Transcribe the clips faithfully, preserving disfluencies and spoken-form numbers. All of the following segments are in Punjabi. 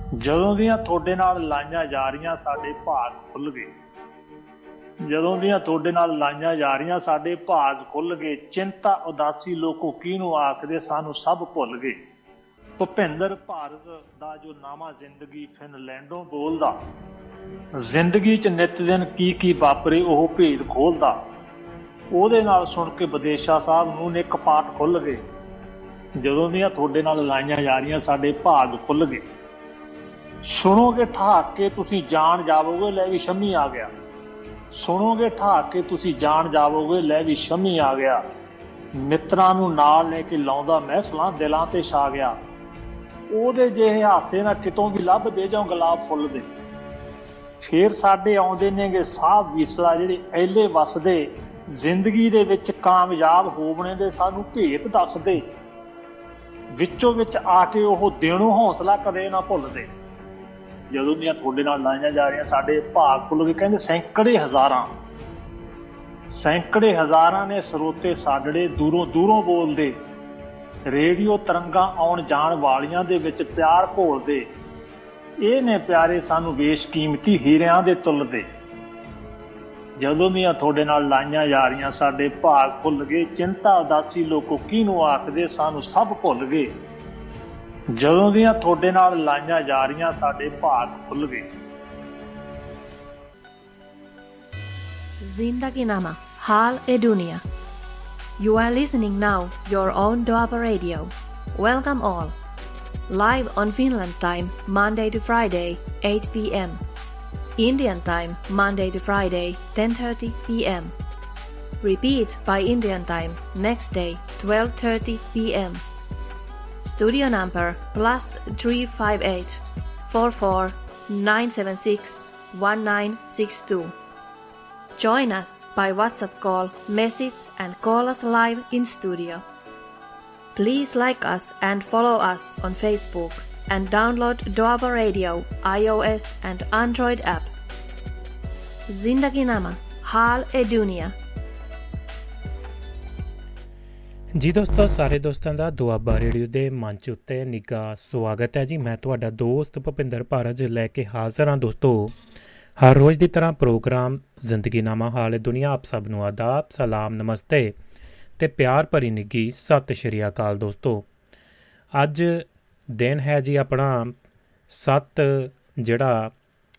ਜਦੋਂ ਦੀਆਂ ਤੁਹਾਡੇ ਨਾਲ ਲਾਈਆਂ ਜਾ ਰਹੀਆਂ ਸਾਡੇ ਭਾਗ ਖੁੱਲ੍ਹ ਗਏ। ਜਦੋਂ ਦੀਆਂ ਤੁਹਾਡੇ ਨਾਲ ਲਾਈਆਂ ਜਾ ਰਹੀਆਂ ਸਾਡੇ ਭਾਗ ਖੁੱਲ੍ਹ ਗਏ। ਚਿੰਤਾ ਉਦਾਸੀ ਲੋਕੋ ਕਿਹਨੂੰ ਆਖਦੇ, ਸਾਨੂੰ ਸਭ ਭੁੱਲ ਗਏ। ਭੁਪਿੰਦਰ ਭਾਰਤ ਦਾ ਜੋ ਨਾਮਾ ਜ਼ਿੰਦਗੀ ਫਿਨਲੈਂਡੋਂ ਬੋਲਦਾ, ਜ਼ਿੰਦਗੀ 'ਚ ਨਿੱਤ ਦਿਨ ਕੀ ਕੀ ਵਾਪਰੇ ਉਹ ਭੇਦ ਖੋਲ੍ਹਦਾ। ਉਹਦੇ ਨਾਲ ਸੁਣ ਕੇ ਵਿਦੇਸ਼ਾ ਸਾਹਿਬ ਨੂੰ ਨੇ ਕਪਾਟ ਖੁੱਲ੍ਹ ਗਏ। ਜਦੋਂ ਦੀਆਂ ਤੁਹਾਡੇ ਨਾਲ ਲਾਈਆਂ ਜਾ ਰਹੀਆਂ ਸਾਡੇ ਭਾਗ ਖੁੱਲ੍ਹ ਗਏ। ਸੁਣੋਗੇ ਠਾਕ ਕੇ ਤੁਸੀਂ ਜਾਣ ਜਾਵੋਗੇ, ਲੈ ਵੀ ਸ਼ਮੀ ਆ ਗਿਆ। ਸੁਣੋਗੇ ਠਾਕ ਕੇ ਤੁਸੀਂ ਜਾਣ ਜਾਵੋਗੇ, ਲੈ ਵੀ ਸ਼ਮੀ ਆ ਗਿਆ। ਮਿੱਤਰਾਂ ਨੂੰ ਨਾਲ ਲੈ ਕੇ ਲਾਉਂਦਾ ਮਹਿਫਲਾਂ ਦਿਲਾਂ 'ਤੇ ਛਾ ਗਿਆ। ਉਹਦੇ ਜਿਹੇ ਹਾਸੇ ਨਾ ਕਿਤੋਂ ਵੀ ਲੱਭ ਦੇ ਜਾਓ ਗੁਲਾਬ ਫੁੱਲ ਦੇ। ਫੇਰ ਸਾਡੇ ਆਉਂਦੇ ਨੇਗੇ ਸਾਹ ਵੀਸਲਾ ਜਿਹੜੇ ਐਲੇ ਵੱਸਦੇ। ਜ਼ਿੰਦਗੀ ਦੇ ਵਿੱਚ ਕਾਮਯਾਬ ਹੋਵਣੇ ਦੇ ਸਾਨੂੰ ਭੇਤ ਦੱਸਦੇ। ਵਿੱਚੋਂ ਵਿੱਚ ਆ ਕੇ ਉਹ ਦੇਣੋਂ ਹੌਸਲਾ ਕਦੇ ਨਾ ਭੁੱਲਦੇ। ਜਦੋਂ ਦੀਆਂ ਤੁਹਾਡੇ ਨਾਲ ਲਾਈਆਂ ਜਾ ਰਹੀਆਂ ਸਾਡੇ ਭਾਗ ਖੁੱਲ੍ਹ ਗਏ। ਕਹਿੰਦੇ ਸੈਂਕੜੇ ਹਜ਼ਾਰਾਂ ਸੈਂਕੜੇ ਹਜ਼ਾਰਾਂ ਨੇ ਸਰੋਤੇ ਸਾਡੜੇ ਦੂਰੋਂ ਦੂਰੋਂ ਬੋਲਦੇ। ਰੇਡੀਓ ਤਰੰਗਾਂ ਆਉਣ ਜਾਣ ਵਾਲੀਆਂ ਦੇ ਵਿੱਚ ਪਿਆਰ ਘੋਲਦੇ। ਇਹ ਨੇ ਪਿਆਰੇ ਸਾਨੂੰ ਬੇਸ਼ਕੀਮਤੀ ਹੀਰਿਆਂ ਦੇ ਤੁੱਲਦੇ। ਜਦੋਂ ਦੀਆਂ ਤੁਹਾਡੇ ਨਾਲ ਲਾਈਆਂ ਜਾ ਰਹੀਆਂ ਸਾਡੇ ਭਾਗ ਖੁੱਲ੍ਹ ਗਏ। ਚਿੰਤਾ ਉਦਾਸੀ ਲੋਕੋ ਕਿਹਨੂੰ ਆਖਦੇ, ਸਾਨੂੰ ਸਭ ਭੁੱਲ ਗਏ। ਜਦੋਂ ਦੀਆਂ ਤੁਹਾਡੇ ਨਾਲ ਲਾਈਆਂ ਜਾ ਰਹੀਆਂ ਸਾਡੇ ਭਾਗ ਖੁੱਲ੍ਹ ਗਏ। Zindagi Nama, Hal e Dunia. You are listening now your own Doaba Radio. Welcome all. Live on Finland time, Monday to Friday, eight p m Indian time, Monday to Friday, ten thirty p m Repeat by Indian time, next day, twelve thirty p m Studio number plus three five eight, four four nine seven six, one nine six two. Join us by WhatsApp call, message and call us live in studio. Please like us and follow us on Facebook and download Doaba Radio iOS and Android app. Zindagi Nama, Hal e Dunia. ਜੀ ਦੋਸਤੋ, ਸਾਰੇ ਦੋਸਤਾਂ ਦਾ ਦੁਆਬਾ ਰੇਡੀਓ ਦੇ ਮੰਚ ਉੱਤੇ ਨਿੱਘਾ ਸਵਾਗਤ ਹੈ ਜੀ। ਮੈਂ ਤੁਹਾਡਾ ਦੋਸਤ ਭੁਪਿੰਦਰ ਭਾਰਤ ਲੈ ਕੇ ਹਾਜ਼ਰ ਹਾਂ ਦੋਸਤੋ। ਹਰ ਰੋਜ਼ ਦੀ ਤਰ੍ਹਾਂ ਪ੍ਰੋਗਰਾਮ ਜ਼ਿੰਦਗੀ ਨਾਮਾ ਹਾਲ ਏ ਦੁਨੀਆ। ਆਪ ਸਭ ਨੂੰ ਆਦਾਬ, ਸਲਾਮ, ਨਮਸਤੇ ਅਤੇ ਪਿਆਰ ਭਰੀ ਨਿੱਘੀ ਸਤਿ ਸ਼੍ਰੀ ਅਕਾਲ ਦੋਸਤੋ। ਅੱਜ ਦਿਨ ਹੈ ਜੀ ਆਪਣਾ ਸੱਤ ਜਿਹੜਾ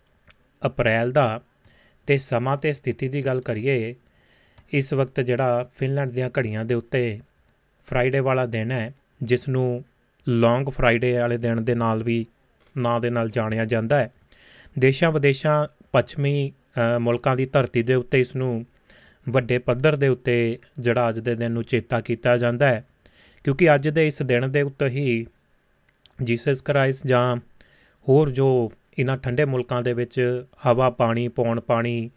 ਅਪ੍ਰੈਲ ਦਾ, ਅਤੇ ਸਮਾਂ ਅਤੇ ਸਥਿਤੀ ਦੀ ਗੱਲ ਕਰੀਏ ਇਸ ਵਕਤ ਜਿਹੜਾ ਫਿਨਲੈਂਡ ਦੀਆਂ ਘੜੀਆਂ ਦੇ ਉੱਤੇ ਫਰਾਈਡੇ ਵਾਲਾ ਦਿਨ ਹੈ, ਜਿਸ ਨੂੰ ਲੌਂਗ ਫਰਾਈਡੇ ਵਾਲੇ ਦਿਨ ਦੇ ਨਾਲ ਵੀ ਨਾਂ ਦੇ ਨਾਲ ਜਾਣਿਆ ਜਾਂਦਾ ਹੈ। ਦੇਸ਼ਾਂ ਵਿਦੇਸ਼ਾਂ ਪੱਛਮੀ ਮੁਲਕਾਂ ਦੀ ਧਰਤੀ ਦੇ ਉੱਤੇ ਇਸ ਨੂੰ ਵੱਡੇ ਪੱਧਰ ਦੇ ਉੱਤੇ ਜਿਹੜਾ ਅੱਜ ਦੇ ਦਿਨ ਨੂੰ ਚੇਤਾ ਕੀਤਾ ਜਾਂਦਾ ਹੈ, ਕਿਉਂਕਿ ਅੱਜ ਦੇ ਇਸ ਦਿਨ ਦੇ ਉੱਤੇ ਹੀ ਜੀਸਸ ਕ੍ਰਾਈਸਟ ਜਾਂ ਹੋਰ ਜੋ ਇਹਨਾਂ ਠੰਡੇ ਮੁਲਕਾਂ ਦੇ ਵਿੱਚ ਹਵਾ ਪਾਣੀ ਪੌਣ ਪਾਣੀ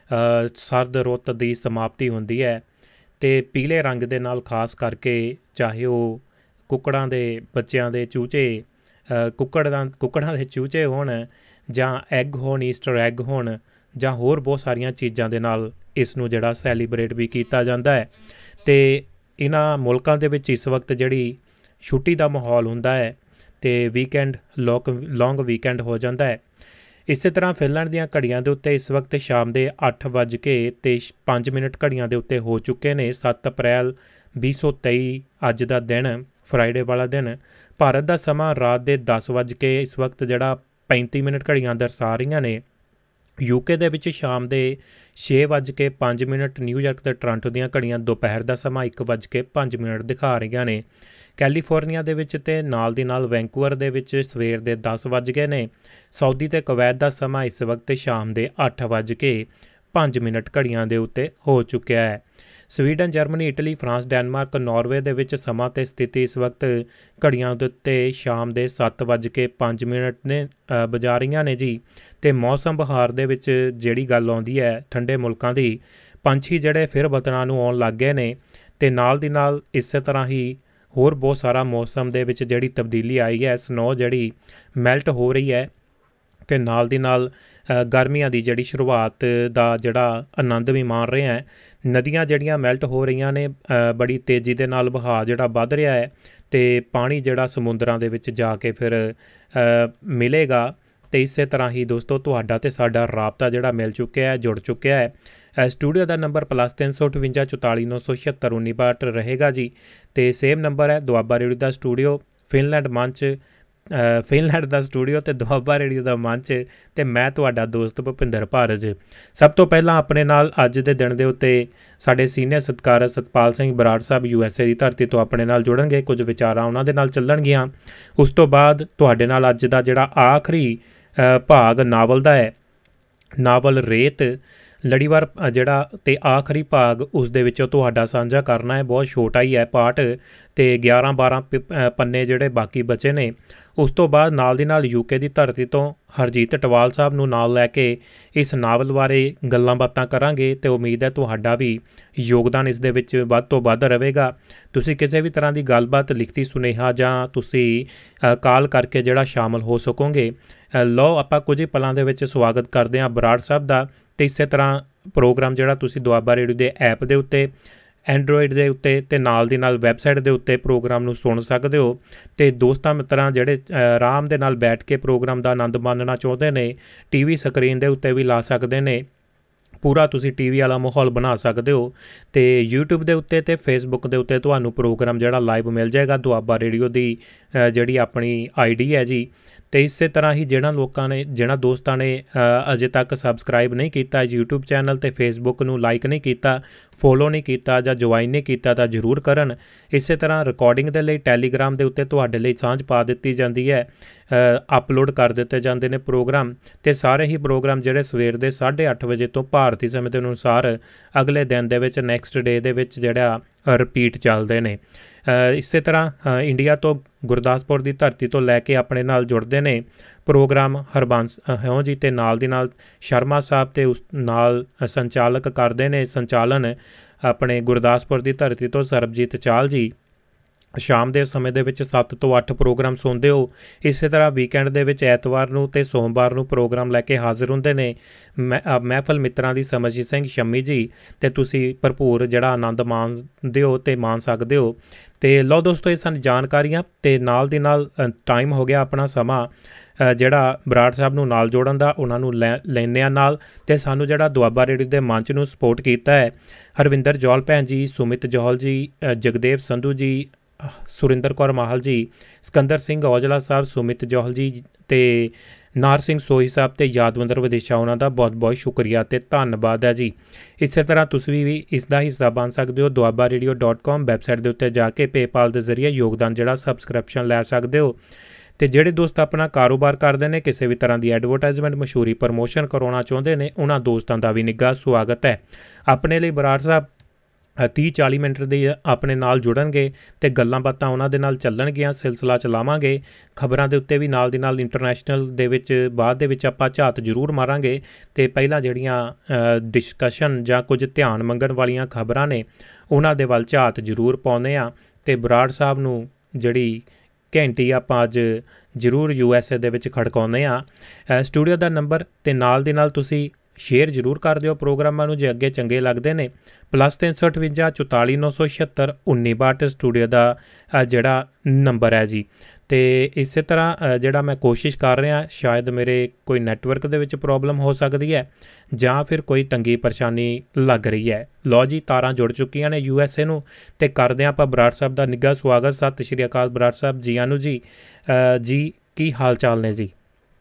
ਸਰਦ ਰੁੱਤ ਦੀ ਸਮਾਪਤੀ ਹੁੰਦੀ ਹੈ। ਅਤੇ ਪੀਲੇ ਰੰਗ ਦੇ ਨਾਲ ਖਾਸ ਕਰਕੇ, ਚਾਹੇ ਉਹ ਕੁੱਕੜਾਂ ਦੇ ਬੱਚਿਆਂ ਦੇ ਚੂਚੇ ਕੁੱਕੜ ਦਾ ਕੁੱਕੜਾਂ ਦੇ ਚੂਚੇ ਹੋਣ ਜਾਂ ਐਗ ਹੋਣ, ਈਸਟਰ ਐਗ ਹੋਣ, ਜਾਂ ਹੋਰ ਬਹੁਤ ਸਾਰੀਆਂ ਚੀਜ਼ਾਂ ਦੇ ਨਾਲ ਇਸ ਨੂੰ ਜਿਹੜਾ ਸੈਲੀਬਰੇਟ ਵੀ ਕੀਤਾ ਜਾਂਦਾ ਹੈ। ਅਤੇ ਇਹਨਾਂ ਮੁਲਕਾਂ ਦੇ ਵਿੱਚ ਇਸ ਵਕਤ ਜਿਹੜੀ ਛੁੱਟੀ ਦਾ ਮਾਹੌਲ ਹੁੰਦਾ ਹੈ ਅਤੇ ਵੀਕਐਂਡ ਲੋਕ ਲੌਂਗ ਵੀਕਐਂਡ ਹੋ ਜਾਂਦਾ ਹੈ। ਇਸੇ ਤਰ੍ਹਾਂ ਫਿਨਲੈਂਡ ਦੀਆਂ ਘੜੀਆਂ ਦੇ ਉੱਤੇ ਇਸ ਵਕਤ ਸ਼ਾਮ ਦੇ ਅੱਠ ਵੱਜ ਕੇ ਅਤੇ ਪੰਜ ਮਿੰਟ ਘੜੀਆਂ ਦੇ ਉੱਤੇ ਹੋ ਚੁੱਕੇ ਨੇ। ਸੱਤ ਅਪ੍ਰੈਲ ਵੀਹ ਸੌ ਤੇਈ ਅੱਜ ਦਾ ਦਿਨ, ਫਰਾਈਡੇ ਵਾਲਾ ਦਿਨ। ਭਾਰਤ ਦਾ ਸਮਾਂ ਰਾਤ ਦੇ ਦਸ ਵੱਜ ਕੇ ਇਸ ਵਕਤ ਜਿਹੜਾ ਪੈਂਤੀ ਮਿੰਟ ਘੜੀਆਂ ਦਰਸਾ ਰਹੀਆਂ ਨੇ। ਯੂਕੇ ਦੇ ਵਿੱਚ ਸ਼ਾਮ ਦੇ ਛੇ ਵੱਜ ਕੇ ਪੰਜ ਮਿੰਟ, ਨਿਊਯਾਰਕ ਅਤੇ ਟੋਰਾਂਟੋ ਦੀਆਂ ਘੜੀਆਂ ਦੁਪਹਿਰ ਦਾ ਸਮਾਂ ਇੱਕ ਵੱਜ ਕੇ ਪੰਜ ਮਿੰਟ ਦਿਖਾ ਰਹੀਆਂ ਨੇ। ਕੈਲੀਫੋਰਨੀਆ ਦੇ ਵਿੱਚ ਅਤੇ ਨਾਲ ਦੀ ਨਾਲ ਵੈਂਕੂਵਰ ਦੇ ਵਿੱਚ ਸਵੇਰ ਦੇ ਦਸ ਵੱਜ ਗਏ ਨੇ। ਸਾਊਦੀ ਅਤੇ ਕੁਵੈਤ ਦਾ ਸਮਾਂ ਇਸ ਵਕਤ ਸ਼ਾਮ ਦੇ ਅੱਠ ਵੱਜ ਕੇ ਪੰਜ ਮਿੰਟ ਘੜੀਆਂ ਦੇ ਉੱਤੇ ਹੋ ਚੁੱਕਿਆ ਹੈ। Sweden, Germany, Italy, France, Denmark, Norway ਦੇ ਵਿੱਚ ਸਮਾਂ ਅਤੇ ਸਥਿਤੀ ਇਸ ਵਕਤ ਘੜੀਆਂ ਦੇ ਉੱਤੇ ਸ਼ਾਮ ਦੇ ਸੱਤ ਵੱਜ ਕੇ ਪੰਜ ਮਿੰਟ ਨੇ ਵਜਾ ਰਹੀਆਂ ਨੇ ਜੀ। ਅਤੇ ਮੌਸਮ ਬਹਾਰ ਦੇ ਵਿੱਚ ਜਿਹੜੀ ਗੱਲ ਆਉਂਦੀ ਹੈ ਠੰਡੇ ਮੁਲਕਾਂ ਦੀ, ਪੰਛੀ ਜਿਹੜੇ ਫਿਰ ਵਤਨਾਂ ਨੂੰ ਆਉਣ ਲੱਗ ਗਏ ਨੇ। ਅਤੇ ਨਾਲ ਦੀ ਨਾਲ ਇਸੇ ਤਰ੍ਹਾਂ ਹੀ ਹੋਰ ਬਹੁਤ ਸਾਰਾ ਮੌਸਮ ਦੇ ਵਿੱਚ ਜਿਹੜੀ ਤਬਦੀਲੀ ਆਈ ਹੈ, ਸਨੋ ਜਿਹੜੀ ਮੈਲਟ ਹੋ ਰਹੀ ਹੈ, ਤੇ ਨਾਲ ਦੀ ਨਾਲ ਅ, ਗਰਮੀਆਂ ਦੀ ਜਿਹੜੀ ਸ਼ੁਰੂਆਤ ਦਾ ਜਿਹੜਾ ਆਨੰਦ ਵੀ ਮਾਣ ਰਹੇ ਹਾਂ। ਨਦੀਆਂ ਜਿਹੜੀਆਂ ਮੈਲਟ ਹੋ ਰਹੀਆਂ ਨੇ, ਅ, ਬੜੀ ਤੇਜ਼ੀ ਦੇ ਨਾਲ ਵਹਾਅ ਜਿਹੜਾ ਵੱਧ ਰਿਹਾ ਹੈ ਅਤੇ ਪਾਣੀ ਜਿਹੜਾ ਸਮੁੰਦਰਾਂ ਦੇ ਵਿੱਚ ਜਾ ਕੇ ਫਿਰ ਅ, ਮਿਲੇਗਾ। ਅਤੇ ਇਸੇ ਤਰ੍ਹਾਂ ਹੀ ਦੋਸਤੋ ਤੁਹਾਡਾ ਅਤੇ ਸਾਡਾ ਰਾਬਤਾ ਜਿਹੜਾ ਮਿਲ ਚੁੱਕਿਆ ਹੈ, ਜੁੜ ਚੁੱਕਿਆ ਹੈ। ਸਟੂਡੀਓ ਦਾ ਨੰਬਰ ਪਲੱਸ ਤਿੰਨ ਸੌ ਅਠਵੰਜਾ ਚੁਤਾਲੀ ਨੌ ਸੌ ਛਿਹੱਤਰ ਉੱਨੀ ਬਾਹਠ ਰਹੇਗਾ ਜੀ। ਅਤੇ ਸੇਮ ਨੰਬਰ ਹੈ ਦੁਆਬਾ ਰੇਡੀਓ ਦਾ ਸਟੂਡੀਓ, ਫਿਨਲੈਂਡ ਮੰਚ, ਫਿਨਲੈਂਡ ਦਾ ਸਟੂਡੀਓ ਅਤੇ ਦੁਆਬਾ ਰੇਡੀਓ ਦਾ ਮੰਚ, ਅਤੇ ਮੈਂ ਤੁਹਾਡਾ ਦੋਸਤ ਭੁਪਿੰਦਰ ਭਾਰਜ। ਸਭ ਤੋਂ ਪਹਿਲਾਂ ਆਪਣੇ ਨਾਲ ਅੱਜ ਦੇ ਦਿਨ ਦੇ ਉੱਤੇ ਸਾਡੇ ਸੀਨੀਅਰ ਸਤਿਕਾਰਤ Satpal Singh Brar Sahib U S A ਦੀ ਧਰਤੀ ਤੋਂ ਆਪਣੇ ਨਾਲ ਜੁੜਨਗੇ, ਕੁਝ ਵਿਚਾਰਾਂ ਉਹਨਾਂ ਦੇ ਨਾਲ ਚੱਲਣਗੀਆਂ। ਉਸ ਤੋਂ ਬਾਅਦ ਤੁਹਾਡੇ ਨਾਲ ਅੱਜ ਦਾ ਜਿਹੜਾ ਆਖਰੀ ਭਾਗ ਨਾਵਲ ਦਾ ਹੈ, ਨਾਵਲ ਰੇਤ ਲੜੀਵਾਰ ਜਿਹੜਾ ਅਤੇ ਆਖਰੀ ਭਾਗ ਉਸ ਦੇ ਵਿੱਚੋਂ ਤੁਹਾਡਾ ਸਾਂਝਾ ਕਰਨਾ ਹੈ। ਬਹੁਤ ਛੋਟਾ ਹੀ ਹੈ ਪਾਰਟ, ਅਤੇ ਗਿਆਰਾਂ ਬਾਰਾਂ ਪੰਨੇ ਜਿਹੜੇ ਬਾਕੀ ਬਚੇ ਨੇ। ਉਸ ਤੋਂ ਬਾਅਦ ਨਾਲ ਦੀ ਨਾਲ ਯੂਕੇ ਦੀ ਧਰਤੀ ਤੋਂ ਹਰਜੀਤ ਟਵਾਲ ਸਾਹਿਬ ਨੂੰ ਨਾਲ ਲੈ ਕੇ ਇਸ ਨਾਵਲ ਬਾਰੇ ਗੱਲਾਂ ਬਾਤਾਂ ਕਰਾਂਗੇ, ਅਤੇ ਉਮੀਦ ਹੈ ਤੁਹਾਡਾ ਵੀ ਯੋਗਦਾਨ ਇਸ ਦੇ ਵਿੱਚ ਵੱਧ ਤੋਂ ਵੱਧ ਰਹੇਗਾ। ਤੁਸੀਂ ਕਿਸੇ ਵੀ ਤਰ੍ਹਾਂ ਦੀ ਗੱਲਬਾਤ, ਲਿਖਤੀ ਸੁਨੇਹਾ ਜਾਂ ਤੁਸੀਂ ਕਾਲ ਕਰਕੇ ਜਿਹੜਾ ਸ਼ਾਮਲ ਹੋ ਸਕੋਗੇ। ਲਓ ਆਪਾਂ ਕੁਝ ਹੀ ਪਲਾਂ ਦੇ ਵਿੱਚ ਸਵਾਗਤ ਕਰਦੇ ਹਾਂ ਬਰਾੜ ਸਾਹਿਬ ਦਾ। ਅਤੇ ਇਸੇ ਤਰ੍ਹਾਂ ਪ੍ਰੋਗਰਾਮ ਜਿਹੜਾ ਤੁਸੀਂ ਦੁਆਬਾ ਰੇਡੀਓ ਦੇ ਐਪ ਦੇ ਉੱਤੇ, ਐਂਡਰੋਇਡ ਦੇ ਉੱਤੇ ਅਤੇ ਨਾਲ ਦੀ ਨਾਲ ਵੈਬਸਾਈਟ ਦੇ ਉੱਤੇ ਪ੍ਰੋਗਰਾਮ ਨੂੰ ਸੁਣ ਸਕਦੇ ਹੋ। ਅਤੇ ਦੋਸਤਾਂ ਮਿੱਤਰਾਂ ਜਿਹੜੇ ਆਰਾਮ ਦੇ ਨਾਲ ਬੈਠ ਕੇ ਪ੍ਰੋਗਰਾਮ ਦਾ ਆਨੰਦ ਮਾਣਨਾ ਚਾਹੁੰਦੇ ਨੇ, ਟੀ ਵੀ ਸਕਰੀਨ ਦੇ ਉੱਤੇ ਵੀ ਲਾ ਸਕਦੇ ਨੇ। ਪੂਰਾ ਤੁਸੀਂ ਟੀ ਵੀ ਵਾਲਾ ਮਾਹੌਲ ਬਣਾ ਸਕਦੇ ਹੋ। ਅਤੇ ਯੂਟਿਊਬ ਦੇ ਉੱਤੇ ਅਤੇ ਫੇਸਬੁੱਕ ਦੇ ਉੱਤੇ ਤੁਹਾਨੂੰ ਪ੍ਰੋਗਰਾਮ ਜਿਹੜਾ ਲਾਈਵ ਮਿਲ ਜਾਏਗਾ। ਦੁਆਬਾ ਰੇਡੀਓ ਦੀ ਜਿਹੜੀ ਆਪਣੀ ਆਈ ਡੀ ਹੈ ਜੀ। ਅਤੇ ਇਸੇ ਤਰ੍ਹਾਂ ਹੀ ਜਿਹਨਾਂ ਲੋਕਾਂ ਨੇ, ਜਿਹਨਾਂ ਦੋਸਤਾਂ ਨੇ ਅਜੇ ਤੱਕ ਸਬਸਕ੍ਰਾਈਬ ਨਹੀਂ ਕੀਤਾ ਯੂਟਿਊਬ ਚੈਨਲ ਅਤੇ ਫੇਸਬੁੱਕ ਨੂੰ ਲਾਈਕ ਨਹੀਂ ਕੀਤਾ, ਫੋਲੋ ਨਹੀਂ ਕੀਤਾ ਜਾਂ ਜੁਆਇਨ ਨਹੀਂ ਕੀਤਾ ਤਾਂ ਜ਼ਰੂਰ ਕਰਨ। ਇਸੇ ਤਰ੍ਹਾਂ ਰਿਕਾਰਡਿੰਗ ਦੇ ਲਈ ਟੈਲੀਗ੍ਰਾਮ ਦੇ ਉੱਤੇ ਤੁਹਾਡੇ ਲਈ ਸਾਂਝ ਪਾ ਦਿੱਤੀ ਜਾਂਦੀ ਹੈ, ਅਪਲੋਡ ਕਰ ਦਿੱਤੇ ਜਾਂਦੇ ਨੇ ਪ੍ਰੋਗਰਾਮ। ਅਤੇ ਸਾਰੇ ਹੀ ਪ੍ਰੋਗਰਾਮ ਜਿਹੜੇ ਸਵੇਰ ਦੇ ਸਾਢੇ ਅੱਠ ਵਜੇ ਤੋਂ ਭਾਰਤੀ ਸਮੇਂ ਦੇ ਅਨੁਸਾਰ ਅਗਲੇ ਦਿਨ ਦੇ ਵਿੱਚ, ਨੈਕਸਟ ਡੇ ਦੇ ਵਿੱਚ ਜਿਹੜਾ ਰਿਪੀਟ ਚੱਲਦੇ ਨੇ। ਇਸੇ ਤਰ੍ਹਾਂ ਇੰਡੀਆ ਤੋਂ ਗੁਰਦਾਸਪੁਰ ਦੀ ਧਰਤੀ ਤੋਂ ਲੈ ਕੇ ਆਪਣੇ ਨਾਲ ਜੁੜਦੇ ਨੇ ਪ੍ਰੋਗਰਾਮ ਹਰਬੰਸหิਉਂ ਜੀ, ਅਤੇ ਨਾਲ ਦੀ ਨਾਲ ਸ਼ਰਮਾ ਸਾਹਿਬ, ਅਤੇ ਉਸ ਨਾਲ ਸੰਚਾਲਕ ਕਰਦੇ ਨੇ ਸੰਚਾਲਨ ਆਪਣੇ ਗੁਰਦਾਸਪੁਰ ਦੀ ਧਰਤੀ ਤੋਂ ਸਰਬਜੀਤ ਚਾਹਲ ਜੀ। ਸ਼ਾਮ ਦੇ ਸਮੇਂ ਦੇ ਵਿੱਚ ਸੱਤ ਤੋਂ ਅੱਠ ਪ੍ਰੋਗਰਾਮ ਸੁਣਦੇ ਹੋ। ਇਸੇ ਤਰ੍ਹਾਂ ਵੀਕਐਂਡ ਦੇ ਵਿੱਚ ਐਤਵਾਰ ਨੂੰ ਅਤੇ ਸੋਮਵਾਰ ਨੂੰ ਪ੍ਰੋਗਰਾਮ ਲੈ ਕੇ ਹਾਜ਼ਰ ਹੁੰਦੇ ਨੇ ਮਹਿ ਮਹਿਫਲ ਮਿੱਤਰਾਂ ਦੀ ਸਮਰਜੀਤ ਸਿੰਘ ਸ਼ੰਮੀ ਜੀ, ਅਤੇ ਤੁਸੀਂ ਭਰਪੂਰ ਜਿਹੜਾ ਆਨੰਦ ਮਾਣਦੇ ਹੋ ਅਤੇ ਮਾਣ ਸਕਦੇ ਹੋ। ਅਤੇ ਲਓ ਦੋਸਤੋ, ਇਹ ਸਨ ਜਾਣਕਾਰੀਆਂ। ਅਤੇ ਨਾਲ ਦੀ ਨਾਲ ਟਾਈਮ ਹੋ ਗਿਆ ਆਪਣਾ ਸਮਾਂ ਜਿਹੜਾ ਬਰਾੜ ਸਾਹਿਬ ਨੂੰ ਨਾਲ ਜੋੜਨ ਦਾ, ਉਹਨਾਂ ਨੂੰ ਲੈ ਲੈਂਦੇ ਹਾਂ ਨਾਲ। ਅਤੇ ਸਾਨੂੰ ਜਿਹੜਾ ਦੁਆਬਾ ਰੇਡੀਓ ਦੇ ਮੰਚ ਨੂੰ ਸਪੋਰਟ ਕੀਤਾ ਹੈ ਹਰਵਿੰਦਰ ਜੌਹਲ ਭੈਣ ਜੀ, ਸੁਮਿਤ ਜੌਹਲ ਜੀ, ਜਗਦੇਵ ਸੰਧੂ ਜੀ, ਸੁਰਿੰਦਰ ਕੌਰ ਮਾਹਲ ਜੀ, ਸਿਕੰਦਰ ਸਿੰਘ ਔਜਲਾ ਸਾਹਿਬ, ਸੁਮਿਤ ਜੌਹਲ ਜੀ, ਅਤੇ ਨਾਰ ਸਿੰਘ ਸੋਹੀ ਸਾਹਿਬ ਅਤੇ ਯਾਦਵਿੰਦਰ ਵਿਦੇਸ਼ਾ, ਉਹਨਾਂ ਦਾ ਬਹੁਤ ਬਹੁਤ ਸ਼ੁਕਰੀਆ ਅਤੇ ਧੰਨਵਾਦ ਹੈ ਜੀ। ਇਸੇ ਤਰ੍ਹਾਂ ਤੁਸੀਂ ਵੀ ਇਸ ਦਾ ਹਿੱਸਾ ਬਣ ਸਕਦੇ ਹੋ। Doaba radio dot com website ਦੇ ਉੱਤੇ ਜਾ ਕੇ ਪੇਪਾਲ ਦੇ ਜ਼ਰੀਏ ਯੋਗਦਾਨ ਜਿਹੜਾ ਸਬਸਕ੍ਰਿਪਸ਼ਨ ਲੈ ਸਕਦੇ ਹੋ। ਅਤੇ ਜਿਹੜੇ ਦੋਸਤ ਆਪਣਾ ਕਾਰੋਬਾਰ ਕਰਦੇ ਨੇ, ਕਿਸੇ ਵੀ ਤਰ੍ਹਾਂ ਦੀ ਐਡਵਰਟਾਈਜ਼ਮੈਂਟ, ਮਸ਼ਹੂਰੀ, ਪ੍ਰਮੋਸ਼ਨ ਕਰਾਉਣਾ ਚਾਹੁੰਦੇ ਨੇ, ਉਹਨਾਂ ਦੋਸਤਾਂ ਦਾ ਵੀ ਨਿੱਘਾ ਸਵਾਗਤ ਹੈ। ਆਪਣੇ ਲਈ ਬਰਾੜ ਸਾਹਿਬ ਤੀਹ ਚਾਲੀ ਮਿੰਟ ਦੇ ਆਪਣੇ ਨਾਲ ਜੁੜਨਗੇ ਅਤੇ ਗੱਲਾਂ ਬਾਤਾਂ ਉਹਨਾਂ ਦੇ ਨਾਲ ਚੱਲਣਗੀਆਂ, ਸਿਲਸਿਲਾ ਚਲਾਵਾਂਗੇ। ਖਬਰਾਂ ਦੇ ਉੱਤੇ ਵੀ ਨਾਲ ਦੀ ਨਾਲ ਇੰਟਰਨੈਸ਼ਨਲ ਦੇ ਵਿੱਚ ਬਾਅਦ ਦੇ ਵਿੱਚ ਆਪਾਂ ਝਾਤ ਜ਼ਰੂਰ ਮਾਰਾਂਗੇ। ਅਤੇ ਪਹਿਲਾਂ ਜਿਹੜੀਆਂ ਡਿਸਕਸ਼ਨ ਜਾਂ ਕੁਝ ਧਿਆਨ ਮੰਗਣ ਵਾਲੀਆਂ ਖਬਰਾਂ ਨੇ, ਉਹਨਾਂ ਦੇ ਵੱਲ ਝਾਤ ਜ਼ਰੂਰ ਪਾਉਂਦੇ ਹਾਂ। ਅਤੇ ਬਰਾੜ ਸਾਹਿਬ ਨੂੰ ਜਿਹੜੀ ਘੰਟੀ ਆਪਾਂ ਅੱਜ ਜ਼ਰੂਰ ਯੂ ਐਸ ਏ ਦੇ ਵਿੱਚ ਖੜਕਾਉਂਦੇ ਹਾਂ। ਸਟੂਡੀਓ ਦਾ ਨੰਬਰ ਅਤੇ ਨਾਲ ਦੀ ਨਾਲ ਤੁਸੀਂ ਸ਼ੇਅਰ ਜ਼ਰੂਰ ਕਰ ਦਿਓ ਪ੍ਰੋਗਰਾਮਾਂ ਨੂੰ ਜੇ ਅੱਗੇ ਚੰਗੇ ਲੱਗਦੇ ਨੇ। ਪਲੱਸ ਤਿੰਨ ਸੌ ਅਠਵੰਜਾ ਚੁਤਾਲੀ ਨੌ ਸੌ ਛਿਹੱਤਰ ਉੱਨੀ ਬਾਹਠ ਸਟੂਡੀਓ ਦਾ ਜਿਹੜਾ ਨੰਬਰ ਹੈ ਜੀ। ਅਤੇ ਇਸੇ ਤਰ੍ਹਾਂ ਜਿਹੜਾ ਮੈਂ ਕੋਸ਼ਿਸ਼ ਕਰ ਰਿਹਾ, ਸ਼ਾਇਦ ਮੇਰੇ ਕੋਈ ਨੈਟਵਰਕ ਦੇ ਵਿੱਚ ਪ੍ਰੋਬਲਮ ਹੋ ਸਕਦੀ ਹੈ ਜਾਂ ਫਿਰ ਕੋਈ ਤੰਗੀ ਪਰੇਸ਼ਾਨੀ ਲੱਗ ਰਹੀ ਹੈ। ਲਓ ਜੀ, ਤਾਰਾਂ ਜੁੜ ਚੁੱਕੀਆਂ ਨੇ ਯੂ ਐਸ ਏ ਨੂੰ, ਅਤੇ ਕਰਦੇ ਹਾਂ ਆਪਾਂ ਬਰਾੜ ਸਾਹਿਬ ਦਾ ਨਿੱਘਾ ਸਵਾਗਤ। ਸਤਿ ਸ਼੍ਰੀ ਅਕਾਲ ਬਰਾੜ ਸਾਹਿਬ ਜੀ, ਆਨੂੰ ਜੀ। ਜੀ ਕੀ ਹਾਲ ਚਾਲ ਨੇ ਜੀ?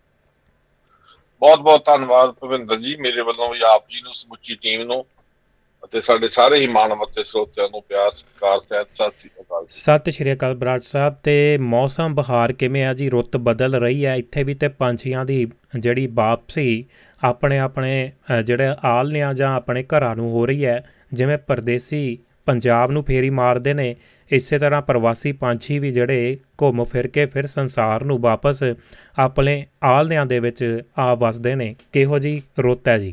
ਬਹੁਤ ਬਹੁਤ ਧੰਨਵਾਦ ਭੁਪਿੰਦਰ ਜੀ, ਮੇਰੇ ਵੱਲੋਂ ਵੀ ਆਪ ਜੀ ਨੂੰ, ਸਮੁੱਚੀ ਟੀਮ ਨੂੰ ਅਤੇ ਸਾਡੇ ਸਾਰੇ ਹੀ ਮਾਣਮੱਤੇ ਸਰੋਤਿਆਂ ਨੂੰ ਪਿਆਰ ਸਤਿਕਾਰ ਸਹਿਤ ਸਤਿ ਸ਼੍ਰੀ ਅਕਾਲ। ਸਤਿ ਸ਼੍ਰੀ ਅਕਾਲ ਬਰਾੜ ਸਾਹਿਬ। ਅਤੇ ਮੌਸਮ ਬਹਾਰ ਕਿਵੇਂ ਆ ਜੀ? ਰੁੱਤ ਬਦਲ ਰਹੀ ਹੈ ਇੱਥੇ ਵੀ, ਅਤੇ ਪੰਛੀਆਂ ਦੀ ਜਿਹੜੀ ਵਾਪਸੀ ਆਪਣੇ ਆਪਣੇ ਜਿਹੜੇ ਆਲ੍ਹਣਿਆਂ ਜਾਂ ਆਪਣੇ ਘਰਾਂ ਨੂੰ ਹੋ ਰਹੀ ਹੈ। ਜਿਵੇਂ ਪਰਦੇਸੀ ਪੰਜਾਬ ਨੂੰ ਫੇਰੀ ਮਾਰਦੇ ਨੇ, ਇਸੇ ਤਰ੍ਹਾਂ ਪ੍ਰਵਾਸੀ ਪੰਛੀ ਵੀ ਜਿਹੜੇ ਘੁੰਮ ਫਿਰ ਕੇ ਫਿਰ ਸੰਸਾਰ ਨੂੰ ਵਾਪਸ ਆਪਣੇ ਆਲ੍ਹਣਿਆਂ ਦੇ ਵਿੱਚ ਆ ਵਸਦੇ ਨੇ। ਕਿਹੋ ਜਿਹੀ ਰੁੱਤ ਹੈ ਜੀ?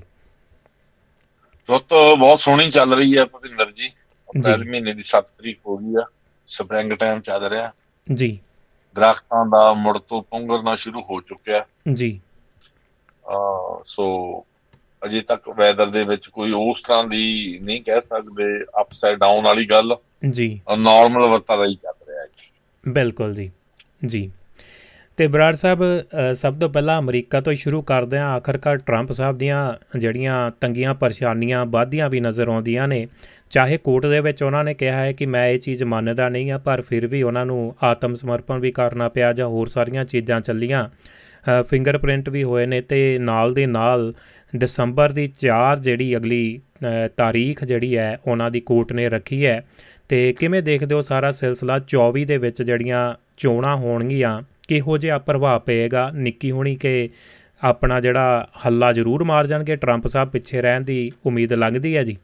ਰੁੱਤ ਬਹੁਤ ਸੋਹਣੀ ਚੱਲ ਰਹੀ ਹੈ ਭੁਪਿੰਦਰ ਜੀ। ਅਪ੍ਰੈਲ ਮਹੀਨੇ ਦੀ ਸੱਤ ਤਰੀਕ ਹੋ ਗਈ ਆ, ਸਪਰਿੰਗ ਟਾਈਮ ਚੱਲ ਰਿਹਾ ਜੀ। ਦਰਖਤਾਂ ਦਾ ਮੁੜ ਤੋਂ ਪੁੰਗਰਨਾ ਸ਼ੁਰੂ ਹੋ ਚੁੱਕਿਆ ਜੀ। ਸੋ ਅਜੇ ਤੱਕ ਵੈਦਰ ਦੇ ਵਿੱਚ ਕੋਈ ਉਸ ਤਰ੍ਹਾਂ ਦੀ ਨਹੀਂ ਕਹਿ ਸਕਦੇ ਅਪਸਾਈਡ ਡਾਊਨ ਵਾਲੀ ਗੱਲ ਜੀ, ਨਾਰਮਲ ਵਰਤਾਂ ਦਾ ਹੀ ਚੱਲ ਰਿਹਾ ਜੀ। ਬਿਲਕੁਲ ਜੀ ਜੀ। ਅਤੇ ਬਰਾੜ ਸਾਹਿਬ, ਸਭ ਤੋਂ ਪਹਿਲਾਂ ਅਮਰੀਕਾ ਤੋਂ ਸ਼ੁਰੂ ਕਰਦੇ ਹਾਂ। ਆਖਰਕਾਰ ਟਰੰਪ ਸਾਹਿਬ ਦੀਆਂ ਜਿਹੜੀਆਂ ਤੰਗੀਆਂ ਪਰੇਸ਼ਾਨੀਆਂ ਵੱਧਦੀਆਂ ਵੀ ਨਜ਼ਰ ਆਉਂਦੀਆਂ ਨੇ। ਚਾਹੇ ਕੋਰਟ ਦੇ ਵਿੱਚ ਉਹਨਾਂ ਨੇ ਕਿਹਾ ਹੈ ਕਿ ਮੈਂ ਇਹ ਚੀਜ਼ ਮੰਨਦਾ ਨਹੀਂ ਹਾਂ, ਪਰ ਫਿਰ ਵੀ ਉਹਨਾਂ ਨੂੰ ਆਤਮ ਸਮਰਪਣ ਵੀ ਕਰਨਾ ਪਿਆ ਜਾਂ ਹੋਰ ਸਾਰੀਆਂ ਚੀਜ਼ਾਂ ਚੱਲੀਆਂ। ਫਿੰਗਰਪ੍ਰਿੰਟ ਵੀ ਹੋਏ ਨੇ ਅਤੇ ਨਾਲ ਦੇ ਨਾਲ ਦਸੰਬਰ ਦੀ ਚਾਰ ਜਿਹੜੀ ਅਗਲੀ ਤਾਰੀਖ ਜਿਹੜੀ ਹੈ ਉਹਨਾਂ ਦੀ ਕੋਰਟ ਨੇ ਰੱਖੀ ਹੈ। ਅਤੇ ਕਿਵੇਂ ਦੇਖਦੇ ਹੋ ਸਾਰਾ ਸਿਲਸਿਲਾ? ਚੌਵੀ ਦੇ ਵਿੱਚ ਜਿਹੜੀਆਂ ਚੋਣਾਂ ਹੋਣਗੀਆਂ, ਕਿਹੋ ਜਿਹਾ ਪ੍ਰਭਾਵ ਪਏਗਾ? ਨਿੱਕੀ ਹੋਣੀ ਕਿ ਆਪਣਾ ਜਿਹੜਾ ਹੱਲਾ ਜ਼ਰੂਰ ਮਾਰ ਜਾਣਗੇ, ਟਰੰਪ ਸਾਹਿਬ ਪਿੱਛੇ ਰਹਿਣ ਦੀ ਉਮੀਦ ਲੱਗਦੀ ਹੈ ਜੀ?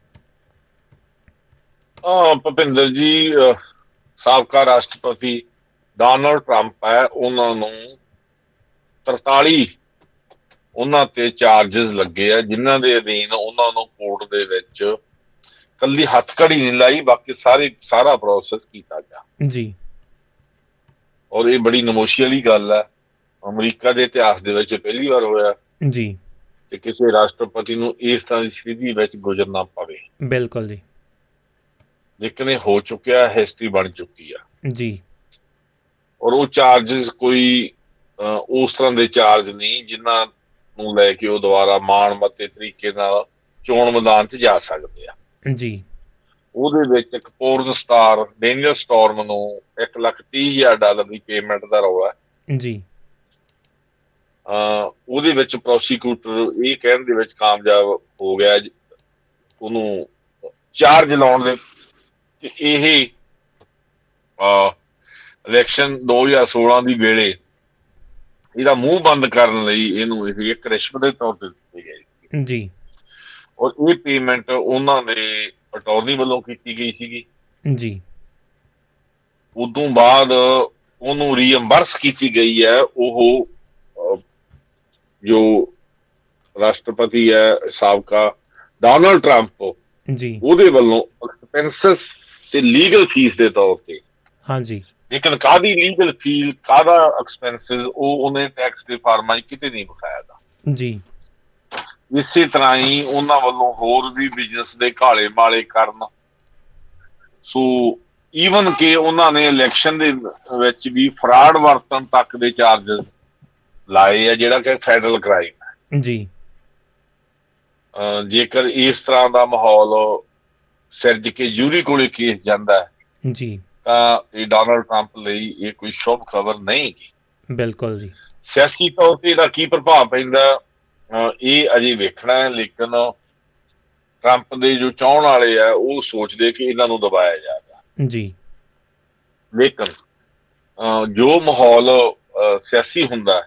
ਭੁਪਿੰਦਰ ਜੀ, ਸਾਬਕਾ ਰਾਸ਼ਟਰਪਤੀ ਡੋਨਾਲਡ ਟਰੰਪ ਹੈ, ਉਹਨਾਂ ਨੂੰ ਤਰਤਾਲੀ ਉਹਨਾਂ ਤੇ ਚਾਰਜਿਸ ਲੱਗੇ ਆ, ਜਿਨ੍ਹਾਂ ਦੇ ਅਧੀਨ ਉਹਨਾਂ ਨੂੰ ਕੋਰਟ ਦੇ ਵਿੱਚ ਕੱਲੀ ਹੱਥਕੜੀ ਨਹੀਂ ਲਾਈ, ਬਾਕੀ ਸਾਰੇ ਸਾਰਾ ਪ੍ਰੋਸੈਸ ਕੀਤਾ ਗਿਆ ਜੀ। ਔਰ ਇਹ ਬੜੀ ਨਮੋਸ਼ੀ ਵਾਲੀ ਗੱਲ ਹੈ, ਅਮਰੀਕਾ ਦੇ ਇਤਿਹਾਸ ਦੇ ਵਿੱਚ ਪਹਿਲੀ ਵਾਰ ਹੋਇਆ ਜੀ ਤੇ ਕਿਸੇ ਰਾਸ਼ਟਰਪਤੀ ਨੂੰ ਇਸ ਤਰ੍ਹਾਂ ਦੀ ਸਥਿਤੀ ਵਿੱਚ ਗੁਜ਼ਰਨਾ ਪਵੇ। ਬਿਲਕੁਲ ਜੀ। ਲੇਕਿਨ ਇਹ ਹੋ ਚੁੱਕਿਆ, ਹਿਸਟਰੀ ਬਣ ਚੁੱਕੀ ਆ ਜੀ। ਔਰ ਉਹ ਚਾਰਜਿਸ ਕੋਈ ਉਸ ਤਰ੍ਹਾਂ ਦੇ ਚਾਰਜ ਨਹੀਂ ਜਿਨ੍ਹਾਂ ਨੂੰ ਲੈ ਕੇ ਉਹ ਦੁਬਾਰਾ ਮਾਣਮੱਤੇ ਤਰੀਕੇ ਨਾਲ ਚੋਣ ਮੈਦਾਨ 'ਚ ਜਾ ਸਕਦੇ ਆ ਜੀ। ਉਹਦੇ ਵਿੱਚ ਇੱਕ ਪੋਰਨ ਸਟਾਰ ਡੇਨੀਅਲ ਸਟੋਰਮ ਨੂੰ ਇੱਕ ਲੱਖ ਤੀਹ ਹਜ਼ਾਰ ਡਾਲਰ ਦੀ ਪੇਮੈਂਟ ਦਾ ਰੌਲਾ ਜੀ। ਉਹਦੇ ਵਿੱਚ ਪ੍ਰੋਸੀਕਿਊਟਰ ਇਹ ਕਹਿਣ ਦੇ ਵਿੱਚ ਕਾਮਯਾਬ ਹੋ ਗਿਆ ਉਹਨੂੰ ਚਾਰਜ ਲਾਉਣ ਦੇ ਕਿ ਇਹ ਇਲੈਕਸ਼ਨ ਦੋ ਹਜ਼ਾਰ ਸੋਲਾਂ ਦੀ ਵੇਲੇ ਇਹਦਾ ਮੂੰਹ ਬੰਦ ਕਰਨ ਲਈ ਇਹਨੂੰ ਇਹ ਇੱਕ ਰਿਸ਼ਵਤ ਦੇ ਤੌਰ ਤੇ ਦਿੱਤੀ ਗਈ ਜੀ। ਔਰ ਇਹ ਪੇਮੈਂਟ ਉਹਨਾਂ ਨੇ ਅਟਾਰਨੀ ਵੱਲੋਂ ਕੀਤੀ ਗਈ ਸੀਗੀ ਜੀ। ਉਦੋਂ ਬਾਅਦ ਉਹਨੂੰ ਰੀਇੰਬਰਸ ਕੀਤੀ ਗਈ ਹੈ। ਉਹ ਜੋ ਰਾਸ਼ਟਰਪਤੀ ਹੈ ਸਾਬਕਾ ਡੋਨਾਲਡ ਟਰੰਪ ਜੀ, ਉਹਦੇ ਵੱਲੋਂ ਐਕਸਪੈਂਸਸ ਤੇ ਲੀਗਲ ਫੀਸ ਦੇ ਤੌਰ ਤੇ, ਹਾਂਜੀ, ਲੇਕਿਨ ਕਾਹਦੀ ਲੀਗਲ ਫੀਸ, ਕਾਹਦਾ ਐਕਸਪੈਂਸਿਸ, ਉਹ ਉਹਨੇ ਟੈਕਸ ਦੇ ਫਾਰਮਾਂ 'ਚ ਕਿਤੇ ਨਹੀਂ ਵਿਖਾਇਆ ਦਾ ਜੀ। ਇਸੇ ਤਰ੍ਹਾਂ ਹੀ ਉਹਨਾਂ ਵੱਲੋਂ ਹੋਰ ਵੀ ਬਿਜ਼ਨਸ ਦੇ ਘਾਲੇ ਮਾਲੇ ਕਰਨ। ਸੋ ਈਵਨ ਕਿ ਉਹਨਾਂ ਨੇ ਇਲੈਕਸ਼ਨ ਦੇ ਵਿੱਚ ਵੀ ਫਰਾਡ ਵਰਤਣ ਤੱਕ ਦੇ ਚਾਰਜਸ ਲਾਏ ਆ, ਜਿਹੜਾ ਕਿ ਫੈਡਰਲ ਕ੍ਰਾਈਮ ਹੈ ਜੀ। ਜੇਕਰ ਇਸ ਤਰ੍ਹਾਂ ਦਾ ਮਾਹੌਲ ਸਿਰਜ ਕੇ ਜੂਰੀ ਕੋਲੇ ਕੇਸ ਜਾਂਦਾ ਹੈ ਜੀ ਤਾਂ ਇਹ ਡੋਨਾਲਡ ਟਰੰਪ ਲਈ ਇਹ ਕੋਈ ਸ਼ੁਭ ਖਬਰ ਨਹੀਂ ਗੀ। ਬਿਲਕੁਲ ਜੀ। ਸਿਆਸੀ ਤੌਰ ਤੇ ਇਹਦਾ ਕੀ ਪ੍ਰਭਾਵ ਪੈਂਦਾ ਇਹ ਅਜੇ ਵੇਖਣਾ ਹੈ, ਲੇਕਿਨ ਟਰੰਪ ਦੇ ਜੋ ਚਾਹਣ ਵਾਲੇ ਆ ਉਹ ਸੋਚਦੇ ਕਿ ਇਹਨਾਂ ਨੂੰ ਦਬਾਇਆ ਜਾਏਗਾ ਜੀ। ਲੇਕਿਨ ਜੋ ਮਾਹੌਲ ਸਿਆਸੀ ਹੁੰਦਾ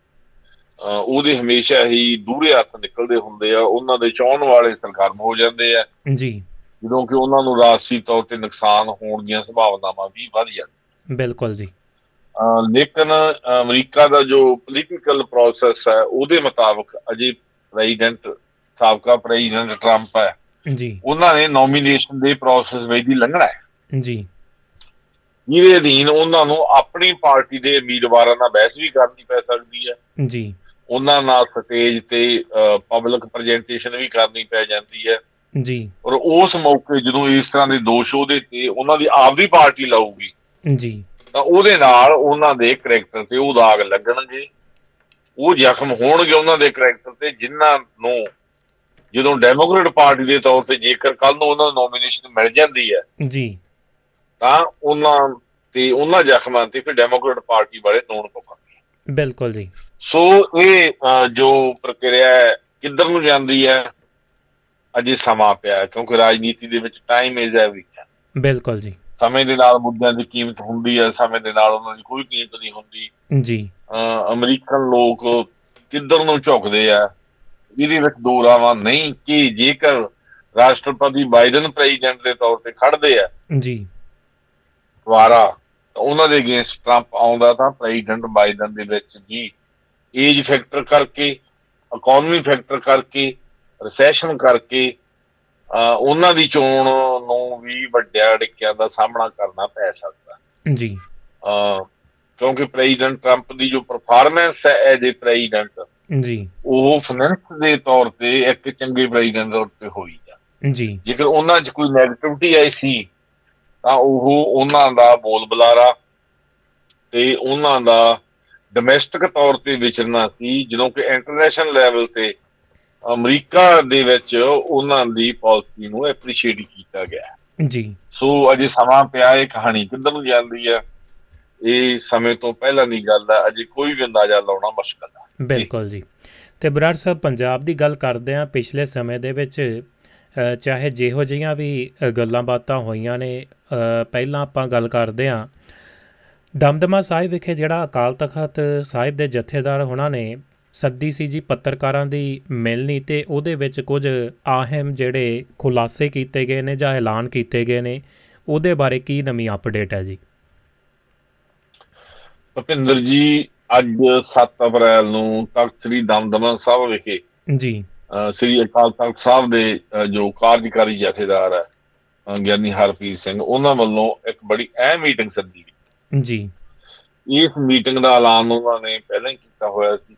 ਉਹਦੇ ਹਮੇਸ਼ਾ ਹੀ ਦੂਰੇ ਹੱਥ ਨਿਕਲਦੇ ਹੁੰਦੇ ਆ। ਉਹਨਾਂ ਦੇ ਚਾਹਣ ਵਾਲੇ ਸਰਗਰਮ ਹੋ ਜਾਂਦੇ ਆ ਜੀ, ਜਦੋਂ ਕਿ ਉਹਨਾਂ ਨੂੰ ਰਾਜਸੀ ਤੌਰ ਤੇ ਨੁਕਸਾਨ ਹੋਣ ਦੀਆਂ ਸੰਭਾਵਨਾਵਾਂ ਵੀ ਵੱਧ ਜਾਂਦੀਆਂ। ਬਿਲਕੁਲ ਜੀ। ਲੇਕਿਨ ਅਮਰੀਕਾ ਦਾ ਜੋ ਪੋਲੀਟੀਕਲ ਪ੍ਰੋਸੈਸ ਹੈ ਉਹਦੇ ਮੁਤਾਬਕ ਅਜੇ ਪ੍ਰੈਜ਼ੀਡੈਂਟ ਸਾਬਕਾ ਪ੍ਰੈਜ਼ੀਡੈਂਟ ਟਰੰਪ ਹੈ ਜੀ, ਉਹਨਾਂ ਨੇ ਨੋਮੀਨੇਸ਼ਨ ਦੇ ਪ੍ਰੋਸੈਸ ਵਿੱਚ ਹੀ ਲੰਘਣਾ ਹੈ ਜੀ, ਜਿਹਦੇ ਅਧੀਨ ਉਹਨਾਂ ਨੂੰ ਆਪਣੀ ਪਾਰਟੀ ਦੇ ਉਮੀਦਵਾਰਾਂ ਨਾਲ ਬਹਿਸ ਵੀ ਕਰਨੀ ਪੈ ਸਕਦੀ ਹੈ ਜੀ। ਉਹਨਾਂ ਨਾਲ ਸਟੇਜ ਤੇ ਪਬਲਿਕ ਪ੍ਰੈਜੈਂਟੇਸ਼ਨ ਵੀ ਕਰਨੀ ਪੈ ਜਾਂਦੀ ਹੈ ਜੀ। ਔਰ ਉਸ ਮੌਕੇ ਜਦੋਂ ਇਸ ਤਰ੍ਹਾਂ ਦੇ ਦੋਸ਼ ਉਹਦੇ ਤੇ ਉਹਨਾਂ ਦੀ ਆਪਦੀ ਪਾਰਟੀ ਲਾਊਗੀ ਜੀ ਤਾਂ ਉਹਦੇ ਨਾਲ ਉਹਨਾਂ ਦੇ ਕਰੈਕਟਰ ਤੇ ਉਹ ਦਾਗ ਲੱਗਣਗੇ, ਉਹ ਜ਼ਖਮ ਹੋਣਗੇ ਉਹਨਾਂ ਦੇ ਕਰੈਕਟਰ ਤੇ, ਜਿਨ੍ਹਾਂ ਨੂੰ ਜਦੋਂ ਡੈਮੋਕ੍ਰੇਟ ਪਾਰਟੀ ਦੇ ਤੌਰ ਤੇ ਜੇਕਰ ਕੱਲ ਨੂੰ ਉਹਨਾਂ ਨੂੰ ਨੋਮੀਨੇਸ਼ਨ ਮਿਲ ਜਾਂਦੀ ਹੈ ਜੀ ਤਾਂ ਉਹਨਾਂ ਤੇ ਉਹਨਾਂ ਜ਼ਖਮਾਂ ਤੇ ਫਿਰ ਡੈਮੋਕ੍ਰੇਟ ਪਾਰਟੀ ਵਾਲੇ ਨੂਣ ਪਾਉਣਗੇ। ਬਿਲਕੁਲ ਜੀ। ਸੋ ਇਹ ਜੋ ਪ੍ਰਕਿਰਿਆ ਹੈ ਕਿੱਧਰ ਨੂੰ ਜਾਂਦੀ ਹੈ ਅਜੇ ਸਮਾਂ ਪਿਆ, ਕਿਉਂਕਿ ਰਾਜਨੀਤੀ ਦੇ ਵਿੱਚ ਟਾਈਮ ਇਜ਼ ਐਵਰੀਥਿੰਗ। ਬਿਲਕੁਲ ਜੀ। ਸਮੇਂ ਦੇ ਨਾਲ ਮੁੱਦਿਆਂ ਦੀ ਕੀਮਤ ਹੁੰਦੀ ਹੈ, ਸਮੇਂ ਦੇ ਨਾਲ ਉਹਨਾਂ ਦੀ ਕੋਈ ਕੀਮਤ ਨਹੀਂ ਹੁੰਦੀ ਜੀ। ਅਮਰੀਕਨ ਲੋਕ ਕਿੱਧਰ ਨੂੰ ਝੁਕਦੇ ਆ ਇਹਦੇ ਵਿੱਚ ਦੋ ਰਾਵਾਂ ਨਹੀਂ ਕਿ ਜੇਕਰ ਰਾਸ਼ਟਰਪਤੀ ਬਾਈਡਨ ਪ੍ਰੈਜ਼ੀਡੈਂਟ ਦੇ ਤੌਰ ਤੇ ਖੜਦੇ ਆ ਜੀ ਦੁਬਾਰਾ ਤਾਂ ਉਹਨਾਂ ਦੇ ਅਗੇਂਸਟ ਟਰੰਪ ਆਉਂਦਾ ਤਾਂ ਪ੍ਰੈਜ਼ੀਡੈਂਟ ਬਾਈਡਨ ਦੇ ਵਿੱਚ ਜੀ ਏਜ ਫੈਕਟਰ ਕਰਕੇ, ਇਕੋਨਮੀ ਫੈਕਟਰ ਕਰਕੇ, ਰਿਸੈਸ਼ਨ ਕਰਕੇ ਉਹਨਾਂ ਦੀ ਚੋਣ ਨੂੰ ਵੀ ਵੱਡਿਆਂ ਅੜਿੱਕਿਆਂ ਦਾ ਸਾਹਮਣਾ ਕਰਨਾ ਪੈ ਸਕਦਾ ਜੀ। ਕਿਉਂਕਿ ਪ੍ਰੈਜ਼ੀਡੈਂਟ ਟਰੰਪ ਦੀ ਜੋ ਪਰਫਾਰਮੈਂਸ ਹੈ ਐਜ ਏ ਪ੍ਰੈਜ਼ੀਡੈਂਟ ਜੀ ਉਹ ਫਾਈਨੈਂਸ ਦੇ ਤੌਰ ਤੇ ਇੱਕ ਚੰਗੇ ਪ੍ਰੈਜ਼ੀਡੈਂਟ ਦੇ ਤੌਰ ਤੇ ਹੋਈ ਆ। ਜੀ ਜੇਕਰ ਉਹਨਾਂ 'ਚ ਕੋਈ ਨੈਗੇਟਿਵਿਟੀ ਆਈ ਸੀ ਤਾਂ ਉਹ ਉਹਨਾਂ ਦਾ ਬੋਲ ਬੁਲਾਰਾ ਤੇ ਉਹਨਾਂ ਦਾ ਡੋਮੈਸਟਿਕ ਤੌਰ ਤੇ ਵਿਚਰਨਾ ਸੀ, ਜਦੋਂ ਕਿ ਇੰਟਰਨੈਸ਼ਨਲ ਲੈਵਲ ਤੇ ਅਮਰੀਕਾ ਦੇ ਵਿੱਚ ਉਹਨਾਂ ਦੀ ਪਾਲਿਸੀ ਨੂੰ ਐਪਰੀਸ਼ੀਏਟ ਕੀਤਾ ਗਿਆ। ਜੀ ਸੋ ਅਜੇ ਸਮਾਂ ਪਿਆ, ਇਹ ਕਹਾਣੀ ਕਿੱਧਰ ਨੂੰ ਜਾਂਦੀ ਹੈ ਇਹ ਸਮੇਂ ਤੋਂ ਪਹਿਲਾਂ ਦੀ ਗੱਲ ਹੈ, ਅਜੇ ਕੋਈ ਵੀ ਅੰਦਾਜ਼ਾ ਲਾਉਣਾ ਮੁਸ਼ਕਲ ਹੈ। ਬਿਲਕੁਲ ਜੀ। ਤੇ ਬਰਾੜ ਸਾਹਿਬ, ਪੰਜਾਬ ਦੀ ਗੱਲ ਕਰਦੇ ਹਾਂ, ਪਿਛਲੇ ਸਮੇਂ ਦੇ ਵਿੱਚ ਚਾਹੇ ਜਿਹੋ ਜਿਹੀਆਂ ਵੀ ਗੱਲਾਂ ਬਾਤਾਂ ਹੋਈਆਂ ਨੇ, ਪਹਿਲਾਂ ਆਪਾਂ ਗੱਲ ਕਰਦੇ ਹਾਂ ਦਮਦਮਾ ਸਾਹਿਬ ਵਿਖੇ ਜਿਹੜਾ ਅਕਾਲ ਤਖਤ ਸਾਹਿਬ ਦੇ ਜਥੇਦਾਰ ਉਹਨਾਂ ਨੇ ਸੱਦੀ ਸੀ ਜੀ ਪੱਤਰਕਾਰਾਂ ਦੀ ਮਿਲਣੀ, ਅਤੇ ਉਹਦੇ ਵਿੱਚ ਕੁਝ ਅਹਿਮ ਜਿਹੜੇ ਖੁਲਾਸੇ ਕੀਤੇ ਗਏ ਨੇ ਜਾਂ ਐਲਾਨ ਕੀਤੇ ਗਏ ਨੇ, ਉਹਦੇ ਬਾਰੇ ਕੀ ਨਵੀਂ ਅਪਡੇਟ ਹੈ ਜੀ? ਭੁਪਿੰਦਰ ਜੀ, ਅੱਜ ਸੱਤ ਅਪ੍ਰੈਲ ਨੂੰ ਤਖਤ ਸ੍ਰੀ ਦਮਦਮਾ ਸਾਹਿਬ ਵਿਖੇ ਜੀ ਸ੍ਰੀ ਅਕਾਲ ਤਖਤ ਸਾਹਿਬ ਦੇ ਜੋ ਕਾਰਜਕਾਰੀ ਜਥੇਦਾਰ ਹੈ ਗਿਆਨੀ ਹਰਪ੍ਰੀਤ ਸਿੰਘ, ਉਹਨਾਂ ਵੱਲੋਂ ਇੱਕ ਬੜੀ ਅਹਿਮ ਮੀਟਿੰਗ ਸੱਦੀ ਗਈ ਜੀ। ਇਸ ਮੀਟਿੰਗ ਦਾ ਐਲਾਨ ਉਹਨਾਂ ਨੇ ਪਹਿਲਾਂ ਹੀ ਕੀਤਾ ਹੋਇਆ ਸੀ,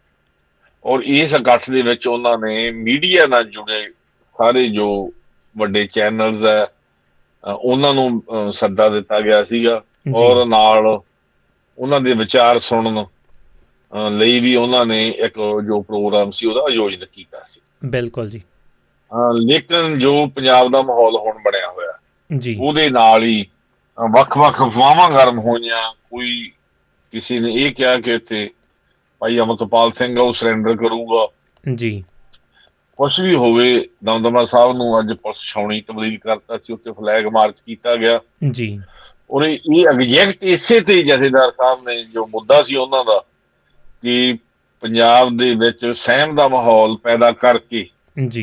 ਔਰ ਇਸ ਇਕੱਠ ਦੇ ਵਿੱਚ ਉਹਨਾਂ ਨੇ ਮੀਡੀਆ ਨਾਲ ਜੁੜੇ ਸਾਰੇ ਜੋ ਵੱਡੇ ਚੈਨਲਸ ਹੈ ਉਹਨਾਂ ਨੂੰ ਸੱਦਾ ਦਿੱਤਾ ਗਿਆ ਸੀਗਾ, ਔਰ ਨਾਲ ਉਹਨਾਂ ਦੇ ਵਿਚਾਰ ਸੁਣਨ ਲਈ ਵੀ ਉਹਨਾਂ ਨੇ ਇੱਕ ਜੋ ਪ੍ਰੋਗਰਾਮ ਸੀ ਉਹਦਾ ਆਯੋਜਨ ਕੀਤਾ ਸੀ। ਬਿਲਕੁਲ ਜੀ। ਲੇਕਿਨ ਜੋ ਪੰਜਾਬ ਦਾ ਮਾਹੌਲ ਹੁਣ ਬਣਿਆ ਹੋਇਆ ਜੀ, ਉਹਦੇ ਨਾਲ ਹੀ ਵੱਖ-ਵੱਖ ਅਫਵਾਹਾਂ ਗਰਮ ਹੋਈਆਂ। ਕੋਈ ਕਿਸੇ ਨੇ ਇਹ ਕਿਹਾ ਕਿ ਇੱਥੇ ਭਾਈ ਅਮਰਤਪਾਲ ਸਿੰਘ ਉਹ ਸਰੈਂਡਰ ਕਰੂਗਾ ਜੀ। ਕੁਛ ਵੀ ਹੋਵੇ, ਦਮਦਮਾ ਸਾਹਿਬ ਨੂੰ ਅੱਜ ਪੁਲਿਸ ਛਾਉਣੀ ਤਬਦੀਲ ਕਰਤਾ ਸੀ, ਉੱਥੇ ਫਲੈਗ ਮਾਰਚ ਕੀਤਾ ਗਿਆ ਜੀ। ਔਰ ਇਹ ਐਗਜੈਕਟ ਇਸੇ ਤੇ ਜਥੇਦਾਰ ਸਾਹਿਬ ਨੇ ਜੋ ਮੁੱਦਾ ਸੀ ਉਹਨਾਂ ਦਾ ਕਿ ਪੰਜਾਬ ਦੇ ਵਿੱਚ ਸਹਿਮ ਦਾ ਮਾਹੌਲ ਪੈਦਾ ਕਰਕੇ ਜੀ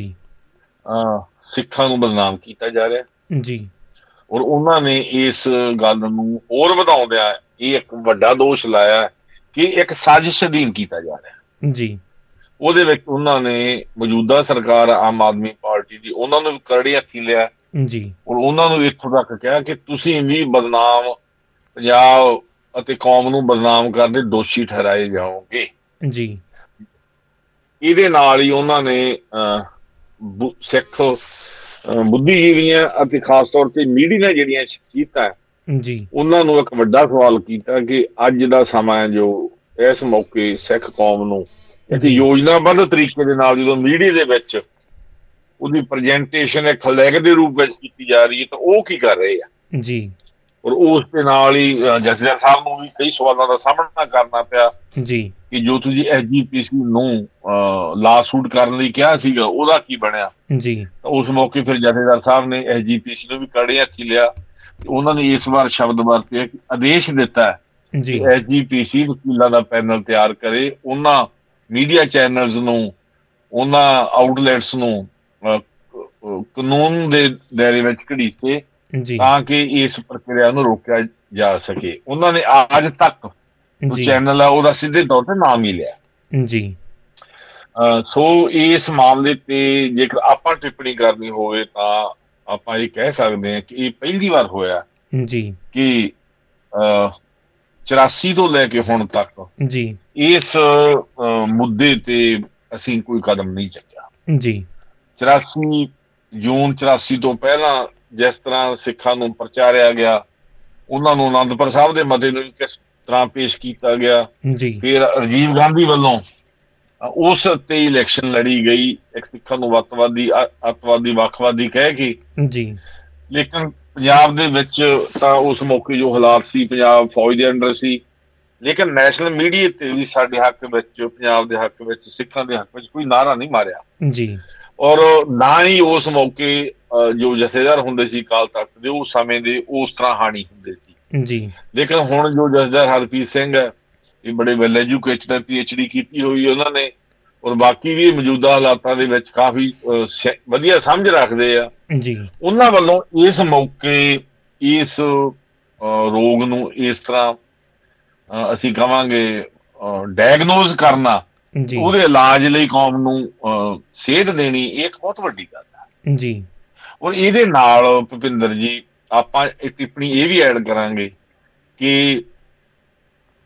ਸਿੱਖਾਂ ਨੂੰ ਬਦਨਾਮ ਕੀਤਾ ਜਾ ਰਿਹਾ ਜੀ, ਔਰ ਉਹਨਾਂ ਨੇ ਇਸ ਗੱਲ ਨੂੰ ਹੋਰ ਵਧਾਉਂਦਿਆਂ ਇਹ ਇੱਕ ਵੱਡਾ ਦੋਸ਼ ਲਾਇਆ ਕਿ ਇੱਕ ਸਾਜ਼ਿਸ਼ ਅਧੀਨ ਕੀਤਾ ਜਾ ਰਿਹਾ ਜੀ। ਉਹਦੇ ਵਿੱਚ ਉਹਨਾਂ ਨੇ ਮੌਜੂਦਾ ਸਰਕਾਰ ਆਮ ਆਦਮੀ ਪਾਰਟੀ ਦੀ ਉਹਨਾਂ ਨੂੰ ਵੀ ਕਰੜੇ ਹੱਥੀਂ ਲਿਆ ਜੀ, ਔਰ ਉਹਨਾਂ ਨੂੰ ਇੱਥੋਂ ਤੱਕ ਕਿਹਾ ਕਿ ਤੁਸੀਂ ਵੀ ਬਦਨਾਮ ਪੰਜਾਬ ਅਤੇ ਕੌਮ ਨੂੰ ਬਦਨਾਮ ਕਰਨ ਦੇ ਦੋਸ਼ੀ ਠਹਿਰਾਏ ਜਾਓਗੇ ਜੀ। ਇਹਦੇ ਨਾਲ ਹੀ ਉਹਨਾਂ ਨੇ ਸਿੱਖ ਬੁੱਧੀਜੀਵੀਆਂ ਅਤੇ ਖਾਸ ਤੌਰ ਤੇ ਮੀਡੀਆ ਜਿਹੜੀਆਂ ਸ਼ਖਸੀਅਤਾਂ ਜੀ ਉਹਨਾਂ ਨੂੰ ਇੱਕ ਵੱਡਾ ਸਵਾਲ ਕੀਤਾ ਕਿ ਅੱਜ ਦਾ ਸਮਾਂ ਹੈ ਜੋ ਇਸ ਮੌਕੇ ਸਿੱਖ ਕੌਮ ਨੂੰ ਇੱਕ ਯੋਜਨਾਬੱਧ ਤਰੀਕੇ ਦੇ ਨਾਲ ਜਦੋਂ ਮੀਡੀਆ ਦੇ ਵਿੱਚ ਉਹਦੀ ਪ੍ਰੈਜੈਂਟੇਸ਼ਨ ਇੱਕ ਖਲੈਕ ਦੇ ਰੂਪ ਵਿੱਚ ਕੀਤੀ ਜਾ ਰਹੀ ਹੈ ਤਾਂ ਉਹ ਕੀ ਕਰ ਰਹੇ ਆ ਜੀ। ਔਰ ਉਸ ਦੇ ਨਾਲ ਹੀ ਜਥੇਦਾਰ ਸਾਹਿਬ ਨੂੰ ਵੀ ਕਈ ਸਵਾਲਾਂ ਦਾ ਸਾਹਮਣਾ ਕਰਨਾ ਪਿਆ ਜੀ ਕਿ ਜੋ ਤੁਸੀਂ ਐਸ ਜੀ ਪੀ ਸੀ ਨੂੰ ਲਾ ਸੂਟ ਕਰਨ ਲਈ ਕਿਹਾ ਸੀਗਾ ਉਹਦਾ ਕੀ ਬਣਿਆ ਜੀ। ਉਸ ਮੌਕੇ ਫਿਰ ਜਥੇਦਾਰ ਸਾਹਿਬ ਨੇ ਐਸ ਜੀ ਪੀ ਸੀ ਨੂੰ ਵੀ ਕੜੇ ਹੱਥੀਂ ਲਿਆ। ਉਹਨਾਂ ਨੇ ਇਸ ਵਾਰ ਸ਼ਬਦ ਵਰਤੇ ਕਿ ਆਦੇਸ਼ ਦਿੱਤਾ ਜੀ ਐਸ ਜੀ ਪੀ ਸੀ ਵਕੀਲਾਂ ਦਾ ਪੈਨਲ ਤਿਆਰ ਕਰੇ, ਉਹਨਾਂ ਮੀਡੀਆ ਚੈਨਲਸ ਨੂੰ, ਉਹਨਾਂ ਆਊਟਲੈਟਸ ਨੂੰ ਕਾਨੂੰਨ ਦੇ ਦਾਇਰੇ ਵਿੱਚ ਘੜੀਸੇ ਤਾਂ ਕਿ ਇਸ ਪ੍ਰਕਿਰਿਆ ਨੂੰ ਰੋਕਿਆ ਜਾ ਸਕੇ। ਉਹਨਾਂ ਨੇ ਅੱਜ ਤੱਕ ਚੈਨਲ ਆ ਉਹਦਾ ਸਿੱਧੇ ਤੌਰ ਤੇ ਨਾਮ ਹੀ ਲਿਆ ਜੀ। ਸੋ ਇਸ ਮਾਮਲੇ ਤੇ ਜੇਕਰ ਆਪਾਂ ਟਿੱਪਣੀ ਕਰਨੀ ਹੋਵੇ ਤਾਂ ਆਪਾਂ ਇਹ ਕਹਿ ਸਕਦੇ ਹਾਂ ਕਿ ਇਹ ਪਹਿਲੀ ਵਾਰ ਹੋਇਆ ਜੀ ਕਿ ਚੁਰਾਸੀ ਤੋਂ ਲੈ ਕੇ ਹੁਣ ਤੱਕ ਜੀ ਇਸ ਮੁੱਦੇ ਤੇ ਅਸੀਂ ਕੋਈ ਕਦਮ ਨਹੀਂ ਚੱਕਿਆ ਜੀ। ਚੁਰਾਸੀ ਜੂਨ ਚੁਰਾਸੀ ਤੋਂ ਪਹਿਲਾਂ ਜਿਸ ਤਰ੍ਹਾਂ ਸਿੱਖਾਂ ਨੂੰ ਪ੍ਰਚਾਰਿਆ ਗਿਆ, ਉਹਨਾਂ ਨੂੰ ਅਨੰਦਪੁਰ ਸਾਹਿਬ ਦੇ ਮਤੇ ਨੂੰ ਕਿਸ ਤਰ੍ਹਾਂ ਪੇਸ਼ ਕੀਤਾ ਗਿਆ, ਫਿਰ ਰਾਜੀਵ ਗਾਂਧੀ ਵੱਲੋਂ ਉਸ ਤੇ ਇਲੈਕਸ਼ਨ ਲੜੀ ਗਈ ਇੱਕ ਸਿੱਖਾਂ ਨੂੰ ਵੱਖਵਾਦੀ ਅੱਤਵਾਦੀ ਵੱਖਵਾਦੀ ਕਹਿ ਕੇ ਜੀ। ਲੇਕਿਨ ਪੰਜਾਬ ਦੇ ਵਿੱਚ ਤਾਂ ਉਸ ਮੌਕੇ ਜੋ ਹਾਲਾਤ ਸੀ ਪੰਜਾਬ ਫੌਜ ਦੇ ਅੰਡਰ ਸੀ, ਲੇਕਿਨ ਨੈਸ਼ਨਲ ਮੀਡੀਆ ਤੇ ਵੀ ਸਾਡੇ ਹੱਕ ਵਿੱਚ, ਪੰਜਾਬ ਦੇ ਹੱਕ ਵਿੱਚ, ਸਿੱਖਾਂ ਦੇ ਹੱਕ ਵਿੱਚ ਕੋਈ ਨਾਅਰਾ ਨਹੀਂ ਮਾਰਿਆ ਜੀ। ਔਰ ਨਾ ਹੀ ਉਸ ਮੌਕੇ ਜੋ ਜਥੇਦਾਰ ਹੁੰਦੇ ਸੀ ਅਕਾਲ ਤਖਤ ਦੇ ਉਸ ਸਮੇਂ ਦੇ ਉਸ ਤਰ੍ਹਾਂ ਹਾਣੀ ਹੁੰਦੇ ਸੀ ਜੀ। ਲੇਕਿਨ ਹੁਣ ਜੋ ਜਥੇਦਾਰ ਹਰਪ੍ਰੀਤ ਸਿੰਘ ਹੈ, ਇਹ ਬੜੇ well educated P H D ਕੀਤੀ ਹੋਈ ਉਹਨਾਂ ਨੇ, ਔਰ ਬਾਕੀ ਵੀ ਮੌਜੂਦਾ ਹਾਲਾਤਾਂ ਦੇ ਵਿੱਚ ਕਾਫੀ ਵਧੀਆ ਸਮਝ ਰੱਖਦੇ ਆ ਜੀ। ਉਹਨਾਂ ਵੱਲੋਂ ਇਸ ਮੌਕੇ ਇਸ ਰੋਗ ਨੂੰ ਇਸ ਤਰ੍ਹਾਂ ਅਸੀਂ ਕਹਾਂਗੇ ਡਾਇਗਨੋਜ਼ ਕਰਨਾ, ਉਹਦੇ ਇਲਾਜ ਲਈ ਕੌਮ ਨੂੰ ਸੇਧ ਦੇਣੀ, ਇਹ ਇੱਕ ਬਹੁਤ ਵੱਡੀ ਗੱਲ ਹੈ ਜੀ। ਔਰ ਇਹਦੇ ਨਾਲ ਭੁਪਿੰਦਰ ਜੀ ਆਪਾਂ ਇੱਕ ਟਿੱਪਣੀ ਇਹ ਵੀ ਐਡ ਕਰਾਂਗੇ ਕਿ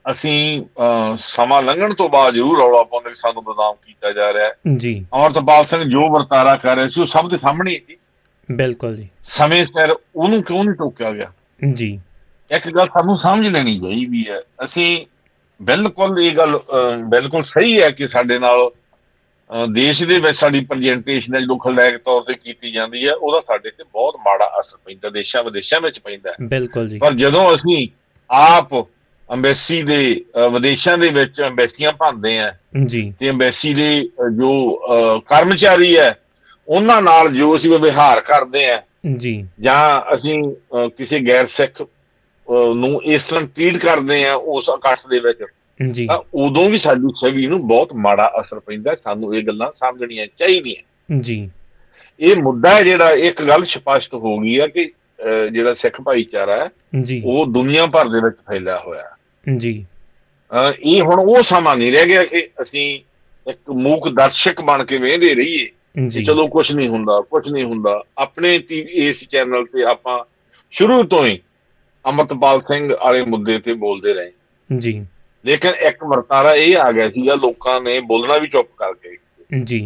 ਅਸੀਂ ਅਹ, ਸਮਾਂ ਲੰਘਣ ਤੋਂ ਬਾਅਦ ਜ਼ਰੂਰ ਰੌਲਾ ਪਾਉਂਦੇ ਕਿ ਸਾਨੂੰ ਬਦਨਾਮ ਕੀਤਾ ਜਾ ਰਿਹਾ ਹੈ। ਜੀ ਅਮਰਤਪਾਲ ਸਿੰਘ ਜੋ ਵਰਤਾਰਾ ਕਰ ਰਹੇ ਸੀ ਉਹ ਸਭ ਦੇ ਸਾਹਮਣੇ ਸੀ। ਬਿਲਕੁਲ ਜੀ। ਸਮੇਂ ਸਿਰ ਉਹਨੂੰ ਕਿਉਂ ਨਹੀਂ ਟੋਕਿਆ ਗਿਆ? ਜੀ ਇੱਕ ਗੱਲ ਸਾਨੂੰ ਸਮਝ ਲੈਣੀ ਚਾਹੀਦੀ ਹੈ। ਅਸੀਂ ਬਿਲਕੁਲ ਇਹ ਗੱਲ ਅਹ, ਬਿਲਕੁਲ ਸਹੀ ਹੈ ਕਿ ਸਾਡੇ ਨਾਲ ਅਹ, ਦੇਸ਼ ਦੇ ਵਿੱਚ ਸਾਡੀ ਪ੍ਰੈਜੈਂਟੇਸ਼ਨ ਹੈ ਜਦੋਂ ਖਲੈਕ ਤੌਰ ਤੇ ਕੀਤੀ ਜਾਂਦੀ ਹੈ, ਉਹਦਾ ਸਾਡੇ ਤੇ ਬਹੁਤ ਮਾੜਾ ਅਸਰ ਪੈਂਦਾ, ਦੇਸ਼ਾਂ ਵਿਦੇਸ਼ਾਂ ਵਿੱਚ ਪੈਂਦਾ ਹੈ। ਬਿਲਕੁਲ ਜੀ। ਪਰ ਜਦੋਂ ਅਸੀਂ ਆਪ ਅੰਬੈਸੀ ਦੇ ਅਹ, ਵਿਦੇਸ਼ਾਂ ਦੇ ਵਿੱਚ ਅੰਬੈਸੀਆਂ ਭੰਨਦੇ ਆ ਜੀ ਤੇ ਅੰਬੈਸੀ ਦੇ ਅਹ, ਜੋ ਅਹ, ਕਰਮਚਾਰੀ ਹੈ ਉਹਨਾਂ ਨਾਲ ਜੋ ਅਸੀਂ ਵਿਵਹਾਰ ਕਰਦੇ ਆ ਜੀ ਜਾਂ ਅਸੀਂ ਅਹ, ਕਿਸੇ ਗੈਰ ਸਿੱਖ ਅਹ, ਨੂੰ ਇਸ ਤਰ੍ਹਾਂ ਟ੍ਰੀਟ ਕਰਦੇ ਆ ਉਸ ਇਕੱਠ ਦੇ ਵਿੱਚ, ਜੀ ਤਾਂ ਉਦੋਂ ਵੀ ਸਾਡੀ ਛਵੀ ਨੂੰ ਬਹੁਤ ਮਾੜਾ ਅਸਰ ਪੈਂਦਾ। ਸਾਨੂੰ ਇਹ ਗੱਲਾਂ ਸਮਝਣੀਆਂ ਚਾਹੀਦੀਆਂ। ਜੀ ਇਹ ਮੁੱਦਾ ਹੈ ਜਿਹੜਾ, ਇੱਕ ਗੱਲ ਸਪਸ਼ਟ ਹੋ ਗਈ ਹੈ ਕਿ ਅਹ, ਜਿਹੜਾ ਸਿੱਖ ਭਾਈਚਾਰਾ ਹੈ ਜੀ ਉਹ ਦੁਨੀਆ ਭਰ ਦੇ ਵਿੱਚ ਫੈਲਿਆ ਹੋਇਆ। ਜੀ ਅਹ, ਇਹ ਹੁਣ ਉਹ ਸਮਾਂ ਨਹੀਂ ਰਹਿ ਗਿਆ ਕਿ ਅਸੀਂ ਇੱਕ ਮੂਕ ਦਰਸ਼ਕ ਬਣ ਕੇ ਵੇਖਦੇ ਰਹੀਏ ਜੀ ਚਲੋ ਕੁਛ ਨਹੀਂ ਹੁੰਦਾ, ਕੁਛ ਨਹੀਂ ਹੁੰਦਾ। ਆਪਣੇ ਇਸ ਚੈਨਲ ਤੇ ਆਪਾਂ ਸ਼ੁਰੂ ਤੋਂ ਹੀ ਅਮਰਤਪਾਲ ਸਿੰਘ ਵਾਲੇ ਮੁੱਦੇ ਤੇ ਬੋਲਦੇ ਰਹੇ, ਜੀ ਲੇਕਿਨ ਇੱਕ ਵਰਤਾਰਾ ਇਹ ਆ ਗਿਆ ਸੀਗਾ, ਲੋਕਾਂ ਨੇ ਬੋਲਣਾ ਵੀ ਚੁੱਪ ਕਰ ਗਏ ਜੀ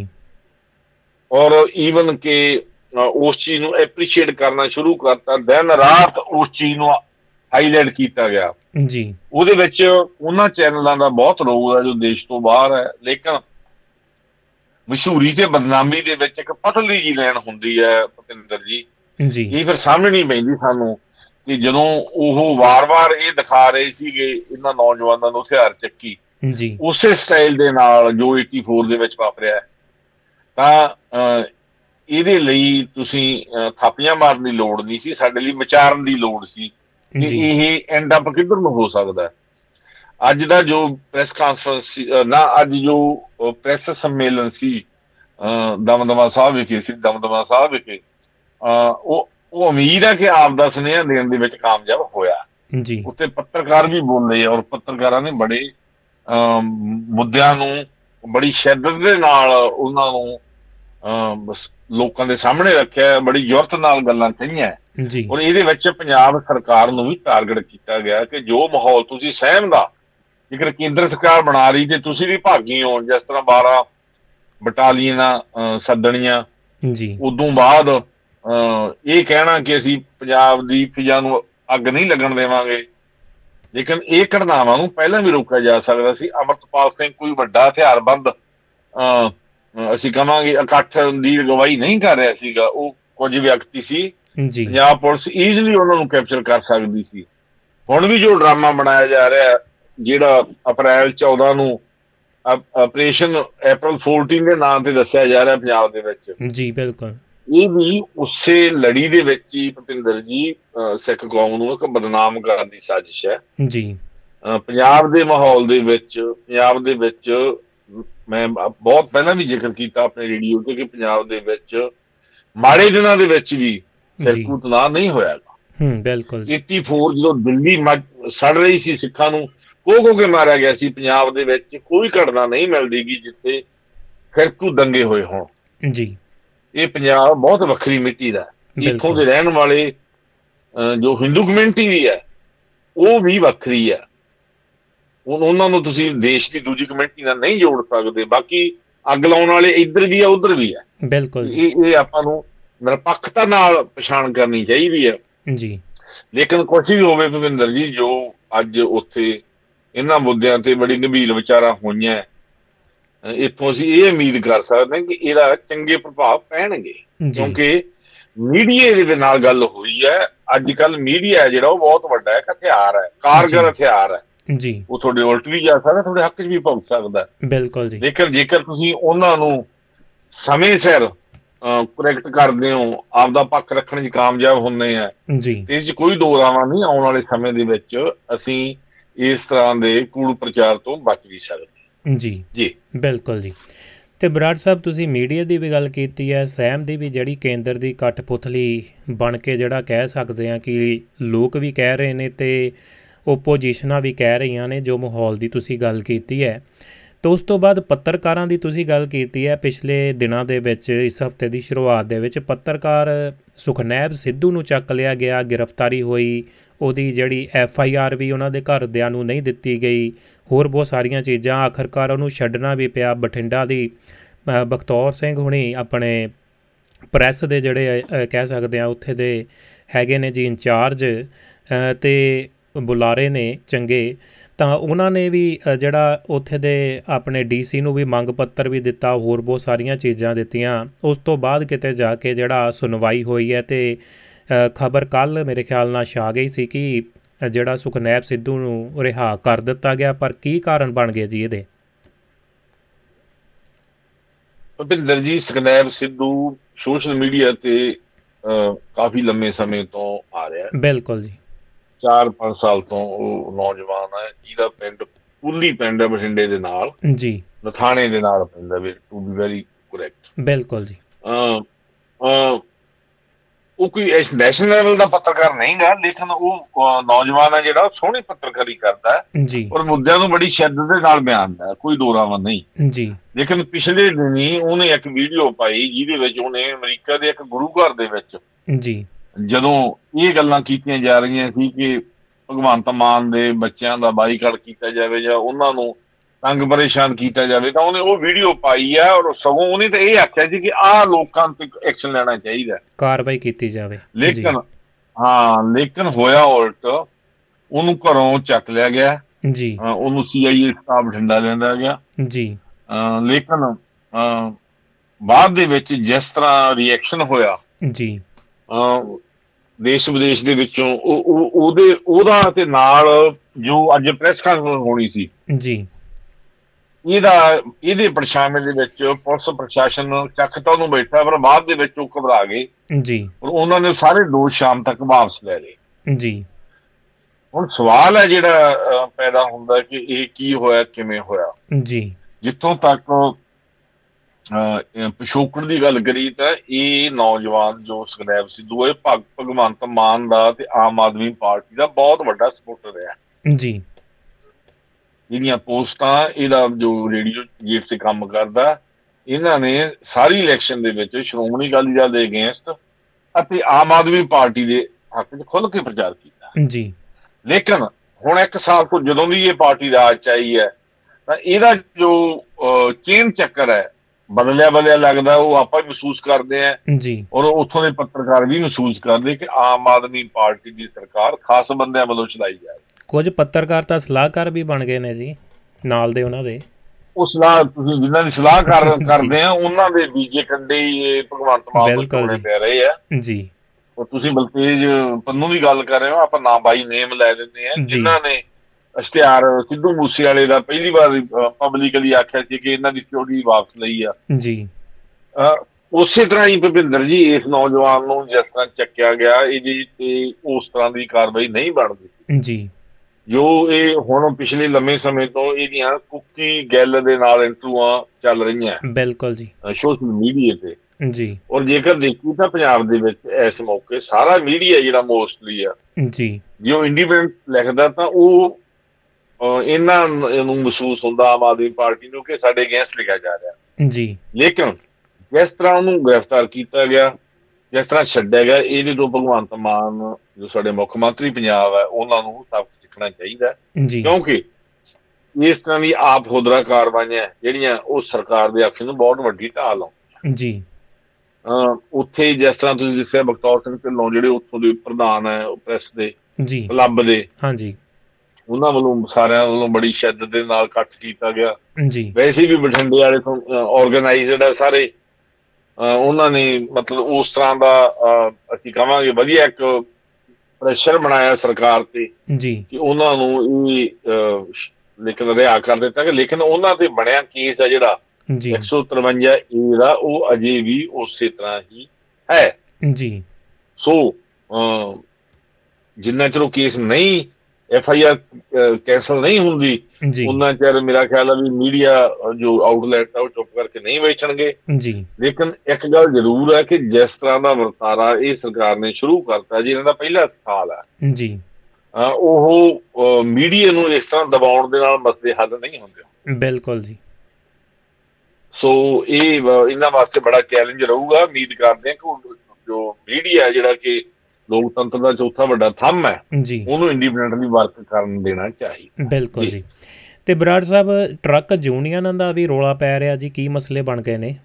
ਔਰ ਈਵਨ ਕਿ ਉਸ ਚੀਜ਼ ਨੂੰ ਐਪਰੀਸ਼ੀਏਟ ਕਰਨਾ ਸ਼ੁਰੂ ਕਰਤਾ। ਦਿਨ ਰਾਤ ਉਸ ਚੀਜ਼ ਨੂੰ ਹਾਈਲਾਈਟ ਕੀਤਾ ਗਿਆ। ਜੀ ਉਹਦੇ ਵਿੱਚ ਉਹਨਾਂ ਚੈਨਲਾਂ ਦਾ ਬਹੁਤ ਰੋਲ ਹੈ ਜੋ ਦੇਸ਼ ਤੋਂ ਬਾਹਰ ਹੈ, ਲੇਕਿਨ ਮਸ਼ਹੂਰੀ ਤੇ ਬਦਨਾਮੀ ਦੇ ਵਿੱਚ ਇੱਕ ਪਤਲੀ ਜੀ ਲਾਈਨ ਹੁੰਦੀ ਹੈ ਭੁਪਿੰਦਰ ਜੀ। ਜੀ ਇਹ ਫਿਰ ਸਮਝਣੀ ਪੈਂਦੀ ਸਾਨੂੰ ਕਿ ਜਦੋਂ ਉਹ ਵਾਰ-ਵਾਰ ਇਹ ਦਿਖਾ ਰਹੇ ਸੀਗੇ ਇਹਨਾਂ ਨੌਜਵਾਨਾਂ ਨੂੰ ਹਥਿਆਰ ਚੱਕੀ ਜੀ ਉਸੇ ਸਟਾਈਲ ਦੇ ਨਾਲ ਜੋ ਚੁਰਾਸੀ ਦੇ ਵਿੱਚ ਵਾਪਰਿਆ, ਤਾਂ ਅਹ, ਇਹਦੇ ਲਈ ਤੁਸੀਂ ਅਹ, ਥਾਪੀਆਂ ਮਾਰਨ ਦੀ ਲੋੜ ਨਹੀਂ ਸੀ, ਸਾਡੇ ਲਈ ਵਿਚਾਰਨ ਦੀ ਲੋੜ ਸੀ ਕਿ ਜੀ ਇਹ ਐਂਡ ਅਪ ਕਿੱਧਰ ਨੂੰ ਹੋ ਸਕਦਾ। ਅੱਜ ਦਾ ਜੋ ਪ੍ਰੈਸ ਕਾਨਫਰੰਸ ਨਾ ਅੱਜ ਜੋ ਪ੍ਰੈਸ ਸੰਮੇਲਨ ਸੀ ਅਹ, ਦਮਦਮਾ ਸਾਹਿਬ ਵਿਖੇ ਸੀ ਦਮਦਮਾ ਸਾਹਿਬ ਵਿਖੇ ਅਹ, ਉਹ ਉਹ ਉਮੀਦ ਹੈ ਕਿ ਆਪ ਦਾ ਸੁਨੇਹਾ ਦੇਣ ਦੇ ਵਿੱਚ ਕਾਮਯਾਬ ਹੋਇਆ। ਜੀ ਉੱਥੇ ਪੱਤਰਕਾਰ ਵੀ ਬੋਲੇ ਔਰ ਪੱਤਰਕਾਰਾਂ ਨੇ ਬੜੇ ਅਹ, ਮੁੱਦਿਆਂ ਨੂੰ ਬੜੀ ਸ਼ਿੱਦਤ ਦੇ ਨਾਲ ਉਹਨਾਂ ਨੂੰ ਅਹ, ਲੋਕਾਂ ਦੇ ਸਾਹਮਣੇ ਰੱਖਿਆ, ਬੜੀ ਜ਼ੁਰਤ ਨਾਲ ਗੱਲਾਂ ਕਹੀਆਂ ਜੀ ਔਰ ਇਹਦੇ ਵਿੱਚ ਪੰਜਾਬ ਸਰਕਾਰ ਨੂੰ ਵੀ ਟਾਰਗੇਟ ਕੀਤਾ ਗਿਆ ਕਿ ਜੋ ਮਾਹੌਲ ਤੁਸੀਂ ਸਹਿਮ ਦਾ, ਜੇਕਰ ਕੇਂਦਰ ਸਰਕਾਰ ਬਣਾ ਰਹੀ ਤੇ ਤੁਸੀਂ ਵੀ ਭਾਗੀ ਹੋ, ਜਿਸ ਤਰ੍ਹਾਂ ਬਾਰਾਂ ਬਟਾਲੀਅਨਾਂ ਸੱਦਣੀਆਂ, ਜੀ ਉਦੋਂ ਬਾਅਦ ਅਹ ਇਹ ਕਹਿਣਾ ਕਿ ਅਸੀਂ ਪੰਜਾਬ ਦੀ ਫਿਜ਼ਾ ਨੂੰ ਅੱਗ ਨਹੀਂ ਲੱਗਣ ਦੇਵਾਂਗੇ, ਲੇਕਿਨ ਇਹ ਘਟਨਾਵਾਂ ਨੂੰ ਪਹਿਲਾਂ ਵੀ ਰੋਕਿਆ ਜਾ ਸਕਦਾ ਸੀ। ਅਮਰਤਪਾਲ ਸਿੰਘ ਕੋਈ ਵੱਡਾ ਹਥਿਆਰਬੰਦ ਅਹ ਅਸੀਂ ਕਹਾਂਗੇ ਇਕੱਠ ਦੀ ਅਗਵਾਈ ਨਹੀਂ ਕਰ ਰਿਹਾ ਸੀਗਾ, ਉਹ ਕੁਝ ਵਿਅਕਤੀ ਸੀ, ਜੀ ਪੰਜਾਬ ਪੁਲਿਸ ਈਜ਼ਲੀ ਉਹਨਾਂ ਨੂੰ ਕੈਪਚਰ ਕਰ ਸਕਦੀ ਸੀ। ਹੁਣ ਵੀ ਜੋ ਡਰਾਮਾ ਬਣਾਇਆ ਜਾ ਰਿਹਾ, ਜਿਹੜਾ ਅਪ੍ਰੈਲ ਚੌਦਾਂ ਨੂੰ ਆਪਰੇਸ਼ਨ ਅਪ੍ਰੈਲ ਚੌਦਾਂ ਦੇ ਨਾਂ ਤੇ ਦੱਸਿਆ ਜਾ ਰਿਹਾ ਪੰਜਾਬ ਦੇ ਵਿੱਚ, ਜੀ ਬਿਲਕੁਲ ਇਹ ਵੀ ਉਸੇ ਲੜੀ ਦੇ ਵਿੱਚ ਹੀ ਭੁਪਿੰਦਰ ਜੀ ਸਿੱਖ ਕੌਮ ਨੂੰ ਇੱਕ ਬਦਨਾਮ ਕਰਨ ਦੀ ਸਾਜ਼ਿਸ਼ ਹੈ। ਜੀ ਪੰਜਾਬ ਦੇ ਮਾਹੌਲ ਦੇ ਵਿੱਚ, ਪੰਜਾਬ ਦੇ ਵਿੱਚ ਮੈਂ ਬਹੁਤ ਪਹਿਲਾਂ ਵੀ ਜ਼ਿਕਰ ਕੀਤਾ ਆਪਣੇ ਰੇਡੀਓ ਤੇ ਕਿ ਪੰਜਾਬ ਦੇ ਵਿੱਚ ਮਾੜੇ ਦਿਨਾਂ ਦੇ ਵਿੱਚ ਵੀ ਸਿੱਖੂ ਤਨਾਅ ਨਹੀਂ ਹੋਇਆ। ਹੂੰ ਬਿਲਕੁਲ ਚੌਰਾਸੀ ਜਦੋਂ ਦਿੱਲੀ ਸੜ ਰਹੀ ਸੀ, ਸਿੱਖਾਂ ਨੂੰ ਖੋ ਖੋ ਕੇ ਮਾਰਿਆ ਗਿਆ ਸੀ, ਪੰਜਾਬ ਦੇ ਵਿੱਚ ਕੋਈ ਘਟਨਾ ਨਹੀਂ ਮਿਲਦੀਗੀ ਜਿੱਥੇ ਫਿਰਕੂ ਦੰਗੇ ਹੋਏ ਹੋਣ। ਜੀ ਇਹ ਪੰਜਾਬ ਬਹੁਤ ਵੱਖਰੀ ਮਿੱਟੀ ਦਾ, ਇੱਥੋਂ ਦੇ ਰਹਿਣ ਵਾਲੇ ਜੋ ਹਿੰਦੂ ਕਮਿਊਨਿਟੀ ਵੀ ਹੈ ਉਹ ਵੀ ਵੱਖਰੀ ਹੈ, ਉਹਨਾਂ ਨੂੰ ਤੁਸੀਂ ਦੇਸ਼ ਦੀ ਦੂਜੀ ਕਮਿਊਨਿਟੀ ਨਾਲ ਨਹੀਂ ਜੋੜ ਸਕਦੇ। ਬਾਕੀ ਅੱਗ ਲਾਉਣ ਵਾਲੇ ਇੱਧਰ ਵੀ ਆ ਉੱਧਰ ਵੀ ਹੈ, ਬਿਲਕੁਲ ਇਹ ਇਹ ਆਪਾਂ ਨੂੰ ਨਿਰਪੱਖਤਾ ਨਾਲ ਪਛਾਣ ਕਰਨੀ ਚਾਹੀਦੀ ਹੈ। ਜੀ ਲੇਕਿਨ ਕੁਛ ਵੀ ਹੋਵੇ ਭੁਪਿੰਦਰ ਜੀ, ਜੋ ਅੱਜ ਉੱਥੇ ਇਹਨਾਂ ਮੁੱਦਿਆਂ ਤੇ ਬੜੀ ਗੰਭੀਰ ਵਿਚਾਰਾਂ ਹੋਈਆਂ, ਇੱਥੋਂ ਅਸੀਂ ਇਹ ਉਮੀਦ ਕਰ ਸਕਦੇ ਹਾਂ ਕਿ ਇਹਦਾ ਚੰਗੇ ਪ੍ਰਭਾਵ ਪੈਣਗੇ, ਕਿਉਂਕਿ ਮੀਡੀਆ ਦੇ ਨਾਲ ਗੱਲ ਹੋਈ ਹੈ। ਅੱਜ ਕੱਲ੍ਹ ਮੀਡੀਆ ਜਿਹੜਾ ਉਹ ਬਹੁਤ ਵੱਡਾ ਇੱਕ ਹਥਿਆਰ ਹੈ, ਕਾਰਗਰ ਹਥਿਆਰ ਹੈ ਜੀ, ਉਹ ਤੁਹਾਡੇ ਉਲਟ ਵੀ ਜਾ ਸਕਦਾ, ਤੁਹਾਡੇ ਹੱਕ 'ਚ ਵੀ ਭੁਗਤ ਸਕਦਾ। ਬਿਲਕੁਲ ਜੀ। ਲੇਕਿਨ ਜੇਕਰ ਤੁਸੀਂ ਉਹਨਾਂ ਨੂੰ ਸਮੇਂ ਸਿਰ ਕਰੈਕਟ ਕਰਦੇ ਹੋ, ਆਪਦਾ ਪੱਖ ਰੱਖਣ 'ਚ ਕਾਮਯਾਬ ਹੁੰਦੇ ਆ ਜੀ, ਤੇ ਇਸ 'ਚ ਕੋਈ ਦੋ ਰਾਵਾਂ ਨਹੀਂ, ਆਉਣ ਵਾਲੇ ਸਮੇਂ ਦੇ ਵਿੱਚ ਅਸੀਂ ਇਸ ਤਰ੍ਹਾਂ ਦੇ ਕੂੜ ਪ੍ਰਚਾਰ ਤੋਂ ਬਚ ਵੀ ਸਕਦੇ। ਜੀ ਜੀ ਬਿਲਕੁਲ ਜੀ। ਤੇ ਬਰਾੜ ਸਾਹਿਬ ਤੁਸੀਂ ਮੀਡੀਆ ਦੀ ਵੀ ਗੱਲ ਕੀਤੀ ਹੈ, ਸਹਿਮ ਦੀ ਵੀ ਜਿਹੜੀ ਕੇਂਦਰ ਦੀ ਕਠਪੁਤਲੀ ਬਣ ਕੇ ਜਿਹੜਾ ਕਹਿ ਸਕਦੇ ਹਾਂ ਕਿ ਲੋਕ ਵੀ ਕਹਿ ਰਹੇ ਨੇ ਤੇ ਓਪੋਜੀਸ਼ਨਾਂ ਵੀ ਕਹਿ ਰਹੀਆਂ ਨੇ, ਜੋ ਮਾਹੌਲ ਦੀ ਤੁਸੀਂ ਗੱਲ ਕੀਤੀ ਹੈ। ਤਾਂ ਉਸ ਤੋਂ ਬਾਅਦ ਪੱਤਰਕਾਰਾਂ ਦੀ ਤੁਸੀਂ ਗੱਲ ਕੀਤੀ ਹੈ, ਪਿਛਲੇ ਦਿਨਾਂ ਦੇ ਵਿੱਚ, ਇਸ ਹਫ਼ਤੇ ਦੀ ਸ਼ੁਰੂਆਤ ਦੇ ਵਿੱਚ ਪੱਤਰਕਾਰ ਸੁਖਨੈਬ ਸਿੱਧੂ ਨੂੰ ਚੱਕ ਲਿਆ ਗਿਆ, ਗ੍ਰਿਫਤਾਰੀ ਹੋਈ, ਉਹਦੀ ਜਿਹੜੀ ਐਫ ਆਈ ਆਰ ਵੀ ਉਹਨਾਂ ਦੇ ਘਰਦਿਆਂ ਨੂੰ ਨਹੀਂ ਦਿੱਤੀ ਗਈ, ਹੋਰ ਬਹੁਤ ਸਾਰੀਆਂ ਚੀਜ਼ਾਂ। ਆਖਰਕਾਰ ਉਹਨੂੰ ਛੱਡਣਾ ਵੀ ਪਿਆ। ਬਠਿੰਡਾ ਦੀ ਬਖਤੌਰ ਸਿੰਘ ਹੁਣੀ ਆਪਣੇ ਪ੍ਰੈਸ ਦੇ ਜਿਹੜੇ ਕਹਿ ਸਕਦੇ ਆ ਉੱਥੇ ਦੇ ਹੈਗੇ ਨੇ ਜੀ ਇੰਚਾਰਜ ਅਤੇ ਬੁਲਾਰੇ ਨੇ ਚੰਗੇ, ਤਾਂ ਉਹਨਾਂ ਨੇ ਵੀ ਜਿਹੜਾ ਉੱਥੇ ਦੇ ਆਪਣੇ ਡੀ ਸੀ ਨੂੰ ਵੀ ਮੰਗ ਪੱਤਰ ਵੀ ਦਿੱਤਾ, ਹੋਰ ਬਹੁਤ ਸਾਰੀਆਂ ਚੀਜ਼ਾਂ ਦਿੱਤੀਆਂ। ਉਸ ਤੋਂ ਬਾਅਦ ਕਿਤੇ ਜਾ ਕੇ ਜਿਹੜਾ ਸੁਣਵਾਈ ਹੋਈ ਹੈ ਅਤੇ ਖਬਰ ਕੱਲ੍ਹ ਮੇਰੇ ਖਿਆਲ ਨਾਲ ਛਾ ਗਈ ਸੀ ਕਿ ਜਿਹੜਾ ਸੁਖਨੈਬ ਸਿੱਧੂ ਨੂੰ ਰਿਹਾ ਕਰ ਦਿੱਤਾ ਗਿਆ। ਪਰ ਕੀ ਕਾਰਨ ਬਣ ਗਏ ਜੀ ਇਹਦੇ? ਭੁਪਿੰਦਰ ਜੀ, ਸੁਖਨੈਬ ਸਿੱਧੂ ਸੋਸ਼ਲ ਮੀਡੀਆ ਤੇ ਕਾਫੀ ਲੰਮੇ ਸਮੇਂ ਤੋਂ ਆ ਰਿਹਾ। ਬਿਲਕੁਲ ਜੀ, ਚਾਰ ਪੰਜ ਸਾਲ ਤੋਂ ਉਹ ਨੌਜਵਾਨ ਹੈ ਜਿਹਦਾ ਪਿੰਡ ਪੁੱਲੀ ਪਿੰਡ ਹੈ ਬਠਿੰਡੇ ਦੇ ਨਾਲ ਜੀ, ਨਥਾਣੇ ਦੇ ਨਾਲ ਪੈਂਦਾ ਵੀ, ਟੂ ਬੀ ਵੈਰੀ ਕਰੈਕਟ। ਬਿਲਕੁਲ ਜੀ। ਉਹ ਕੋਈ ਨੈਸ਼ਨਲ ਲੈਵਲ ਦਾ ਪੱਤਰਕਾਰ ਨਹੀਂ ਗਾ, ਲੇਕਿਨ ਉਹ ਨੌਜਵਾਨ ਹੈ ਜਿਹੜਾ ਸੋਹਣੀ ਪੱਤਰਕਾਰੀ ਕਰਦਾ ਜੀ, ਔਰ ਮੁੱਦਿਆਂ ਨੂੰ ਬੜੀ ਸ਼ਿੱਦਤ ਦੇ ਨਾਲ ਬਿਆਨਦਾ, ਕੋਈ ਦੋ ਰਾਵਾਂ ਨਹੀਂ ਜੀ। ਲੇਕਿਨ ਪਿਛਲੇ ਦਿਨੀ ਉਹਨੇ ਇੱਕ ਵੀਡੀਓ ਪਾਈ ਜਿਹਦੇ ਵਿੱਚ ਉਹਨੇ ਅਮਰੀਕਾ ਦੇ ਇੱਕ ਗੁਰੂ ਘਰ ਦੇ ਵਿੱਚ ਜੀ ਜਦੋਂ ਇਹ ਗੱਲਾਂ ਕੀਤੀਆਂ ਜਾ ਰਹੀਆਂ ਸੀ ਕਿ ਭਗਵੰਤ ਮਾਨ ਦੇ ਬੱਚਿਆਂ ਦਾ ਬਾਈਕਾਟ ਕੀਤਾ ਜਾਵੇ ਜਾਂ ਉਹਨਾਂ ਨੂੰ ਤੰਗ ਪਰੇਸ਼ਾਨ ਕੀਤਾ ਜਾਵੇ, ਤਾਂ ਉਹਨੇ ਉਹ ਵੀਡੀਓ ਪਾਈ ਆ। ਔਰ ਸਗੋਂ ਉਹਨੇ ਤਾਂ ਇਹ ਆਖਿਆ ਸੀ ਕਿ ਆਹ ਲੋਕਾਂ ਤੇ ਐਕਸ਼ਨ ਲੈਣਾ ਚਾਹੀਦਾ, ਕਾਰਵਾਈ ਕੀਤੀ ਜਾਵੇ। ਲੇਕਿਨ ਹਾਂ ਲੇਕਿਨ ਹੋਇਆ ਉਲਟ, ਉਹਨੂੰ ਘਰੋਂ ਚੱਕ ਲਿਆ ਗਿਆ ਜੀ, ਉਹਨੂੰ ਸੀ ਆਈ ਏ ਸਟਾਫ ਬਠਿੰਡਾ ਲਿਆਂਦਾ ਗਿਆ ਜੀ। ਲੇਕਿਨ ਬਾਅਦ ਦੇ ਵਿੱਚ ਜਿਸ ਤਰ੍ਹਾਂ ਰਿਐਕਸ਼ਨ ਹੋਇਆ ਜੀ ਦੇਸ਼ ਵਿਦੇਸ਼ ਦੇ ਵਿੱਚੋਂ, ਉਹ ਉਹਦੇ ਉਹਦਾ ਤੇ ਨਾਲ ਜੋ ਅੱਜ ਪ੍ਰੈਸ ਕਾਨਫਰੰਸ ਹੋਣੀ ਸੀ ਜੀ, ਇਹਦਾ ਇਹਦੇ ਪਰਛਾਵੇਂ ਦੇ ਵਿੱਚ ਪੁਲਿਸ ਪ੍ਰਸ਼ਾਸਨ ਚੱਕ ਤਾਂ ਉਹਨੂੰ ਬੈਠਾ, ਪਰ ਬਾਅਦ ਦੇ ਵਿੱਚ ਉਹ ਘਬਰਾ ਗਏ ਜੀ ਔਰ ਉਹਨਾਂ ਨੇ ਸਾਰੇ ਦੋਸ਼ ਸ਼ਾਮ ਤੱਕ ਵਾਪਸ ਲੈ ਲਏ ਜੀ। ਹੁਣ ਸਵਾਲ ਹੈ ਜਿਹੜਾ ਪੈਦਾ ਹੁੰਦਾ ਕਿ ਇਹ ਕੀ ਹੋਇਆ, ਕਿਵੇਂ ਹੋਇਆ ਜੀ। ਜਿੱਥੋਂ ਤੱਕ ਪਿਛੋਕੜ ਦੀ ਗੱਲ ਕਰੀ ਤਾਂ ਇਹ ਨੌਜਵਾਨ ਜੋ ਸੁਖਨੈਬ ਸਿੱਧੂ ਇਹ ਭਗ ਭਗਵੰਤ ਮਾਨ ਦਾ ਤੇ ਆਮ ਆਦਮੀ ਪਾਰਟੀ ਦਾ ਬਹੁਤ ਵੱਡਾ ਸਪੋਰਟਰ ਰਿਹਾ ਜੀ। ਜਿਹੜੀਆਂ ਪੋਸਟਾਂ, ਇਹਦਾ ਜੋ ਰੇਡੀਓ ਗੇਟ ਤੇ ਕੰਮ ਕਰਦਾ, ਇਹਨਾਂ ਨੇ ਸਾਰੀ ਇਲੈਕਸ਼ਨ ਦੇ ਵਿੱਚ ਸ਼੍ਰੋਮਣੀ ਅਕਾਲੀ ਦਲ ਦੇ ਅਗੇਂਸਟ ਅਤੇ ਆਮ ਆਦਮੀ ਪਾਰਟੀ ਦੇ ਹੱਕ 'ਚ ਖੁੱਲ੍ਹ ਕੇ ਪ੍ਰਚਾਰ ਕੀਤਾ ਜੀ। ਲੇਕਿਨ ਹੁਣ ਇੱਕ ਸਾਲ ਤੋਂ ਜਦੋਂ ਦੀ ਇਹ ਪਾਰਟੀ ਰਾਜ 'ਚ ਆਈ ਹੈ ਤਾਂ ਇਹਦਾ ਜੋ ਚੇਨ ਚੱਕਰ ਹੈ ਬਦਲਿਆ ਬਦਲਿਆ ਲੱਗਦਾ, ਉਹ ਆਪਾਂ ਵੀ ਮਹਿਸੂਸ ਕਰਦੇ ਆ ਜੀ ਔਰ ਉੱਥੋਂ ਦੇ ਪੱਤਰਕਾਰ ਵੀ ਮਹਿਸੂਸ ਕਰਦੇ ਕਿ ਆਮ ਆਦਮੀ ਪਾਰਟੀ ਦੀ ਸਰਕਾਰ ਖਾਸ ਬੰਦਿਆਂ ਵੱਲੋਂ ਚਲਾਈ ਜਾ ਰਹੀ। ਕੁਝ ਪੱਤਰਕਾਰ ਤਾਂ ਸਲਾਹਕਾਰ ਵੀ ਬਣ ਗਏ ਨੇ ਜੀ ਨਾਲ ਦੇ ਉਹਨਾਂ ਦੇ। ਉਹ ਸਲਾਹ ਤੁਸੀਂ ਜਿਨ੍ਹਾਂ ਦੀ ਸਲਾਹ ਕਰ ਕਰਦੇ ਆ ਉਹਨਾਂ ਦੇ ਬੀਜੇ ਕੰਡੇ ਹੀ ਭਗਵੰਤ ਮਾਨ ਕੋਲ ਪੈ ਰਹੇ ਆ ਜੀ। ਉਹ ਤੁਸੀਂ ਬਲਤੇਜ ਪੰਨੂ ਦੀ ਗੱਲ ਕਰ ਰਹੇ ਹੋ, ਆਪਾਂ ਨਾ ਬਾਈ ਨੇਮ ਲੈ ਦਿੰਦੇ ਆ, ਜਿਨ੍ਹਾਂ ਨੇ ਇਸ਼ਤਿਹਾਰ ਸਿੱਧੂ ਮੂਸੇਵਾਲੇ ਦਾ ਪਹਿਲੀ ਵਾਰ ਪਬਲਿਕਲੀ ਆਖਿਆ ਸੀ ਕਿ ਇਹਨਾਂ ਦੀ ਸਿਕਿਉਰਿਟੀ ਵਾਪਸ ਲਈ ਆ ਜੀ। ਉਸੇ ਤਰ੍ਹਾਂ ਹੀ ਭੁਪਿੰਦਰ ਜੀ ਇਸ ਨੌਜਵਾਨ ਨੂੰ ਜਿਸ ਤਰ੍ਹਾਂ ਚੱਕਿਆ ਗਿਆ, ਇਹਦੀ ਤੇ ਉਸ ਤਰ੍ਹਾਂ ਦੀ ਕਾਰਵਾਈ ਨਹੀਂ ਬਣਦੀ ਜੀ। ਜੋ ਇਹ ਹੁਣ ਪਿਛਲੇ ਲੰਮੇ ਸਮੇਂ ਤੋਂ ਇਹਦੀਆਂ ਕੁੱਕੀ ਗੱਲ ਦੇ ਨਾਲ ਇੰਟਰੂਆਂ ਚੱਲ ਰਹੀਆਂ ਬਿਲਕੁਲ ਜੀ ਸੋਸ਼ਲ ਮੀਡੀਆ ਤੇ ਜੀ। ਔਰ ਜੇਕਰ ਦੇਖੀ ਤਾਂ ਪੰਜਾਬ ਦੇ ਵਿੱਚ ਇਸ ਮੌਕੇ ਸਾਰਾ ਮੀਡੀਆ ਜਿਹੜਾ ਮੋਸਟਲੀ ਆ ਜੀ, ਜੋ ਇੰਡੀਪੈਂਡੈਂਟ ਲਿਖਦਾ ਤਾਂ ਉਹ ਇਹਨਾਂ ਨੂੰ ਮਹਿਸੂਸ ਹੁੰਦਾ ਆਮ ਆਦਮੀ ਪਾਰਟੀ ਨੂੰ ਕਿ ਸਾਡੇ ਅਗੇਂਸਟ ਲਿਖਿਆ ਜਾ ਰਿਹਾ ਜੀ। ਲੇਕਿਨ ਜਿਸ ਤਰ੍ਹਾਂ ਉਹਨੂੰ ਗ੍ਰਿਫਤਾਰ ਕੀਤਾ ਗਿਆ, ਜਿਸ ਤਰ੍ਹਾਂ ਛੱਡਿਆ ਗਿਆ, ਇਹਦੇ ਤੋਂ ਭਗਵੰਤ ਮਾਨ ਜੋ ਸਾਡੇ ਮੁੱਖ ਮੰਤਰੀ ਪੰਜਾਬ ਹੈ ਉਹਨਾਂ ਨੂੰ ਸਭ ਸਿੱਖਣਾ ਚਾਹੀਦਾ ਜੀ, ਕਿਉਂਕਿ ਇਸ ਤਰ੍ਹਾਂ ਦੀ ਆਪ ਖੁਦਰਾ ਕਾਰਵਾਈਆਂ ਜਿਹੜੀਆਂ ਉਹ ਸਰਕਾਰ ਦੇ ਐਕਸ਼ਨ ਨੂੰ ਬਹੁਤ ਵੱਡੀ ਢਾਲ ਲਾਉਂਦੀਆਂ ਜੀ। ਉੱਥੇ ਜਿਸ ਤਰ੍ਹਾਂ ਤੁਸੀਂ ਦੱਸਿਆ ਬਖਤੌਰ ਸਿੰਘ ਢਿੱਲੋਂ ਜਿਹੜੇ ਉੱਥੋਂ ਦੇ ਪ੍ਰਧਾਨ ਹੈ ਪ੍ਰੈਸ ਦੇ ਜੀ ਕਲੱਬ ਦੇ, ਹਾਂਜੀ, ਉਹਨਾਂ ਵੱਲੋਂ ਸਾਰਿਆਂ ਵੱਲੋਂ ਬੜੀ ਸ਼ਿੱਦਤ ਦੇ ਨਾਲ ਇਕੱਠ ਕੀਤਾ ਗਿਆ ਜੀ। ਵੈਸੇ ਵੀ ਬਠਿੰਡੇ ਵਾਲੇ ਤੋਂ ਔਰਗਨਾਈਜ਼ਡ ਹੈ ਸਾਰੇ, ਉਹਨਾਂ ਨੇ ਮਤਲਬ ਉਸ ਤਰ੍ਹਾਂ ਦਾ ਅਸੀਂ ਕਹਾਂਗੇ ਵਧੀਆ ਇੱਕ ਪ੍ਰੈਸ਼ਰ ਬਣਾਇਆ ਸਰਕਾਰ ਤੇ ਜੀ ਕਿ ਉਹਨਾਂ ਨੂੰ ਇਹ ਲੇਕਿਨ ਰਿਹਾ ਕਰ ਦਿੱਤਾ। ਲੇਕਿਨ ਉਹਨਾਂ ਤੇ ਬਣਿਆ ਕੇਸ ਆ ਜਿਹੜਾ ਇੱਕ ਸੌ ਤਰਵੰਜਾ ਏ ਦਾ, ਉਹ ਅਜੇ ਵੀ ਉਸੇ ਤਰ੍ਹਾਂ ਹੀ ਹੈ ਜੀ। ਸੋ ਜਿੰਨਾ ਚਿਰ ਉਹ ਕੇਸ ਨਹੀਂ ਐਫ ਆਈ ਆਰ ਕੈਂਸਲ ਨਹੀਂ ਹੁੰਦੀ ਉਹਨਾਂ ਚਿਰ ਮੇਰਾ ਖਿਆਲ ਆ ਵੀ ਮੀਡੀਆ ਜੋ ਆਊਟਲੈਟ ਆ ਉਹ ਚੁੱਪ ਕਰਕੇ ਨਹੀਂ ਵੇਚਣਗੇ ਜੀ। ਲੇਕਿਨ ਇੱਕ ਗੱਲ ਜ਼ਰੂਰ ਹੈ ਕਿ ਜਿਸ ਤਰ੍ਹਾਂ ਦਾ ਵਰਤਾਰਾ ਇਹ ਸਰਕਾਰ ਨੇ ਸ਼ੁਰੂ ਕਰਤਾ ਜੀ, ਇਹਨਾਂ ਦਾ ਪਹਿਲਾ ਸਾਲ ਹੈ ਜੀ, ਉਹ ਮੀਡੀਆ ਨੂੰ ਇਸ ਤਰ੍ਹਾਂ ਦਬਾਉਣ ਦੇ ਨਾਲ ਮਸਲੇ ਹੱਲ ਨਹੀਂ ਹੁੰਦੇ ਬਿਲਕੁਲ ਜੀ। ਸੋ ਇਹ ਇਹਨਾਂ ਵਾਸਤੇ ਬੜਾ ਚੈਲੰਜ ਰਹੂਗਾ। ਉਮੀਦ ਕਰਦੇ ਹਾਂ ਕਿ ਜੋ ਮੀਡੀਆ ਜਿਹੜਾ ਕਿ ਲੋਕਤੰਤਰ ਦਾ ਚੌਥਾ ਵੱਡਾ ਥੰਮ ਹੈ ਜੀ, ਉਹਨੂੰ ਇੰਡੀਪੈਂਡੈਂਟਲੀ ਵਰਕ ਕਰਨ ਦੇਣਾ ਚਾਹੀਦਾ। ਬਿਲਕੁਲ ਜੀ। ਤੇ ਬਰਾੜ ਸਾਹਿਬ, ਟਰੱਕ ਯੂਨੀਅਨਾਂ ਦਾ ਵੀ ਰੌਲਾ ਪੈ ਰਿਹਾ ਜੀ, ਕੀ ਮਸਲੇ ਬਣ ਗਏ ਨੇ?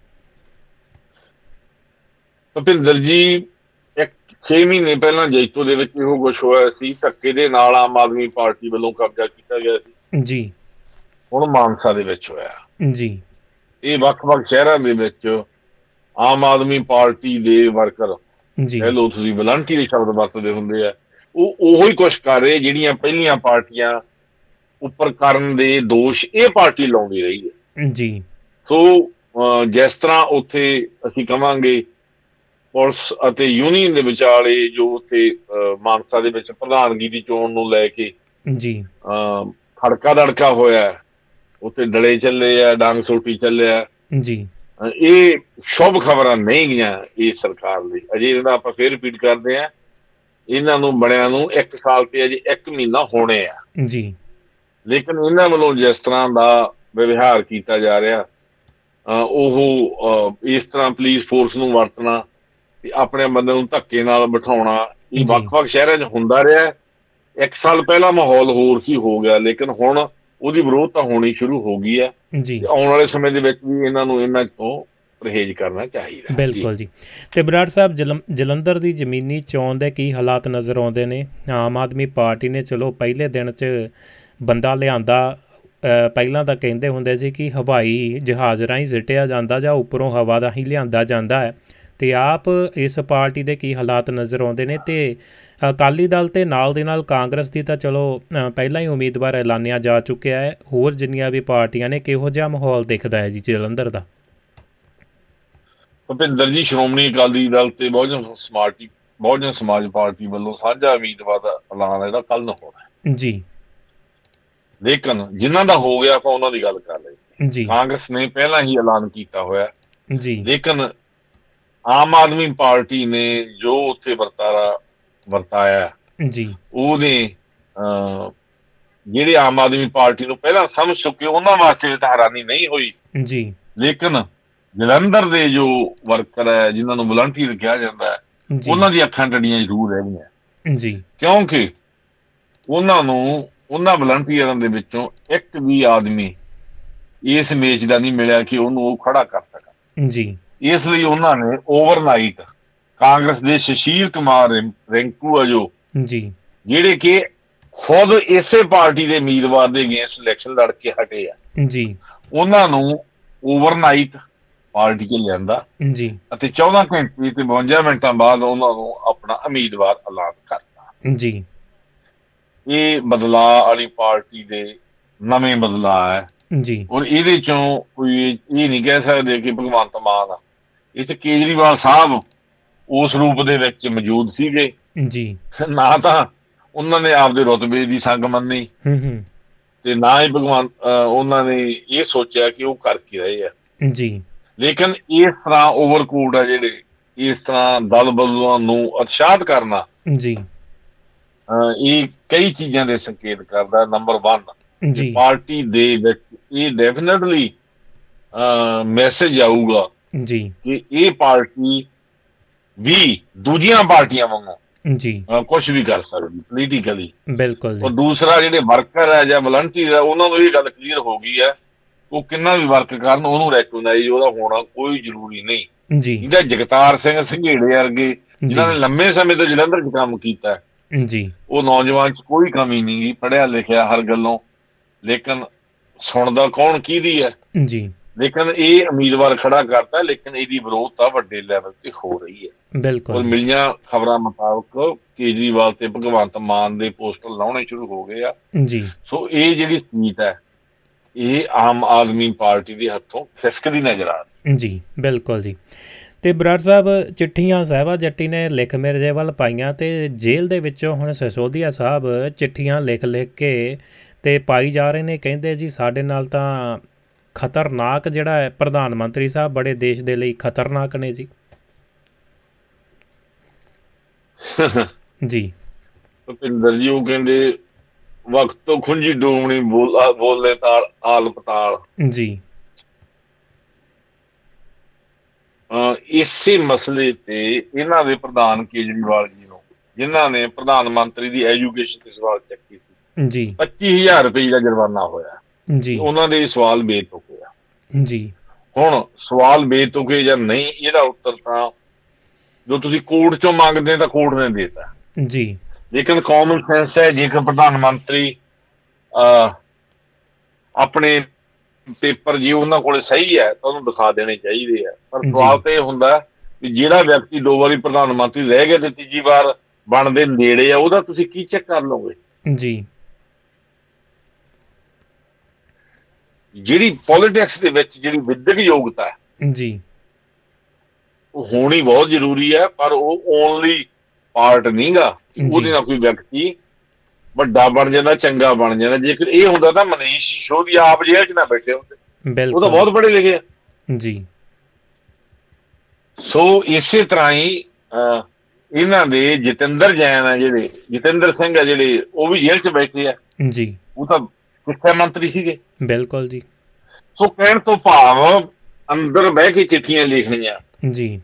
ਭੁਪਿੰਦਰ ਜੀ, ਇੱਕ ਛੇ ਮਹੀਨੇ ਪਹਿਲਾਂ ਜੈਤੋ ਦੇ ਵਿੱਚ ਇਹੋ ਕੁਛ ਹੋਇਆ ਸੀ, ਧੱਕੇ ਦੇ ਨਾਲ ਆਮ ਆਦਮੀ ਪਾਰਟੀ ਵੱਲੋਂ ਕਬਜ਼ਾ ਕੀਤਾ ਗਿਆ ਸੀ ਜੀ। ਹੁਣ ਮਾਨਸਾ ਦੇ ਵਿੱਚ ਹੋਇਆ ਜੀ। ਇਹ ਵੱਖ-ਵੱਖ ਸ਼ਹਿਰਾਂ ਦੇ ਵਿੱਚ ਆਮ ਆਦਮੀ ਪਾਰਟੀ ਦੇ ਵਰਕਰ, ਜੀ, ਕਹਿ ਲਓ ਤੁਸੀਂ ਵਲੰਟੀਅਰ ਦੇ ਸ਼ਬਦ ਵਰਤਦੇ ਹੁੰਦੇ ਆ, ਉਹ ਉਹੀ ਕੁਛ ਕਰ ਰਹੇ ਜਿਹੜੀਆਂ ਪਹਿਲੀਆਂ ਪਾਰਟੀਆਂ ਉੱਪਰ ਕਰਨ ਦੇ ਦੋਸ਼ ਇਹ ਪਾਰਟੀ ਲਾਉਂਦੀ ਰਹੀ ਹੈ। ਜੀ। ਸੋ ਜਿਸ ਤਰ੍ਹਾਂ ਉੱਥੇ ਅਸੀਂ ਕਵਾਂਗੇ ਪੁਲਿਸ ਅਤੇ ਯੂਨੀਅਨ ਦੇ ਵਿਚਾਲੇ ਜੋ ਉੱਥੇ ਮਾਨਸਾ ਦੇ ਵਿੱਚ ਪ੍ਰਧਾਨਗੀ ਦੀ ਚੋਣ ਨੂੰ ਲੈ ਕੇ ਜੀ ਖੜਕਾ ਦੜਕਾ ਹੋਇਆ, ਉੱਥੇ ਡਲੇ ਚੱਲੇ ਆ, ਡਾਂਗ ਸੋਟੀ ਚੱਲਿਆ ਜੀ, ਇਹ ਸ਼ੁਭ ਖਬਰਾਂ ਨਹੀਂ ਗਈਆਂ ਇਸ ਸਰਕਾਰ ਲਈ। ਅਜੇ ਇਹਦਾ ਆਪਾਂ ਫੇਰ ਰਿਪੀਟ ਕਰਦੇ ਹਾਂ, ਇਹਨਾਂ ਨੂੰ ਬਣਿਆ ਨੂੰ ਇੱਕ ਸਾਲ ਤੇ ਅਜੇ ਇੱਕ ਮਹੀਨਾ ਹੋਣੇ ਆ ਜੀ। ਲੇਕਿਨ ਇਹਨਾਂ ਵੱਲੋਂ ਜਿਸ ਤਰ੍ਹਾਂ ਦਾ ਵਿਵਹਾਰ ਕੀਤਾ ਜਾ ਰਿਹਾ, ਉਹ ਇਸ ਤਰ੍ਹਾਂ ਪੁਲਿਸ ਫੋਰਸ ਨੂੰ ਵਰਤਣਾ ਤੇ ਆਪਣੇ ਬੰਦੇ ਨੂੰ ਧੱਕੇ ਨਾਲ ਬਿਠਾਉਣਾ, ਇਹ ਵੱਖ-ਵੱਖ ਸ਼ਹਿਰਾਂ 'ਚ ਹੁੰਦਾ ਰਿਹਾ। ਇੱਕ ਸਾਲ ਪਹਿਲਾਂ ਮਾਹੌਲ ਹੋਰ ਸੀ, ਹੋ ਗਿਆ, ਲੇਕਿਨ ਹੁਣ ਉਹਦੀ ਵਿਰੋਧਤਾ ਹੋਣੀ ਸ਼ੁਰੂ ਹੋ ਗਈ ਹੈ ਜੀ। ਆਉਣ ਵਾਲੇ ਸਮੇਂ ਦੇ ਵਿੱਚ ਵੀ ਇਹਨਾਂ ਨੂੰ ਇਹਨਾਂ ਤੋਂ ਪਰਹੇਜ਼ ਕਰਨਾ ਚਾਹੀਦਾ। ਬਿਲਕੁਲ ਜੀ। ਤੇ ਬਰਾੜ ਸਾਹਿਬ, ਜਲ ਜਲੰਧਰ ਦੀ ਜ਼ਮੀਨੀ ਚੋਣ ਦੇ ਕੀ ਹਾਲਾਤ ਨਜ਼ਰ ਆਉਂਦੇ ਨੇ? ਆਮ ਆਦਮੀ ਪਾਰਟੀ ਨੇ ਚਲੋ ਪਹਿਲੇ ਦਿਨ 'ਚ ਬੰਦਾ ਲਿਆਂਦਾ, ਪਹਿਲਾਂ ਤਾਂ ਕਹਿੰਦੇ ਹੁੰਦੇ ਸੀ ਕਿ ਹਵਾਈ ਜਹਾਜ਼ ਰਾਹੀਂ ਸਿੱਟਿਆ ਜਾਂਦਾ ਜਾਂ ਉੱਪਰੋਂ ਹਵਾ ਰਾਹੀਂ ਲਿਆਂਦਾ ਜਾਂਦਾ ਹੈ, ਅਤੇ ਆਪ ਇਸ ਪਾਰਟੀ ਦੇ ਕੀ ਹਾਲਾਤ ਨਜ਼ਰ ਆਉਂਦੇ ਨੇ? ਅਤੇ ਅਕਾਲੀ ਦਲ ਅਤੇ ਨਾਲ ਦੇ ਨਾਲ ਕਾਂਗਰਸ ਦੀ ਤਾਂ ਚਲੋ ਪਹਿਲਾਂ ਹੀ ਉਮੀਦਵਾਰ ਐਲਾਨਿਆ ਜਾ ਚੁੱਕਿਆ ਹੈ, ਹੋਰ ਜਿੰਨੀਆਂ ਵੀ ਪਾਰਟੀਆਂ ਨੇ, ਕਿਹੋ ਜਿਹਾ ਮਾਹੌਲ ਦਿਖਦਾ ਹੈ ਜੀ ਜਲੰਧਰ ਦਾ? ਭੁਪਿੰਦਰ ਜੀ, ਸ਼੍ਰੋਮਣੀ ਅਕਾਲੀ ਦਲ ਤੇ ਬਹੁਜਨ ਸਮਾਜ ਬਹੁਜਨ ਸਮਾਜ ਪਾਰਟੀ ਵੱਲੋਂ ਸਾਂਝਾ ਉਮੀਦਵਾਰ ਦਾ ਐਲਾਨ ਜਿਹੜਾ ਕੱਲ੍ਹ ਨੂੰ ਹੋਣਾ ਜੀ, ਲੇਕਿਨ ਜਿਨ੍ਹਾਂ ਦਾ ਹੋ ਗਿਆ ਆਪਾਂ ਉਹਨਾਂ ਦੀ ਗੱਲ ਕਰ ਰਹੇ ਜੀ। ਕਾਂਗਰਸ ਨੇ ਪਹਿਲਾਂ ਹੀ ਐਲਾਨ ਕੀਤਾ ਹੋਇਆ ਜੀ, ਲੇਕਿਨ ਆਮ ਆਦਮੀ ਪਾਰਟੀ ਨੇ ਜੋ ਉੱਥੇ ਵਰਤਾਰਾ ਵਰਤਾਇਆ ਜੀ, ਉਹਦੇ ਜਿਹੜੇ ਆਮ ਆਦਮੀ ਪਾਰਟੀ ਨੂੰ ਪਹਿਲਾਂ ਸਮਝ ਚੁੱਕੇ ਉਹਨਾਂ ਵਾਸਤੇ ਤਾਂ ਹੈਰਾਨੀ ਨਹੀਂ ਹੋਈ ਜੀ। ਲੇਕਿਨ ਜਲੰਧਰ ਦੇ ਜੋ ਵਰਕਰ ਹੈ, ਜਿਨ੍ਹਾਂ ਨੂੰ ਵਲੰਟੀਅਰ ਕਿਹਾ ਜਾਂਦਾ ਹੈ, ਉਹਨਾਂ ਦੀਆਂ ਅੱਖਾਂ ਟੱਡੀਆਂ ਜ਼ਰੂਰ ਰਹਿ ਗਈਆਂ ਜੀ, ਕਿਉਂਕਿ ਉਹਨਾਂ ਨੂੰ ਉਹਨਾਂ ਵਲੰਟੀਅਰਾਂ ਦੇ ਵਿੱਚੋਂ ਇੱਕ ਵੀ ਆਦਮੀ ਇਸ ਮੇਚ ਦਾ ਨਹੀਂ ਮਿਲਿਆ ਕਿ ਉਹਨੂੰ ਉਹ ਖੜਾ ਕਰ ਸਕਣ ਜੀ। ਇਸ ਲਈ ਉਹਨਾਂ ਨੇ ਓਵਰਨਾਈਟ ਕਾਂਗਰਸ ਦੇ ਸੁਸ਼ੀਲ ਕੁਮਾਰ ਰਿੰਕੂ ਆ ਜੋ ਜੀ, ਜਿਹੜੇ ਕਿ ਖੁਦ ਇਸੇ ਪਾਰਟੀ ਦੇ ਉਮੀਦਵਾਰ ਦੇ ਅਗੇਂਸਟ ਇਲੈਕਸ਼ਨ ਲੜ ਕੇ ਹਟੇ ਆ ਜੀ, ਉਹਨਾਂ ਨੂੰ ਓਵਰਨਾਈਟ ਪਾਰਟੀ 'ਚ ਲਿਆਂਦਾ ਜੀ ਅਤੇ ਚੌਦਾਂ ਘੰਟੇ ਤੇ ਬਵੰਜਾ ਮਿੰਟਾਂ ਬਾਅਦ ਉਹਨਾਂ ਨੂੰ ਆਪਣਾ ਉਮੀਦਵਾਰ ਐਲਾਨ ਕਰਤਾ ਜੀ। ਇਹ ਬਦਲਾਅ ਵਾਲੀ ਪਾਰਟੀ ਦੇ ਨਵੇਂ ਬਦਲਾਅ ਹੈ ਜੀ। ਔਰ ਇਹਦੇ ਚੋਂ ਕੋਈ ਇਹ ਨਹੀਂ ਕਹਿ ਸਕਦੇ ਕਿ ਭਗਵੰਤ ਮਾਨ ਆ, ਇਹ ਤੇ ਕੇਜਰੀਵਾਲ ਸਾਹਿਬ ਉਸ ਰੂਪ ਦੇ ਵਿੱਚ ਮੌਜੂਦ ਸੀਗੇ ਜੀ। ਨਾ ਤਾਂ ਉਹਨਾਂ ਨੇ ਆਪਦੇ ਰੁਤਬੇ ਦੀ ਸੰਗ ਮੰਨੀ ਤੇ ਨਾ ਹੀ ਭਗਵੰਤ ਉਹਨਾਂ ਨੇ ਇਹ ਸੋਚਿਆ ਕਿ ਉਹ ਕਰ ਕੀ ਰਹੇ ਆ ਜੀ। ਲੇਕਿਨ ਇਸ ਤਰ੍ਹਾਂ ਓਵਰਕੋਟ ਆ ਜਿਹੜੇ, ਇਸ ਤਰ੍ਹਾਂ ਦਲ ਬਦਲੂਆਂ ਨੂੰ ਉਤਸ਼ਾਹਿਤ ਕਰਨਾ ਜੀ, ਇਹ ਕਈ ਚੀਜ਼ਾਂ ਦੇ ਸੰਕੇਤ ਕਰਦਾ। ਨੰਬਰ ਵਨ ਜੀ, ਪਾਰਟੀ ਦੇ ਵਿੱਚ ਇਹ ਡੈਫੀਨੇਟਲੀ ਮੈਸੇਜ ਆਊਗਾ ਜੀ ਕਿ ਇਹ ਪਾਰਟੀ ਵੀ ਦੂਜੀਆਂ ਪਾਰਟੀਆਂ ਵਾਂਗੂ ਜੀ ਕੁਛ ਵੀ ਕਰ ਸਕਦੀ ਪੋਲੀਟੀਕਲੀ। ਬਿਲਕੁਲ। ਔਰ ਦੂਸਰਾ, ਜਿਹੜੇ ਵਰਕਰ ਹੈ ਜਾਂ ਵਲੰਟੀਅਰ ਹੈ, ਉਹਨਾਂ ਨੂੰ ਇਹ ਗੱਲ ਕਲੀਅਰ ਹੋ ਗਈ ਹੈ, ਉਹ ਕਿੰਨਾ ਵੀ ਵਰਕ ਕਰਨ ਉਹਨੂੰ ਰੈਕਗਨਾਈਜ਼ ਉਹਦਾ ਹੋਣਾ ਕੋਈ ਜ਼ਰੂਰੀ ਨਹੀਂ ਜੀ। ਇਹਦਾ ਜਗਤਾਰ ਸਿੰਘ ਸੰਘੇੜੇ ਵਰਗੇ ਜਿਨ੍ਹਾਂ ਨੇ ਲੰਮੇ ਸਮੇਂ ਤੋਂ ਜਲੰਧਰ 'ਚ ਕੰਮ ਕੀਤਾ ਜੀ, ਉਹ ਨੌਜਵਾਨ 'ਚ ਕੋਈ ਕਮੀ ਨਹੀਂ ਗੀ, ਪੜ੍ਹਿਆ ਲਿਖਿਆ ਹਰ ਗੱਲੋਂ, ਲੇਕਿਨ ਸੁਣਦਾ ਕੌਣ ਕਿਹਦੀ ਹੈ ਜੀ। ਲੇਕਿਨ ਇਹ ਉਮੀਦਵਾਰ ਖੜਾ ਕਰਤਾ, ਲੇਕਿਨ ਇਹਦੀ ਵਿਰੋਧਤਾ ਵੱਡੇ ਲੈਵਲ ਤੇ ਹੋ ਰਹੀ ਹੈ। ਬਿਲਕੁਲ। ਔਰ ਮਿਲੀਆਂ ਖਬਰਾਂ ਮੁਤਾਬਕ ਕੇਜਰੀਵਾਲ ਤੇ ਭਗਵੰਤ ਮਾਨ ਦੇ ਪੋਸਟਰ ਲਾਉਣੇ ਸ਼ੁਰੂ ਹੋ ਗਏ ਆ ਜੀ। ਸੋ ਇਹ ਜਿਹੜੀ ਸੀਟ ਹੈ, ਇਹ ਆਮ ਆਦਮੀ ਪਾਰਟੀ ਦੇ ਹੱਥੋਂ ਖਿਸਕਦੀ ਨਜ਼ਰ ਆ ਰਹੀ ਜੀ। ਬਿਲਕੁਲ ਜੀ। ਤੇ ਬਰਾੜ ਸਾਹਿਬ, ਚਿੱਠੀਆਂ ਸਾਹਿਬਾ ਜੱਟੀ ਨੇ ਲਿਖ ਮੇਰੇ ਵੱਲ ਪਾਈਆਂ ਤੇ ਜੇਲ੍ਹ ਦੇ ਵਿੱਚੋਂ ਹੁਣ ਸਿਸੋਦੀਆ ਸਾਹਿਬ ਚਿੱਠੀਆਂ ਲਿਖ ਲਿਖ ਕੇ ਤੇ ਪਾਈ ਜਾ ਰਹੇ ਨੇ। ਕਹਿੰਦੇ ਜੀ ਸਾਡੇ ਨਾਲ ਤਾਂ ਖਤਰਨਾਕ ਜਿਹੜਾ ਹੈ ਪ੍ਰਧਾਨ ਮੰਤਰੀ ਸਾਹਿਬ, ਬੜੇ ਦੇਸ਼ ਦੇ ਲਈ ਖਤਰਨਾਕ ਨੇ ਜੀ। ਜੀ ਭੁਪਿੰਦਰ ਜੀ, ਉਹ ਕਹਿੰਦੇ ਵਕਤ ਤੋਂ ਖੁੰਝੀ ਡੂਮਣੀ ਬੋਲ ਬੋਲੇ ਤਾਲ ਆਲ ਪਤਾਲ ਜੀ। ਇਸੇ ਮਸਲੇ ਤੇ ਇਹਨਾਂ ਦੇ ਪ੍ਰਧਾਨ ਕੇਜਰੀਵਾਲ ਜੀ ਨੂੰ, ਜਿਨ੍ਹਾਂ ਨੇ ਪ੍ਰਧਾਨ ਮੰਤਰੀ ਦੀ ਐਜੂਕੇਸ਼ਨ ਤੇ ਸਵਾਲ ਚੱਕੀ ਸੀ ਜੀ, ਪੱਚੀ ਹਜ਼ਾਰ ਰੁਪਏ ਦਾ ਜੁਰਮਾਨਾ ਹੋਇਆ ਜੀ, ਉਹਨਾਂ ਦੇ ਸਵਾਲ ਬੇਤੁਕੇ ਆ। ਜੀ, ਹੁਣ ਸਵਾਲ ਬੇਤੁਕੇ ਜਾਂ ਨਹੀਂ, ਇਹਦਾ ਉੱਤਰ ਤਾਂ ਜੋ ਤੁਸੀਂ ਕੋਰਟ ਚੋਂ ਮੰਗਦੇ ਤਾਂ ਕੋਰਟ ਨੇ ਦੇਤਾ ਜੀ, ਲੇਕਿਨ ਕਾਮਨ ਸੈਂਸ ਹੈ, ਜੇਕਰ ਪ੍ਰਧਾਨ ਮੰਤਰੀ ਆਪਣੇ ਪੇਪਰ ਜੇ ਉਹਨਾਂ ਕੋਲ ਸਹੀ ਹੈ ਤਾਂ ਉਹਨੂੰ ਦਿਖਾ ਦੇਣੇ ਚਾਹੀਦੇ ਆ। ਪਰ ਸਵਾਲ ਤਾਂ ਇਹ ਹੁੰਦਾ ਕਿ ਜਿਹੜਾ ਵਿਅਕਤੀ ਦੋ ਵਾਰੀ ਪ੍ਰਧਾਨ ਮੰਤਰੀ ਰਹਿ ਗਿਆ ਤੇ ਤੀਜੀ ਵਾਰ ਬਣਦੇ ਨੇੜੇ ਆ, ਉਹਦਾ ਤੁਸੀਂ ਕੀ ਚੈੱਕ ਕਰ ਲਓਗੇ? ਜੀ, ਜਿਹੜੀ ਪੋਲੀਟਿਕਸ ਦੇ ਵਿੱਚ ਜਿਹੜੀ ਵਿਦਿਅਕ ਯੋਗਤਾ ਹੈ ਜੀ, ਉਹ ਹੋਣੀ ਬਹੁਤ ਜ਼ਰੂਰੀ ਹੈ, ਪਰ ਉਹ ਓਨਲੀ ਪਾਰਟ ਨਹੀਂਗਾ। ਉਹਦੇ ਨਾਲ ਕੋਈ ਵਿਅਕਤੀ ਵੱਡਾ ਬਣ ਜਾਂਦਾ, ਚੰਗਾ ਬਣ ਜਾਂਦਾ। ਜੇਕਰ ਇਹ ਹੁੰਦਾ ਤਾਂ ਮਨੀਸ਼ ਸਿਸੋਦੀਆ ਆਪ ਜੇਲ੍ਹ ਚ ਨਾ ਬੈਠੇ ਹੁੰਦੇ, ਉਹ ਤਾਂ ਬਹੁਤ ਪੜ੍ਹੇ ਲਿਖੇ ਆ ਜੀ। ਸੋ ਇਸੇ ਤਰ੍ਹਾਂ ਹੀ ਇਹਨਾਂ ਦੇ ਜਤਿੰਦਰ ਜੈਨ ਆ, ਜਿਹੜੇ ਜਤਿੰਦਰ ਸਿੰਘ ਆ, ਜਿਹੜੇ ਉਹ ਵੀ ਜੇਲ੍ਹ ਚ ਬੈਠੇ ਆ ਜੀ। ਉਹ ਤਾਂ ਸਿੱਖਿਆ ਮੰਤਰੀ ਸੀਗੇ। ਬਿਲਕੁਲ ਜੀ। ਸੋ ਕਹਿਣ ਤੋਂ ਭਾਵ ਅੰਦਰ ਬਹਿ ਕੇ ਚਿੱਠੀਆਂ ਲਿਖਣੀਆਂ ਜੀ।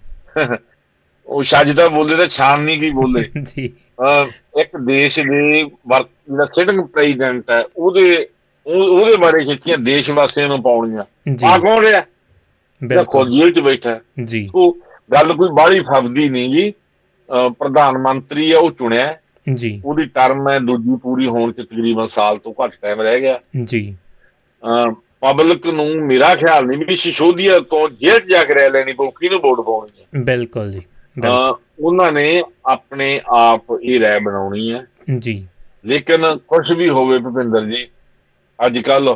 ਉਹ ਸਾਜਦਾ ਬੋਲੇ ਤਾਂ ਛਾਨ ਨਹੀਂ ਕੀ ਬੋਲੇ ਜੀ। ਇੱਕ ਦੇਸ਼ ਦੇ ਜਿਹੜਾ ਸਿਟਿੰਗ ਪ੍ਰੈਜ਼ੀਡੈਂਟ ਹੈ ਉਹਦੇ ਉਹਦੇ ਬਾਰੇ ਚਿੱਠੀਆਂ ਦੇਸ਼ ਵਾਸੀਆਂ ਨੂੰ ਪਾਉਣੀਆਂ, ਆ ਕੌਣ ਰਿਹਾ? ਖੁਦ ਜੇਲ੍ਹ ਚ ਬੈਠਾ ਜੀ। ਉਹ ਗੱਲ ਕੋਈ ਬਾਹਲੀ ਫਸਦੀ ਨਹੀਂ ਜੀ। ਪ੍ਰਧਾਨ ਮੰਤਰੀ ਆ, ਉਹ ਚੁਣਿਆ ਜੀ, ਉਹਦੀ ਟਰਮ ਹੈ ਦੂਜੀ ਪੂਰੀ ਹੋਣ ਚ ਤਕਰੀਬਨ ਸਾਲ ਤੋਂ ਘੱਟ ਟਾਈਮ ਰਹਿ ਗਿਆ ਜੀ। ਪਬਲਿਕ ਨੂੰ ਮੇਰਾ ਖਿਆਲ ਨਹੀਂ ਵੀ ਸਿਸੋਦੀਆ ਤੋਂ ਜੇਲ੍ਹ ਚ ਜਾ ਕੇ ਰਹਿ ਲੈਣੀ ਪਊ, ਕਿਹਨੂੰ ਵੋਟ ਪਾਉਣੀ ਹੈ। ਬਿਲਕੁਲ ਜੀ। ਉਹਨਾਂ ਨੇ ਆਪਣੇ ਆਪ ਇਹ ਰਾਏ ਬਣਾਉਣੀ ਹੈ ਜੀ। ਲੇਕਿਨ ਕੁਛ ਵੀ ਹੋਵੇ ਭੁਪਿੰਦਰ ਜੀ, ਅੱਜ ਕੱਲ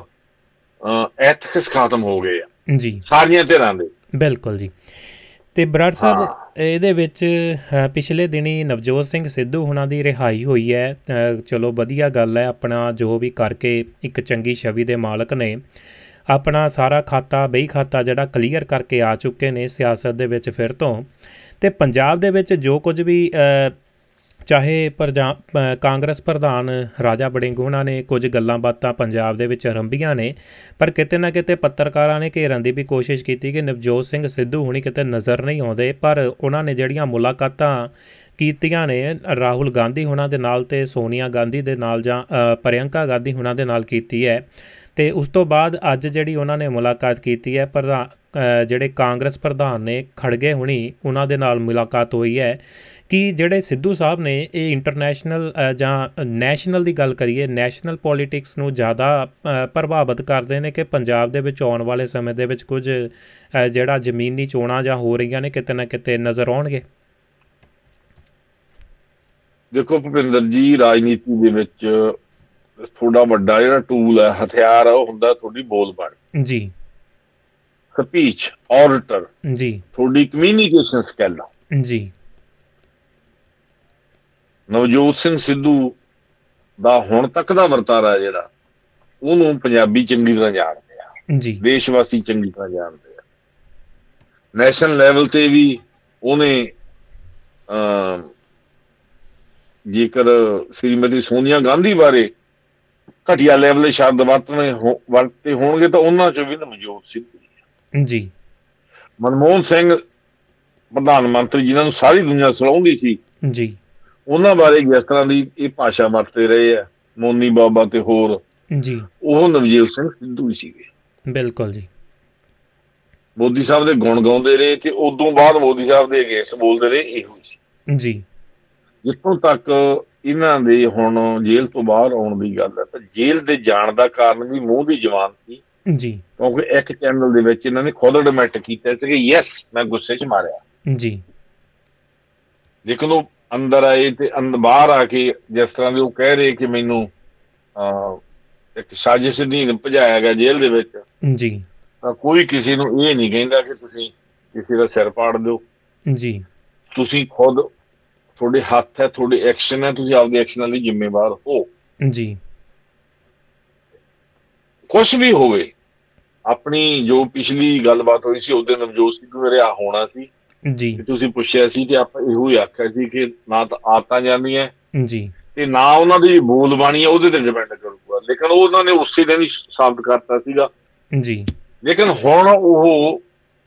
ਐਥਿਕਸ ਖਤਮ ਹੋ ਗਏ ਆ ਜੀ ਸਾਰੀਆਂ ਧਿਰਾਂ ਦੇ। ਬਿਲਕੁਲ ਜੀ। ਤੇ ਬਰਾੜ ਸਾਹਿਬ, ਇਹਦੇ ਵਿੱਚ ਪਿਛਲੇ ਦਿਨੀ ਨਵਜੋਤ ਸਿੰਘ ਸਿੱਧੂ ਹੁਣਾਂ ਦੀ ਰਿਹਾਈ ਹੋਈ ਹੈ। ਚਲੋ ਵਧੀਆ ਗੱਲ ਹੈ, ਆਪਣਾ ਜੋ ਵੀ ਕਰਕੇ ਇੱਕ ਚੰਗੀ ਛਵੀ ਦੇ ਮਾਲਕ ਨੇ ਆਪਣਾ ਸਾਰਾ ਖਾਤਾ ਬਈ ਖਾਤਾ ਜਿਹੜਾ ਕਲੀਅਰ ਕਰਕੇ ਆ ਚੁੱਕੇ ਨੇ ਸਿਆਸਤ ਦੇ ਵਿੱਚ ਫਿਰ ਤੋਂ। ਅਤੇ ਪੰਜਾਬ ਦੇ ਵਿੱਚ ਜੋ ਕੁਝ ਵੀ ਚਾਹੇ ਪ੍ਰਜਾ ਕਾਂਗਰਸ ਪ੍ਰਧਾਨ ਰਾਜਾ ਵੜਿੰਗ ਉਹਨਾਂ ਨੇ ਕੁਝ ਗੱਲਾਂ ਬਾਤਾਂ ਪੰਜਾਬ ਦੇ ਵਿੱਚ ਆਰੰਭੀਆਂ ਨੇ, ਪਰ ਕਿਤੇ ਨਾ ਕਿਤੇ ਪੱਤਰਕਾਰਾਂ ਨੇ ਘੇਰਨ ਦੀ ਵੀ ਕੋਸ਼ਿਸ਼ ਕੀਤੀ ਕਿ ਨਵਜੋਤ ਸਿੰਘ ਸਿੱਧੂ ਹੁਣੀ ਕਿਤੇ ਨਜ਼ਰ ਨਹੀਂ ਆਉਂਦੇ। ਪਰ ਉਹਨਾਂ ਨੇ ਜਿਹੜੀਆਂ ਮੁਲਾਕਾਤਾਂ ਕੀਤੀਆਂ ਨੇ ਰਾਹੁਲ ਗਾਂਧੀ ਹੁਣਾਂ ਦੇ ਨਾਲ ਅਤੇ ਸੋਨੀਆ ਗਾਂਧੀ ਦੇ ਨਾਲ ਜਾਂ ਪ੍ਰਿਅੰਕਾ ਗਾਂਧੀ ਹੁਣਾਂ ਦੇ ਨਾਲ ਕੀਤੀ ਹੈ। ਅਤੇ ਉਸ ਤੋਂ ਬਾਅਦ ਅੱਜ ਜਿਹੜੀ ਉਹਨਾਂ ਨੇ ਮੁਲਾਕਾਤ ਕੀਤੀ ਹੈ ਪ੍ਰਧਾਨ ਜਿਹੜੇ ਕਾਂਗਰਸ ਪ੍ਰਧਾਨ ਨੇ ਖੜਗੇ ਹੁਣੀ, ਉਹਨਾਂ ਦੇ ਨਾਲ ਮੁਲਾਕਾਤ ਹੋਈ ਹੈ ਕਿ ਜਿਹੜੇ ਸਿੱਧੂ ਸਾਹਿਬ ਨੇ ਇਹ ਇੰਟਰਨੈਸ਼ਨਲ ਜਾਂ ਨੈਸ਼ਨਲ ਦੀ ਗੱਲ ਕਰੀਏ, ਨੈਸ਼ਨਲ ਪੋਲੀਟਿਕਸ ਨੂੰ ਜ਼ਿਆਦਾ ਪ੍ਰਭਾਵਿਤ ਕਰਦੇ ਨੇ ਕਿ ਪੰਜਾਬ ਦੇ ਵਿੱਚ ਆਉਣ ਵਾਲੇ ਸਮੇਂ ਦੇ ਵਿੱਚ ਕੁਝ ਜਿਹੜਾ ਜ਼ਮੀਨੀ ਚੋਣਾਂ ਜਾਂ ਹੋ ਰਹੀਆਂ ਨੇ ਕਿਤੇ ਨਾ ਕਿਤੇ ਨਜ਼ਰ ਆਉਣਗੇ। ਦੇਖੋ ਭੁਪਿੰਦਰ ਜੀ, ਰਾਜਨੀਤੀ ਦੇ ਵਿੱਚ ਤੁਹਾਡਾ ਵੱਡਾ ਜਿਹੜਾ ਟੂਲ ਹੈ, ਹਥਿਆਰ ਆ, ਉਹ ਹੁੰਦਾ ਤੁਹਾਡੀ ਬੋਲਬਾਣੀ ਜੀ, ਸਪੀਚ, ਔਰਟਰ ਜੀ, ਤੁਹਾਡੀ ਕਮਿਊਨੀਕੇਸ਼ਨ ਸਕਿੱਲ ਜੀ। ਨਵਜੋਤ ਸਿੰਘ ਸਿੱਧੂ ਦਾ ਹੁਣ ਤੱਕ ਦਾ ਵਰਤਾਰਾ ਜਿਹੜਾ, ਉਹਨੂੰ ਪੰਜਾਬੀ ਚੰਗੀ ਤਰ੍ਹਾਂ ਜਾਣਦੇ ਆ ਜੀ, ਦੇਸ਼ ਵਾਸੀ ਚੰਗੀ ਤਰ੍ਹਾਂ ਜਾਣਦੇ ਆ। ਨੈਸ਼ਨਲ ਲੈਵਲ ਤੇ ਵੀ ਉਹਨੇ ਜੇਕਰ ਸ਼੍ਰੀਮਤੀ ਸੋਨੀਆ ਗਾਂਧੀ ਬਾਰੇ ਘਟੀਆ ਲੈਵਲ ਦੇ ਸ਼ਬਦ ਵਰਤਣੇ ਵਰਤੇ ਹੋਣਗੇ ਤਾਂ ਉਹਨਾਂ ਚੋਂ ਵੀ ਨਵਜੋਤ ਸਿੱਧੂ ਜੀ। ਮਨਮੋਹਨ ਸਿੰਘ ਪ੍ਰਧਾਨ ਮੰਤਰੀ ਜਿਨ੍ਹਾਂ ਨੂੰ ਸਾਰੀ ਦੁਨੀਆ ਸਲਾਹੁੰਦੀ ਸੀ ਜੀ, ਉਹਨਾਂ ਬਾਰੇ ਜਿਸ ਤਰ੍ਹਾਂ ਦੀ ਇਹ ਭਾਸ਼ਾ ਵਰਤੇ ਰਹੇ ਆ ਮੋਨੀ ਬਾਬਾ ਤੇ ਹੋਰ ਜੀ, ਉਹ ਨਵਜੋਤ ਸਿੰਘ ਸਿੱਧੂ ਹੀ ਸੀਗੇ। ਬਿਲਕੁਲ ਜੀ। ਮੋਦੀ ਸਾਹਿਬ ਦੇ ਗੁਣ ਗਾਉਂਦੇ ਰਹੇ ਤੇ ਉਦੋਂ ਬਾਅਦ ਮੋਦੀ ਸਾਹਿਬ ਦੇ ਅਗੇਂਸਟ ਬੋਲਦੇ ਰਹੇ, ਇਹੋ ਸੀ ਜੀ। ਜਿੱਥੋਂ ਤੱਕ ਇਹਨਾਂ ਦੇ ਹੁਣ ਜੇਲ੍ਹ ਤੋਂ ਬਾਹਰ ਆਉਣ ਦੀ ਗੱਲ ਹੈ ਤਾਂ ਜੇਲ੍ਹ ਦੇ ਜਾਣ ਦਾ ਕਾਰਨ ਵੀ ਮੂੰਹ ਦੀ ਜ਼ਬਾਨ ਸੀ ਜੀ, ਕਿਉਂਕਿ ਇੱਕ ਚੈਨਲ ਦੇ ਵਿੱਚ ਇਹਨਾਂ ਨੇ ਖੁਦ ਐਡਮਿਟ ਕੀਤਾ ਸੀ ਕਿ ਯੈਸ ਮੈਂ ਗੁੱਸੇ 'ਚ ਮਾਰਿਆ ਜੀ। ਲੇਕਿਨ ਉਹ ਅੰਦਰ ਆਏ ਤੇ ਅੰਦਰ ਬਾਹਰ ਆ ਕੇ ਜਿਸ ਤਰ੍ਹਾਂ ਦੇ ਉਹ ਕਹਿ ਰਹੇ ਕਿ ਮੈਨੂੰ ਇੱਕ ਸਾਜ਼ਿਸ਼ ਅਧੀਨ ਭਜਾਇਆ ਗਿਆ ਜੇਲ੍ਹ ਦੇ ਵਿੱਚ ਜੀ, ਤਾਂ ਕੋਈ ਕਿਸੇ ਨੂੰ ਇਹ ਨਹੀਂ ਕਹਿੰਦਾ ਕਿ ਤੁਸੀਂ ਕਿਸੇ ਦਾ ਸਿਰ ਪਾੜ ਦਿਓ ਜੀ। ਤੁਸੀਂ ਖੁਦ, ਤੁਹਾਡੇ ਹੱਥ ਹੈ, ਤੁਹਾਡੇ ਐਕਸ਼ਨ ਹੈ, ਤੁਸੀਂ ਆਪਦੇ ਐਕਸ਼ਨਾਂ ਲਈ ਜ਼ਿੰਮੇਵਾਰ ਹੋ ਜੀ। ਕੁਛ ਵੀ ਹੋਵੇ, ਆਪਣੀ ਜੋ ਪਿਛਲੀ ਗੱਲਬਾਤ ਹੋਈ ਸੀ ਉਹਦੇ ਨਵਜੋਤ ਸਿੱਧੂ ਰਿਹਾ ਹੋਣਾ ਸੀ ਜੀ। ਤੁਸੀਂ ਪੁੱਛਿਆ ਸੀ ਤੇ ਆਪਾਂ ਇਹੋ ਹੀ ਆਖਿਆ ਸੀ ਕਿ ਨਾ ਤਾਂ ਆਦਤਾਂ ਜਾਂਦੀਆਂ ਜੀ ਤੇ ਨਾ ਉਹਨਾਂ ਦੀ ਬੋਲ ਬਾਣੀ ਹੈ ਉਹਦੇ ਤੇ ਡਿਪੈਂਡ ਕਰੂਗਾ। ਲੇਕਿਨ ਉਹਨਾਂ ਨੇ ਉਸੇ ਦਿਨ ਹੀ ਸਾਬਤ ਕਰਤਾ ਸੀਗਾ ਜੀ। ਲੇਕਿਨ ਹੁਣ ਉਹ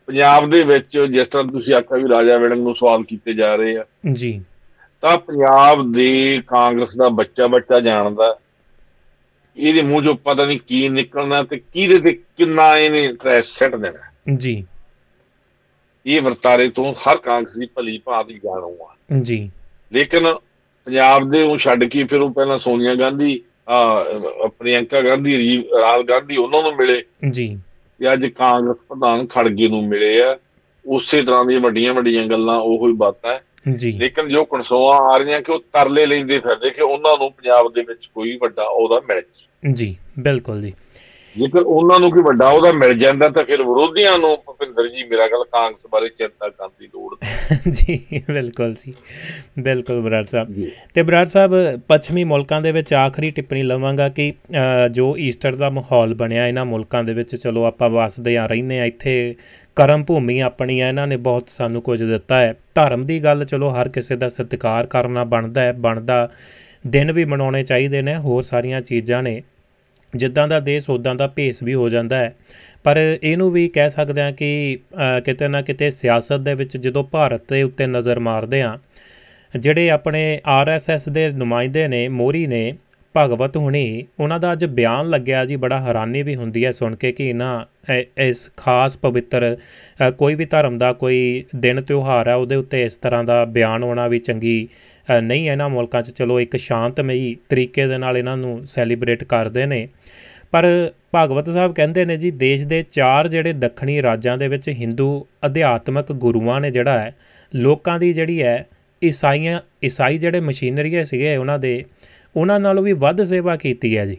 ਪੰਜਾਬ ਦੇ ਵਿੱਚ ਜਿਸ ਤਰ੍ਹਾਂ ਤੁਸੀਂ ਆਖਿਆ ਵੀ ਰਾਜਾ ਵੜਿੰਗ ਨੂੰ ਸਵਾਲ ਕੀਤੇ ਜਾ ਰਹੇ ਆ ਜੀ, ਤਾਂ ਪੰਜਾਬ ਦੇ ਕਾਂਗਰਸ ਦਾ ਬੱਚਾ ਬੱਚਾ ਜਾਣਦਾ ਇਹਦੇ ਮੂੰਹ ਚੋਂ ਪਤਾ ਨਹੀਂ ਕੀ ਨਿਕਲਣਾ ਤੇ ਕਿਹਦੇ ਤੇ ਕਿੰਨਾ ਇਹਨੇ ਟਰੈਸ ਸਿੱਟ ਦੇਣਾ ਜੀ, ਇਹ ਵਰਤਾਰੇ ਤੋਂ ਹਰ ਕਾਂਗਰਸੀ ਭਲੀ ਭਾਂਤੀ ਜਾਣੂ ਆ ਜੀ। ਲੇਕਿਨ ਪੰਜਾਬ ਦੇ ਉਹ ਛੱਡ ਕੇ ਫਿਰ ਉਹ ਪਹਿਲਾਂ ਸੋਨੀਆ ਗਾਂਧੀ ਆ ਪ੍ਰਿਯੰਕਾ ਗਾਂਧੀ ਰਾਹੁਲ ਗਾਂਧੀ ਉਹਨਾਂ ਨੂੰ ਮਿਲੇ ਜੀ, ਤੇ ਅੱਜ ਕਾਂਗਰਸ ਪ੍ਰਧਾਨ ਖੜਗੇ ਨੂੰ ਮਿਲੇ ਆ। ਉਸੇ ਤਰ੍ਹਾਂ ਦੀਆਂ ਵੱਡੀਆਂ ਵੱਡੀਆਂ ਗੱਲਾਂ ਉਹੋ ਹੀ ਬਾਤਾਂ ਹੈ। ਜੀ। ਲੇਕਿਨ ਜੋ ਕਨਸੋਆਂ ਆ ਰਹੀਆਂ ਕਿ ਉਹ ਤਰਲੇ ਲੈਂਦੇ ਫਿਰਦੇ ਕਿ ਉਹਨਾਂ ਨੂੰ ਪੰਜਾਬ ਦੇ ਵਿੱਚ ਕੋਈ ਵੱਡਾ ਅਹੁਦਾ ਮਿਲ ਜਾਏ। ਜੀ, ਬਿਲਕੁਲ ਜੀ। ਜੇਕਰ ਉਹਨਾਂ ਨੂੰ ਕੋਈ ਵੱਡਾ ਅਹੁਦਾ ਮਿਲ ਜਾਂਦਾ ਤਾਂ ਫਿਰ ਵਿਰੋਧੀਆਂ ਨੂੰ ਭੁਪਿੰਦਰ ਜੀ ਮੇਰਾ ਗੱਲ ਕਾਂਗਰਸ ਬਾਰੇ ਚਿੰਤਾ ਕਰਨ ਦੀ ਲੋੜ ਨਹੀਂ। ਜੀ ਬਿਲਕੁਲ ਜੀ, ਬਿਲਕੁਲ ਬਰਾੜ ਸਾਹਿਬ। ਤੇ ਬਰਾੜ ਸਾਹਿਬ, ਪੱਛਮੀ ਮੁਲਕਾਂ ਦੇ ਵਿੱਚ ਆਖਰੀ ਟਿੱਪਣੀ ਲਵਾਂਗਾ ਕਿ ਜੋ ਈਸਟਰ ਦਾ ਮਾਹੌਲ ਬਣਿਆ ਇਹਨਾਂ ਮੁਲਕਾਂ ਦੇ ਵਿੱਚ, ਚਲੋ ਆਪਾਂ ਵਸਦੇ ਆ ਰਹਿੰਦੇ ਹਾਂ ਇੱਥੇ, ਕਰਮ ਭੂਮੀ ਆਪਣੀ ਹੈ, ਇਹਨਾਂ ਨੇ ਬਹੁਤ ਸਾਨੂੰ ਕੁਝ ਦਿੱਤਾ ਹੈ। ਧਰਮ ਦੀ ਗੱਲ ਚਲੋ ਹਰ ਕਿਸੇ ਦਾ ਸਤਿਕਾਰ ਕਰਨਾ ਬਣਦਾ ਹੈ, ਬਣਦਾ ਦਿਨ ਵੀ ਮਨਾਉਣੇ ਚਾਹੀਦੇ ਨੇ, ਹੋਰ ਸਾਰੀਆਂ ਚੀਜ਼ਾਂ ਨੇ। ਜਿੱਦਾਂ ਦਾ ਦੇਸ਼ ਉੱਦਾਂ ਦਾ ਭੇਸ ਵੀ ਹੋ ਜਾਂਦਾ ਹੈ। ਪਰ ਇਹਨੂੰ ਵੀ ਕਹਿ ਸਕਦੇ ਹਾਂ ਕਿ ਕਿਤੇ ਨਾ ਕਿਤੇ ਸਿਆਸਤ ਦੇ ਵਿੱਚ ਜਦੋਂ ਭਾਰਤ ਦੇ ਉੱਤੇ ਨਜ਼ਰ ਮਾਰਦੇ ਹਾਂ, ਜਿਹੜੇ ਆਪਣੇ ਆਰ ਐਸ ਐਸ ਦੇ ਨੁਮਾਇੰਦੇ ਨੇ, ਮੋਹਰੀ ਨੇ, ਭਗਵਤ ਹੁਣੀ, ਉਹਨਾਂ ਦਾ ਅੱਜ ਬਿਆਨ ਲੱਗਿਆ ਜੀ, ਬੜਾ ਹੈਰਾਨੀ ਵੀ ਹੁੰਦੀ ਹੈ ਸੁਣ ਕੇ ਕਿ ਇਹਨਾਂ ਇਸ ਖਾਸ ਪਵਿੱਤਰ ਕੋਈ ਵੀ ਧਰਮ ਦਾ ਕੋਈ ਦਿਨ ਤਿਉਹਾਰ ਹੈ ਉਹਦੇ ਉੱਤੇ ਇਸ ਤਰ੍ਹਾਂ ਦਾ ਬਿਆਨ ਆਉਣਾ ਵੀ ਚੰਗੀ ਨਹੀਂ ਹੈ ਇਹਨਾਂ ਮੁਲਕਾਂ 'ਚ। ਚਲੋ ਇੱਕ ਸ਼ਾਂਤਮਈ ਤਰੀਕੇ ਦੇ ਨਾਲ ਇਹਨਾਂ ਨੂੰ ਸੈਲੀਬ੍ਰੇਟ ਕਰਦੇ ਨੇ। ਪਰ ਭਾਗਵਤ ਸਾਹਿਬ ਕਹਿੰਦੇ ਨੇ ਜੀ, ਦੇਸ਼ ਦੇ ਚਾਰ ਜਿਹੜੇ ਦੱਖਣੀ ਰਾਜਾਂ ਦੇ ਵਿੱਚ ਹਿੰਦੂ ਅਧਿਆਤਮਕ ਗੁਰੂਆਂ ਨੇ ਜਿਹੜਾ ਹੈ ਲੋਕਾਂ ਦੀ ਜਿਹੜੀ ਹੈ ਈਸਾਈਆਂ ਈਸਾਈ ਜਿਹੜੇ ਮਸ਼ੀਨਰੀ ਸੀਗੇ ਉਹਨਾਂ ਦੇ, ਉਹਨਾਂ ਨਾਲੋਂ ਵੀ ਵੱਧ ਸੇਵਾ ਕੀਤੀ ਹੈ ਜੀ।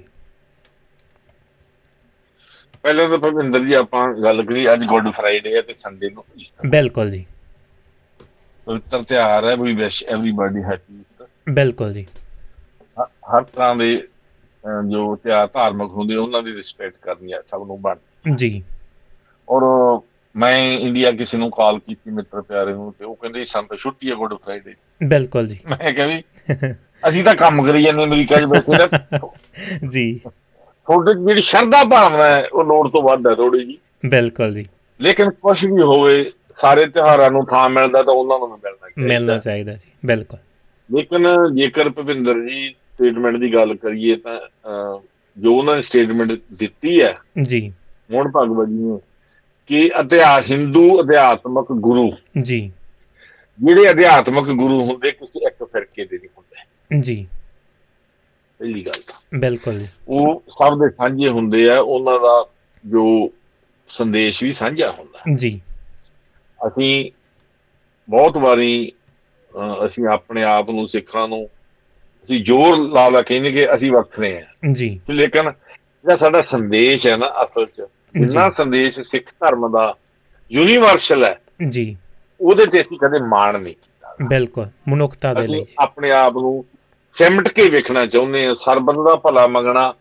ਪਹਿਲਾਂ ਤਾਂ ਭਵਿੰਦਰ ਜੀ ਆਪਾਂ ਗੱਲ ਕਰੀ, ਅੱਜ ਗੁੱਡ ਫਰਾਈਡੇ ਹੈ ਤੇ ਸੰਡੇ ਨੂੰ ਬਿਲਕੁਲ ਜੀ ਪਵਿੱਤਰ ਤਿਉਹਾਰ ਹੈ। We wish everybody happy. ਬਿਲਕੁਲ ਜੀ। ਹਰ ਤਰ੍ਹਾਂ ਦੇ ਜੋ ਤਿਉਹਾਰ ਧਾਰਮਿਕ ਹੁੰਦੇ ਉਹਨਾਂ ਦੀ ਰਿਸਪੈਕਟ ਕਰਨੀ ਹੈ ਸਭ ਨੂੰ ਬਣ ਜੀ। ਔਰ ਮੈਂ ਇੰਡੀਆ ਕਿਸੇ ਨੂੰ ਕਾਲ ਕੀਤੀ ਮਿੱਤਰ ਪਿਆਰੇ ਨੂੰ ਤੇ ਉਹ ਕਹਿੰਦੇ ਸਾਨੂੰ ਤਾਂ ਛੁੱਟੀ ਹੈ ਗੁੱਡ ਫਰਾਈਡੇ। ਬਿਲਕੁਲ ਜੀ। ਮੈਂ ਕਿਹਾ ਵੀ ਅਸੀਂ ਤਾਂ ਕੰਮ ਕਰੀ ਜਾਂਦੇ ਅਮਰੀਕਾ 'ਚ ਬੈਠੇ ਨਾ ਜੀ। ਤੁਹਾਡੀ ਜਿਹੜੀ ਸ਼ਰਧਾ ਭਾਵਨਾ ਹੈ ਉਹ ਲੋੜ ਤੋਂ ਵੱਧ ਹੈ ਥੋੜੀ ਜੀ। ਬਿਲਕੁਲ ਜੀ। ਲੇਕਿਨ ਕੁਛ ਵੀ ਹੋਵੇ ਸਾਰੇ ਤਿਉਹਾਰਾਂ ਨੂੰ ਥਾਂ ਮਿਲਦਾ ਤਾਂ ਉਹਨਾਂ ਨੂੰ ਵੀ ਮਿਲਣਾ ਮਿਲਣਾ ਚਾਹੀਦਾ ਜੀ। ਬਿਲਕੁਲ। ਲੇਕਿਨ ਜੇਕਰ ਭੁਪਿੰਦਰ ਜੀ ਸਟੇਟਮੈਂਟ ਦੀ ਗੱਲ ਕਰੀਏ ਤਾਂ ਜੋ ਉਹਨਾਂ ਨੇ ਸਟੇਟਮੈਂਟ ਦਿੱਤੀ ਹੈ ਜੀ ਹੁਣ ਭਗਵਤ ਜੀ ਨੇ ਕਿ ਇਤਿਹਾਸ ਹਿੰਦੂ ਅਧਿਆਤਮਕ ਗੁਰੂ ਜੀ, ਜਿਹੜੇ ਅਧਿਆਤਮਕ ਗੁਰੂ ਹੁੰਦੇ ਕਿਸੇ ਇੱਕ ਫਿਰਕੇ ਦੇ ਨਹੀਂ ਹੁੰਦੇ ਜੀ। ਪਹਿਲੀ ਗੱਲ ਤਾਂ ਬਿਲਕੁਲ ਜੀ, ਉਹ ਸਭ ਦੇ ਸਾਂਝੇ ਹੁੰਦੇ ਆ, ਉਹਨਾਂ ਦਾ ਜੋ ਸੰਦੇਸ਼ ਵੀ ਸਾਂਝਾ ਹੁੰਦਾ ਜੀ। ਅਸੀਂ ਬਹੁਤ ਵਾਰੀ ਅਸੀਂ ਆਪਣੇ ਆਪ ਨੂੰ ਸਿੱਖਾਂ ਨੂੰ ਅਸੀਂ ਜ਼ੋਰ ਲਾ ਲਾ ਕਹਿੰਦੇ ਕਿ ਅਸੀਂ ਵੱਖਰੇ ਹਾਂ ਜੀ, ਲੇਕਿਨ ਜਿਹੜਾ ਸਾਡਾ ਸੰਦੇਸ਼ ਹੈ ਨਾ ਅਸਲ 'ਚ ਜਿੰਨਾ ਸੰਦੇਸ਼ ਸਿੱਖ ਧਰਮ ਦਾ ਯੂਨੀਵਰਸਲ ਹੈ ਜੀ, ਉਹਦੇ ਤੇ ਅਸੀਂ ਕਦੇ ਮਾਣ ਨਹੀਂ ਕੀਤਾ। ਬਿਲਕੁਲ ਮਨੁੱਖਤਾ ਦੇ ਲਈ ਆਪਣੇ ਆਪ ਨੂੰ ਸਿਮਟ ਕੇ ਵੇਖਣਾ ਚਾਹੁੰਦੇ ਹਾਂ, ਸਰਬੱਤ ਦਾ ਭਲਾ ਮੰਗਣਾ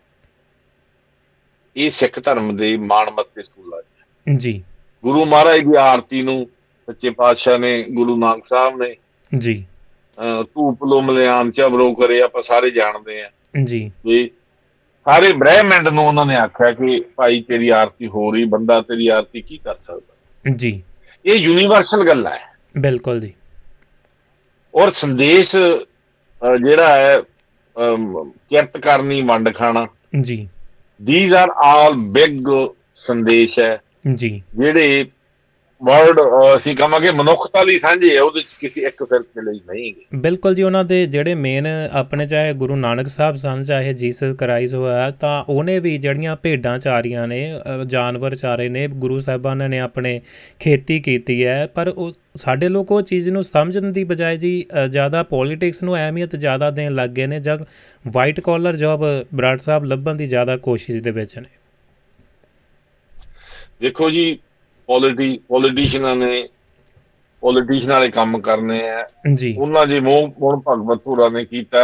ਇਹ ਸਿੱਖ ਧਰਮ ਦੇ ਮਾਣ ਮੱਤੇ ਸਕੂਲਾਂ 'ਚ। ਜੀ। ਗੁਰੂ ਮਹਾਰਾਜ ਦੀ ਆਰਤੀ ਨੂੰ ਸੱਚੇ ਪਾਤਸ਼ਾਹ ਨੇ, ਗੁਰੂ ਨਾਨਕ ਸਾਹਿਬ ਨੇ ਜੀ ਧੂਪ ਲੋ ਮਲਿਆਨ ਝਬਰੋ ਕਰੇ, ਆਪਾਂ ਸਾਰੇ ਜਾਣਦੇ ਹਾਂ ਜੀ। ਵੀ ਸਾਰੇ ਬ੍ਰਹਿਮੰਡ ਨੂੰ ਉਹਨਾਂ ਨੇ ਆਖਿਆ ਕਿ ਭਾਈ ਤੇਰੀ ਆਰਤੀ ਹੋ ਰਹੀ, ਬੰਦਾ ਤੇਰੀ ਆਰਤੀ ਕੀ ਕਰ ਸਕਦਾ ਜੀ। ਇਹ ਯੂਨੀਵਰਸਲ ਗੱਲ ਹੈ। ਬਿਲਕੁਲ ਜੀ। ਔਰ ਸੰਦੇਸ਼ ਜਿਹੜਾ ਹੈ ਕਿਰਤ ਕਰਨੀ, ਵੰਡ ਖਾਣਾ, ਜੀ, ਥੀਸ ਆਰ ਆਲ ਬਿਗ ਸੰਦੇਸ਼ ਹੈ ਜੀ, ਜਿਹੜੇ ਵਰਡ ਅਸੀਂ ਕਹਾਂਗੇ ਮਨੁੱਖਤਾ ਲਈ ਸਾਂਝੇ ਆ, ਉਹਦੇ 'ਚ ਕਿਸੇ ਇੱਕ ਫਿਰਕੇ ਲਈ ਨਹੀਂ। ਬਿਲਕੁਲ ਜੀ। ਉਹਨਾਂ ਦੇ ਜਿਹੜੇ ਮੇਨ ਆਪਣੇ ਚਾਹੇ ਗੁਰੂ ਨਾਨਕ ਸਾਹਿਬ ਸਨ, ਚਾਹੇ ਜੀਸਸ ਕਰਾਈਸਟ ਹੋਇਆ, ਤਾਂ ਉਹਨੇ ਵੀ ਜਿਹੜੀਆਂ ਭੇਡਾਂ ਚਾਰੀਆਂ ਨੇ, ਜਾਨਵਰ ਚਾਰੇ ਨੇ, ਗੁਰੂ ਸਾਹਿਬਾਨਾਂ ਨੇ ਆਪਣੇ ਖੇਤੀ ਕੀਤੀ ਹੈ। ਪਰ ਉਹ ਸਾਡੇ ਲੋਕ ਉਹ ਚੀਜ਼ ਨੂੰ ਸਮਝਣ ਦੀ ਬਜਾਏ ਜੀ ਜ਼ਿਆਦਾ ਪੋਲੀਟਿਕਸ ਨੂੰ ਅਹਿਮੀਅਤ ਜ਼ਿਆਦਾ ਦੇਣ ਲੱਗ ਗਏ ਨੇ, ਜਦ white collar job Brar Sahib ਲੱਭਣ ਦੀ ਜ਼ਿਆਦਾ ਕੋਸ਼ਿਸ਼ ਦੇ ਵਿੱਚ ਨੇ। ਦੇਖੋ ਜੀ, ਪੋਲੀਟੀ ਪੋਲੀਟੀਸ਼ੀਅਨਾਂ ਨੇ ਪੋਲੀਟੀਸ਼ੀਅਨ ਵਾਲੇ ਕੰਮ ਕਰਨੇ ਆ ਜੀ। ਉਹਨਾਂ ਦੇ ਮੂੰਹ ਹੁਣ ਭਗਵਤ ਹੋਰਾਂ ਨੇ ਕੀਤਾ।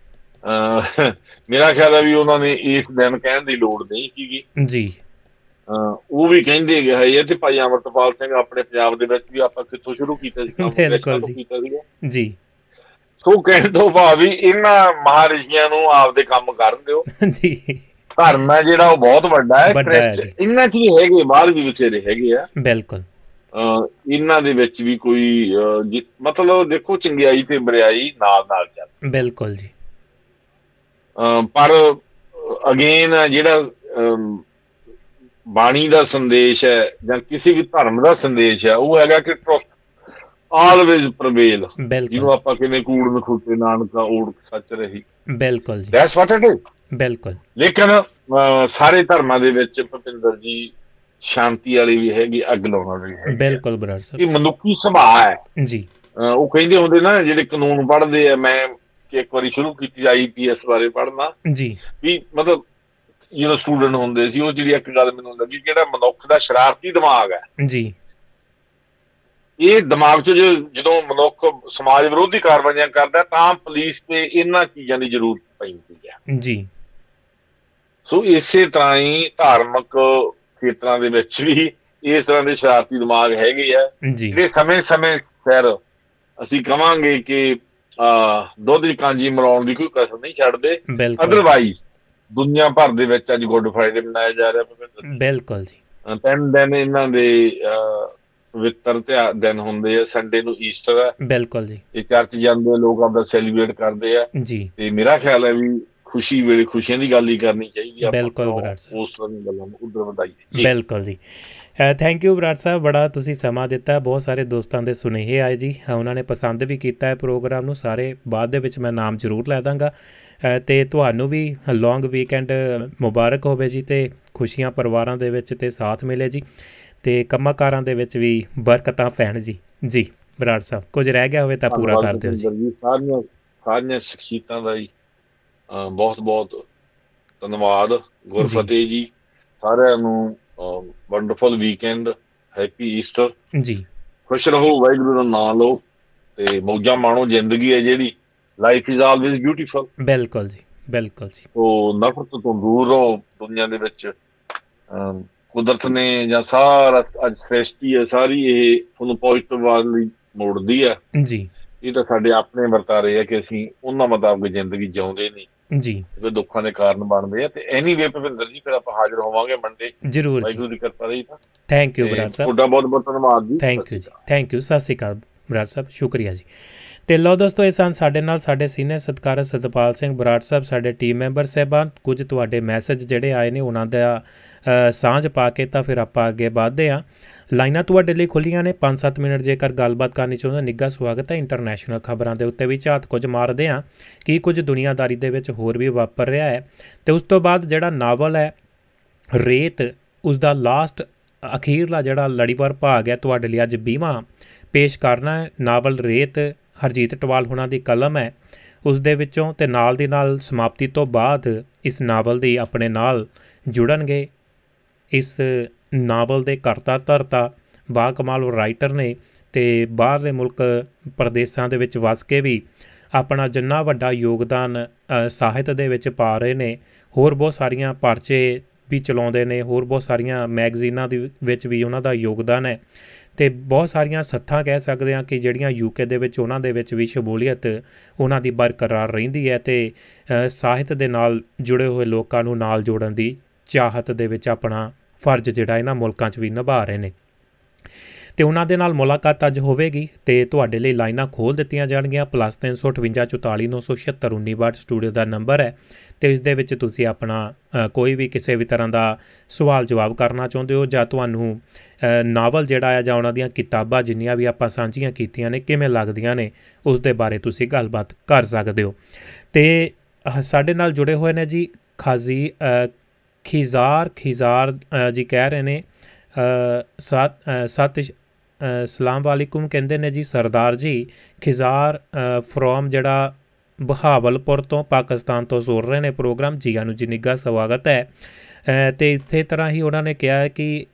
ਮੇਰਾ ਖਿਆਲ ਹੈ ਵੀ ਉਹਨਾਂ ਨੇ ਇਸ ਦਿਨ ਕਹਿਣ ਦੀ ਲੋੜ ਨਹੀਂ ਸੀਗੀ ਜੀ। ਉਹ ਵੀ ਕਹਿੰਦੇ ਗਏ ਤੇ ਭਾਈ ਅਮਰਤਪਾਲ ਸਿੰਘ ਆਪਣੇ ਪੰਜਾਬ ਦੇ ਵਿੱਚ ਵੀ ਆਪਾਂ ਕਿੱਥੋਂ ਸ਼ੁਰੂ ਕੀਤਾ ਸੀ ਬਿਲਕੁਲ ਕੀਤਾ ਸੀਗਾ ਜੀ। ਸੋ ਕਹਿਣ ਤੋਂ ਭਾਵ ਵੀ ਇਹਨਾਂ ਮਹਾਰਿਸ਼ੀਆਂ ਨੂੰ ਆਪਦੇ ਕੰਮ ਕਰਨ ਦਿਓ ਜੀ। ਧਰਮ ਹੈ ਜਿਹੜਾ ਉਹ ਬਹੁਤ ਵੱਡਾ ਹੈ, ਇਹਨਾਂ 'ਚ ਵੀ ਹੈਗੇ, ਬਾਹਰ ਵੀ ਬਥੇਰੇ ਹੈਗੇ ਆ। ਬਿਲਕੁਲ। ਇਹਨਾਂ ਦੇ ਵਿੱਚ ਵੀ ਕੋਈ ਮਤਲਬ ਦੇਖੋ ਚੰਗਿਆਈ ਤੇ ਬਰਿਆਈ ਨਾਲ ਨਾਲ ਚੱਲ। ਬਿਲਕੁਲ ਜੀ। ਪਰ ਅਗੇਨ ਜਿਹੜਾ ਬਾਣੀ ਦਾ ਸੰਦੇਸ਼ ਹੈ ਜਾਂ ਕਿਸੇ ਵੀ ਧਰਮ ਦਾ ਸੰਦੇਸ਼ ਹੈ ਉਹ ਹੈਗਾ ਕਿ ਟਰਸਟ ਆਲਵੇਜ਼ ਪ੍ਰਵੇਲ, ਜਿਹਨੂੰ ਆਪਾਂ ਕਿਵੇਂ ਕੂੜ ਨਖੂਟੇ ਨਾਨਕਾ ਓੜ ਸੱਚ ਰਹੀ। ਬਿਲਕੁਲ ਜੀ, ਦੈਟਸ ਵਾਟ ਇਟ ਇਜ਼। ਬਿਲਕੁਲ। ਲੇਕਿਨ ਸਾਰੇ ਧਰਮਾਂ ਦੇ ਵਿੱਚ ਭੁਪਿੰਦਰ ਜੀ ਸ਼ਾਂਤੀ ਵਾਲੀ ਵੀ ਹੈਗੀ, ਅੱਗ ਲਾਉਣ ਵਾਲੀ ਵੀ ਹੈਗੀ। ਬਿਲਕੁਲ ਬਰਾੜ ਸਾਹਿਬ, ਇਹ ਮਨੁੱਖੀ ਸੁਭਾਅ ਹੈ ਜੀ। ਉਹ ਕਹਿੰਦੇ ਹੁੰਦੇ ਨਾ ਜਿਹੜੇ ਕਾਨੂੰਨ ਪੜ੍ਹਦੇ ਆ, ਮੈਂ ਇੱਕ ਵਾਰੀ ਸ਼ੁਰੂ ਕੀਤੀ ਆਈ ਪੀ ਐਸ ਬਾਰੇ ਪੜ੍ਹਨਾ ਜੀ, ਵੀ ਮਤਲਬ ਜਦੋਂ ਸਟੂਡੈਂਟ ਹੁੰਦੇ ਸੀ ਉਹ ਜਿਹੜੀ ਇੱਕ ਗੱਲ ਮੈਨੂੰ ਲੱਗੀ, ਜਿਹੜਾ ਮਨੁੱਖ ਦਾ ਸ਼ਰਾਰਤੀ ਦਿਮਾਗ ਹੈ ਜੀ, ਇਹ ਦਿਮਾਗ 'ਚ ਜਦੋਂ ਮਨੁੱਖ ਸਮਾਜ ਵਿਰੋਧੀ ਕਾਰਵਾਈਆਂ ਕਰਦਾ ਤਾਂ ਪੁਲਿਸ ਤੇ ਇਹਨਾਂ ਚੀਜ਼ਾਂ ਦੀ ਜ਼ਰੂਰਤ ਪੈਂਦੀ ਹੈ ਜੀ। ਸੋ ਇਸੇ ਤਰ੍ਹਾਂ ਹੀ ਧਾਰਮਿਕ ਖੇਤਰਾਂ ਦੇ ਵਿੱਚ ਵੀ ਇਸ ਤਰ੍ਹਾਂ ਦੇ ਸ਼ਰਾਰਤੀ ਦਿਮਾਗ ਹੈਗੇ ਆ, ਜਿਹੜੇ ਸਮੇਂ ਸਮੇਂ ਸਿਰ ਅਸੀਂ ਕਵਾਂਗੇ ਕਿ ਦੁੱਧ ਦੀ ਕਾਂਜੀ ਮਲਾਉਣ ਦੀ ਕੋਈ ਕਸਰ ਨਹੀਂ ਛੱਡਦੇ। ਅਦਰਵਾਈਜ਼ ਦੁਨੀਆ ਭਰ ਦੇ ਵਿੱਚ ਅੱਜ ਗੁੱਡ ਫਰਾਈਡੇ ਮਨਾਇਆ ਜਾ ਰਿਹਾ। ਬਿਲਕੁਲ ਜੀ। ਤਿੰਨ ਦਿਨ ਇਹਨਾਂ ਦੇ ਪਵਿੱਤਰ ਦਿਨ ਹੁੰਦੇ ਆ। ਸੰਡੇ ਨੂੰ ਈਸਟਰ ਹੈ। ਬਿਲਕੁਲ ਜੀ। ਇਹ ਚਰਚ ਜਾਂਦੇ ਆ ਲੋਕ, ਆਪਦਾ ਸੈਲੀਬ੍ਰੇਟ ਕਰਦੇ ਆ ਜੀ। ਤੇ ਮੇਰਾ ਖਿਆਲ ਹੈ ਵੀ ਖੁਸ਼ੀ ਵੇਲੇ ਖੁਸ਼ੀਆਂ ਦੀ ਗੱਲ ਹੀ ਕਰਨੀ ਚਾਹੀਦੀ ਆ। ਬਿਲਕੁਲ ਬਰਾੜ ਸਾਹਿਬ, ਉਸ ਤਰ੍ਹਾਂ ਦੀਆਂ ਗੱਲਾਂ ਨੂੰ ਉਧਰ ਵਧਾਈਏ। ਬਿਲਕੁਲ ਜੀ। ਥੈਂਕ ਯੂ ਬਰਾੜ ਸਾਹਿਬ, ਬੜਾ ਤੁਸੀਂ ਸਮਾਂ ਦਿੱਤਾ। ਬਹੁਤ ਸਾਰੇ ਦੋਸਤਾਂ ਦੇ ਸੁਨੇਹੇ ਆਏ ਜੀ, ਉਹਨਾਂ ਨੇ ਪਸੰਦ ਵੀ ਕੀਤਾ ਹੈ ਪ੍ਰੋਗਰਾਮ ਨੂੰ। ਸਾਰੇ ਬਾਅਦ ਦੇ ਵਿੱਚ ਮੈਂ ਨਾਮ ਜ਼ਰੂਰ ਲੈ ਦਾਂਗਾ। ਅਤੇ ਤੁਹਾਨੂੰ ਵੀ ਲੌਂਗ ਵੀਕਐਂਡ ਮੁਬਾਰਕ ਹੋਵੇ ਜੀ, ਅਤੇ ਖੁਸ਼ੀਆਂ ਪਰਿਵਾਰਾਂ ਦੇ ਵਿੱਚ ਅਤੇ ਸਾਥ ਮਿਲੇ ਜੀ, ਅਤੇ ਕੰਮਾਂ ਕਾਰਾਂ ਦੇ ਵਿੱਚ ਵੀ ਬਰਕਤਾਂ ਪੈਣ ਜੀ। ਜੀ ਬਰਾੜ ਸਾਹਿਬ, ਕੁਝ ਰਹਿ ਗਿਆ ਹੋਵੇ ਤਾਂ ਪੂਰਾ ਕਰ ਦਿਓ ਜੀ। ਸਾਰੀਆਂ ਸਾਰੀਆਂ ਸ਼ਖਸੀਅਤਾਂ ਦਾ ਜੀ ਬਹੁਤ ਬਹੁਤ ਧੰਨਵਾਦ। ਗੁਰਫਤਿਹ ਜੀ। ਸਾਰਿਆਂ ਨੂੰ ਵੰਡਰਫੁਲ ਵੀਕਐਂਡ, ਹੈਪੀ ਈਸਟਰ ਜੀ। ਖੁਸ਼ ਰਹੋ, ਵਾਹਿਗੁਰੂ ਦਾ ਨਾਮ ਲਓ ਤੇ ਮੌਜਾਂ ਮਾਣੋ। ਜ਼ਿੰਦਗੀ ਹੈ ਜਿਹੜੀ, ਲਾਈਫ ਇਜ਼ ਆਲਵੇਜ਼ ਬਿਊਟੀਫੁਲ। ਬਿਲਕੁਲ ਜੀ, ਬਿਲਕੁਲ ਜੀ। ਉਹ ਨਫ਼ਰਤ ਤੋਂ ਦੂਰ ਰਹੋ। ਦੁਨੀਆ ਦੇ ਵਿੱਚ ਕੁਦਰਤ ਨੇ ਜਾਂ ਸਾਰਾ ਅੱਜ ਸ੍ਰਿਸ਼ਟੀ ਹੈ ਸਾਰੀ, ਇਹ ਤੁਹਾਨੂੰ ਪੋਜ਼ਿਟਿਵ ਲਈ ਮੋੜਦੀ ਹੈ ਜੀ। ਇਹ ਤਾਂ ਸਾਡੇ ਆਪਣੇ ਵਰਤਾਰੇ ਆ ਕਿ ਅਸੀਂ ਉਹਨਾਂ ਮੁਤਾਬਕ ਜ਼ਿੰਦਗੀ ਜਿਉਂਦੇ ਨਹੀਂ ਜੀ, ਦੁੱਖਾਂ ਦੇ ਕਾਰਨ ਬਣਦੇ ਆ। ਤੇ ਐਨੀਵੇ ਭੁਪਿੰਦਰ ਜੀ, ਫਿਰ ਆਪਾਂ ਹਾਜ਼ਰ ਹੋਵਾਂਗੇ ਮੰਡੇ ਜ਼ਰੂਰ। ਵਾਹਿਗੁਰੂ ਦੀ ਕਿਰਪਾ ਰਹੀ ਤਾਂ। ਥੈਂਕ ਯੂ ਬਰਾੜ ਸਾਹਿਬ, ਤੁਹਾਡਾ ਬਹੁਤ ਬਹੁਤ ਧੰਨਵਾਦ ਜੀ। ਥੈਂਕ ਯੂ ਜੀ, ਥੈਂਕ ਯੂ। ਸਤਿ ਸ਼੍ਰੀ ਅਕਾਲ ਬਰਾੜ ਸਾਹਿਬ, ਸ਼ੁਕਰੀਆ ਜੀ। ਅਤੇ ਲਓ ਦੋਸਤੋ, ਇਹ ਸਨ ਸਾਡੇ ਨਾਲ ਸਾਡੇ ਸੀਨੀਅਰ ਸਤਿਕਾਰਤ ਸਤਪਾਲ ਸਿੰਘ ਬਰਾੜ ਸਾਹਿਬ, ਸਾਡੇ ਟੀਮ ਮੈਂਬਰ ਸਾਹਿਬਾਨ। ਕੁਝ ਤੁਹਾਡੇ ਮੈਸੇਜ ਜਿਹੜੇ ਆਏ ਨੇ ਉਹਨਾਂ ਦਾ ਸਾਂਝ ਪਾ ਕੇ ਤਾਂ ਫਿਰ ਆਪਾਂ ਅੱਗੇ ਵੱਧਦੇ ਹਾਂ। ਲਾਈਨਾਂ ਤੁਹਾਡੇ ਲਈ ਖੁੱਲ੍ਹੀਆਂ ਨੇ। ਪੰਜ ਸੱਤ ਮਿੰਟ ਜੇਕਰ ਗੱਲਬਾਤ ਕਰਨੀ ਚਾਹੁੰਦੇ, ਨਿੱਘਾ ਸਵਾਗਤ ਹੈ। ਇੰਟਰਨੈਸ਼ਨਲ ਖਬਰਾਂ ਦੇ ਉੱਤੇ ਵੀ ਝਾਤ ਕੁਝ ਮਾਰਦੇ ਹਾਂ ਕੀ ਕੁਝ ਦੁਨੀਆਦਾਰੀ ਦੇ ਵਿੱਚ ਹੋਰ ਵੀ ਵਾਪਰ ਰਿਹਾ ਹੈ। ਅਤੇ ਉਸ ਤੋਂ ਬਾਅਦ ਜਿਹੜਾ ਨਾਵਲ ਹੈ ਰੇਤ, ਉਸ ਦਾ ਲਾਸਟ ਅਖੀਰਲਾ ਜਿਹੜਾ ਲੜੀਵਾਰ ਭਾਗ ਹੈ ਤੁਹਾਡੇ ਲਈ ਅੱਜ ਵੀਹਵਾਂ ਪੇਸ਼ ਕਰਨਾ ਹੈ। ਨਾਵਲ ਰੇਤ ਹਰਜੀਤ ਟਵਾਲ ਹੋਣਾ ਦੀ ਕਲਮ ਹੈ ਉਸ ਦੇ ਵਿੱਚੋਂ, ਅਤੇ ਨਾਲ ਦੀ ਨਾਲ ਸਮਾਪਤੀ ਤੋਂ ਬਾਅਦ ਇਸ ਨਾਵਲ ਦੀ ਆਪਣੇ ਨਾਲ ਜੁੜਨਗੇ ਇਸ ਨਾਵਲ ਦੇ ਕਰਤਾ ਧਰਤਾ ਬਾਕਮਾਲ ਰਾਈਟਰ ਨੇ, ਅਤੇ ਬਾਹਰਲੇ ਮੁਲਕ ਪ੍ਰਦੇਸ਼ਾਂ ਦੇ ਵਿੱਚ ਵਸ ਕੇ ਵੀ ਆਪਣਾ ਜਿੰਨਾ ਵੱਡਾ ਯੋਗਦਾਨ ਸਾਹਿਤ ਦੇ ਵਿੱਚ ਪਾ ਰਹੇ ਨੇ। ਹੋਰ ਬਹੁਤ ਸਾਰੀਆਂ ਪਰਚੇ ਵੀ ਚਲਾਉਂਦੇ ਨੇ, ਹੋਰ ਬਹੁਤ ਸਾਰੀਆਂ ਮੈਗਜ਼ੀਨਾਂ ਦੇ ਵਿੱਚ ਵੀ ਉਹਨਾਂ ਦਾ ਯੋਗਦਾਨ ਹੈ, ਅਤੇ ਬਹੁਤ ਸਾਰੀਆਂ ਸੱਥਾਂ ਕਹਿ ਸਕਦੇ ਹਾਂ ਕਿ ਜਿਹੜੀਆਂ ਯੂਕੇ ਦੇ ਵਿੱਚ ਉਹਨਾਂ ਦੇ ਵਿੱਚ ਵੀ ਸ਼ਮੂਲੀਅਤ ਉਹਨਾਂ ਦੀ ਬਰਕਰਾਰ ਰਹਿੰਦੀ ਹੈ, ਅਤੇ ਸਾਹਿਤ ਦੇ ਨਾਲ ਜੁੜੇ ਹੋਏ ਲੋਕਾਂ ਨੂੰ ਨਾਲ ਜੋੜਨ ਦੀ ਚਾਹਤ ਦੇ ਵਿੱਚ ਆਪਣਾ ਫਰਜ਼ ਜਿਹੜਾ ਇਹਨਾਂ ਮੁਲਕਾਂ 'ਚ ਵੀ ਨਿਭਾ ਰਹੇ ਨੇ। ਅਤੇ ਉਹਨਾਂ ਦੇ ਨਾਲ ਮੁਲਾਕਾਤ ਅੱਜ ਹੋਵੇਗੀ, ਅਤੇ ਤੁਹਾਡੇ ਲਈ ਲਾਈਨਾਂ ਖੋਲ੍ਹ ਦਿੱਤੀਆਂ ਜਾਣਗੀਆਂ। ਪਲੱਸ ਤਿੰਨ ਸੌ ਅਠਵੰਜਾ ਚੁਤਾਲੀ ਨੌ ਸੌ ਛਿਹੱਤਰ ਉੱਨੀ ਬਾਹਠ ਸਟੂਡੀਓ ਦਾ ਨੰਬਰ ਹੈ, ਅਤੇ ਇਸ ਦੇ ਵਿੱਚ ਤੁਸੀਂ ਆਪਣਾ ਕੋਈ ਵੀ ਕਿਸੇ ਵੀ ਤਰ੍ਹਾਂ ਦਾ ਸਵਾਲ ਜਵਾਬ ਕਰਨਾ ਚਾਹੁੰਦੇ ਹੋ, ਜਾਂ ਤੁਹਾਨੂੰ ਨਾਵਲ ਜਿਹੜਾ ਆ ਜਾਂ ਉਹਨਾਂ ਦੀਆਂ ਕਿਤਾਬਾਂ ਜਿੰਨੀਆਂ ਵੀ ਆਪਾਂ ਸਾਂਝੀਆਂ ਕੀਤੀਆਂ ਨੇ ਕਿਵੇਂ ਲੱਗਦੀਆਂ ਨੇ ਉਸ ਦੇ ਬਾਰੇ ਤੁਸੀਂ ਗੱਲਬਾਤ ਕਰ ਸਕਦੇ ਹੋ। ਅਤੇ ਸਾਡੇ ਨਾਲ ਜੁੜੇ ਹੋਏ ਨੇ ਜੀ ਖਾਜ਼ੀ ਖਿਜ਼ਾਰ ਖਿਜ਼ਾਰ ਜੀ ਕਹਿ ਰਹੇ ਨੇ ਸਤ ਸਤ ਸਲਾਮ ਵਾਲੇਕੁਮ, ਕਹਿੰਦੇ ਨੇ ਜੀ ਸਰਦਾਰ ਜੀ ਖਿਜ਼ਾਰ ਫਰੋਮ ਜਿਹੜਾ ਬਹਾਵਲਪੁਰ ਤੋਂ ਪਾਕਿਸਤਾਨ ਤੋਂ ਸੁਣ ਰਹੇ ਨੇ ਪ੍ਰੋਗਰਾਮ। ਜੀਆਂ ਨੂੰ ਜੀ ਨਿੱਘਾ ਸਵਾਗਤ ਹੈ। ਅਤੇ ਇਸੇ ਤਰ੍ਹਾਂ ਹੀ ਉਹਨਾਂ ਨੇ ਕਿਹਾ ਹੈ ਕਿ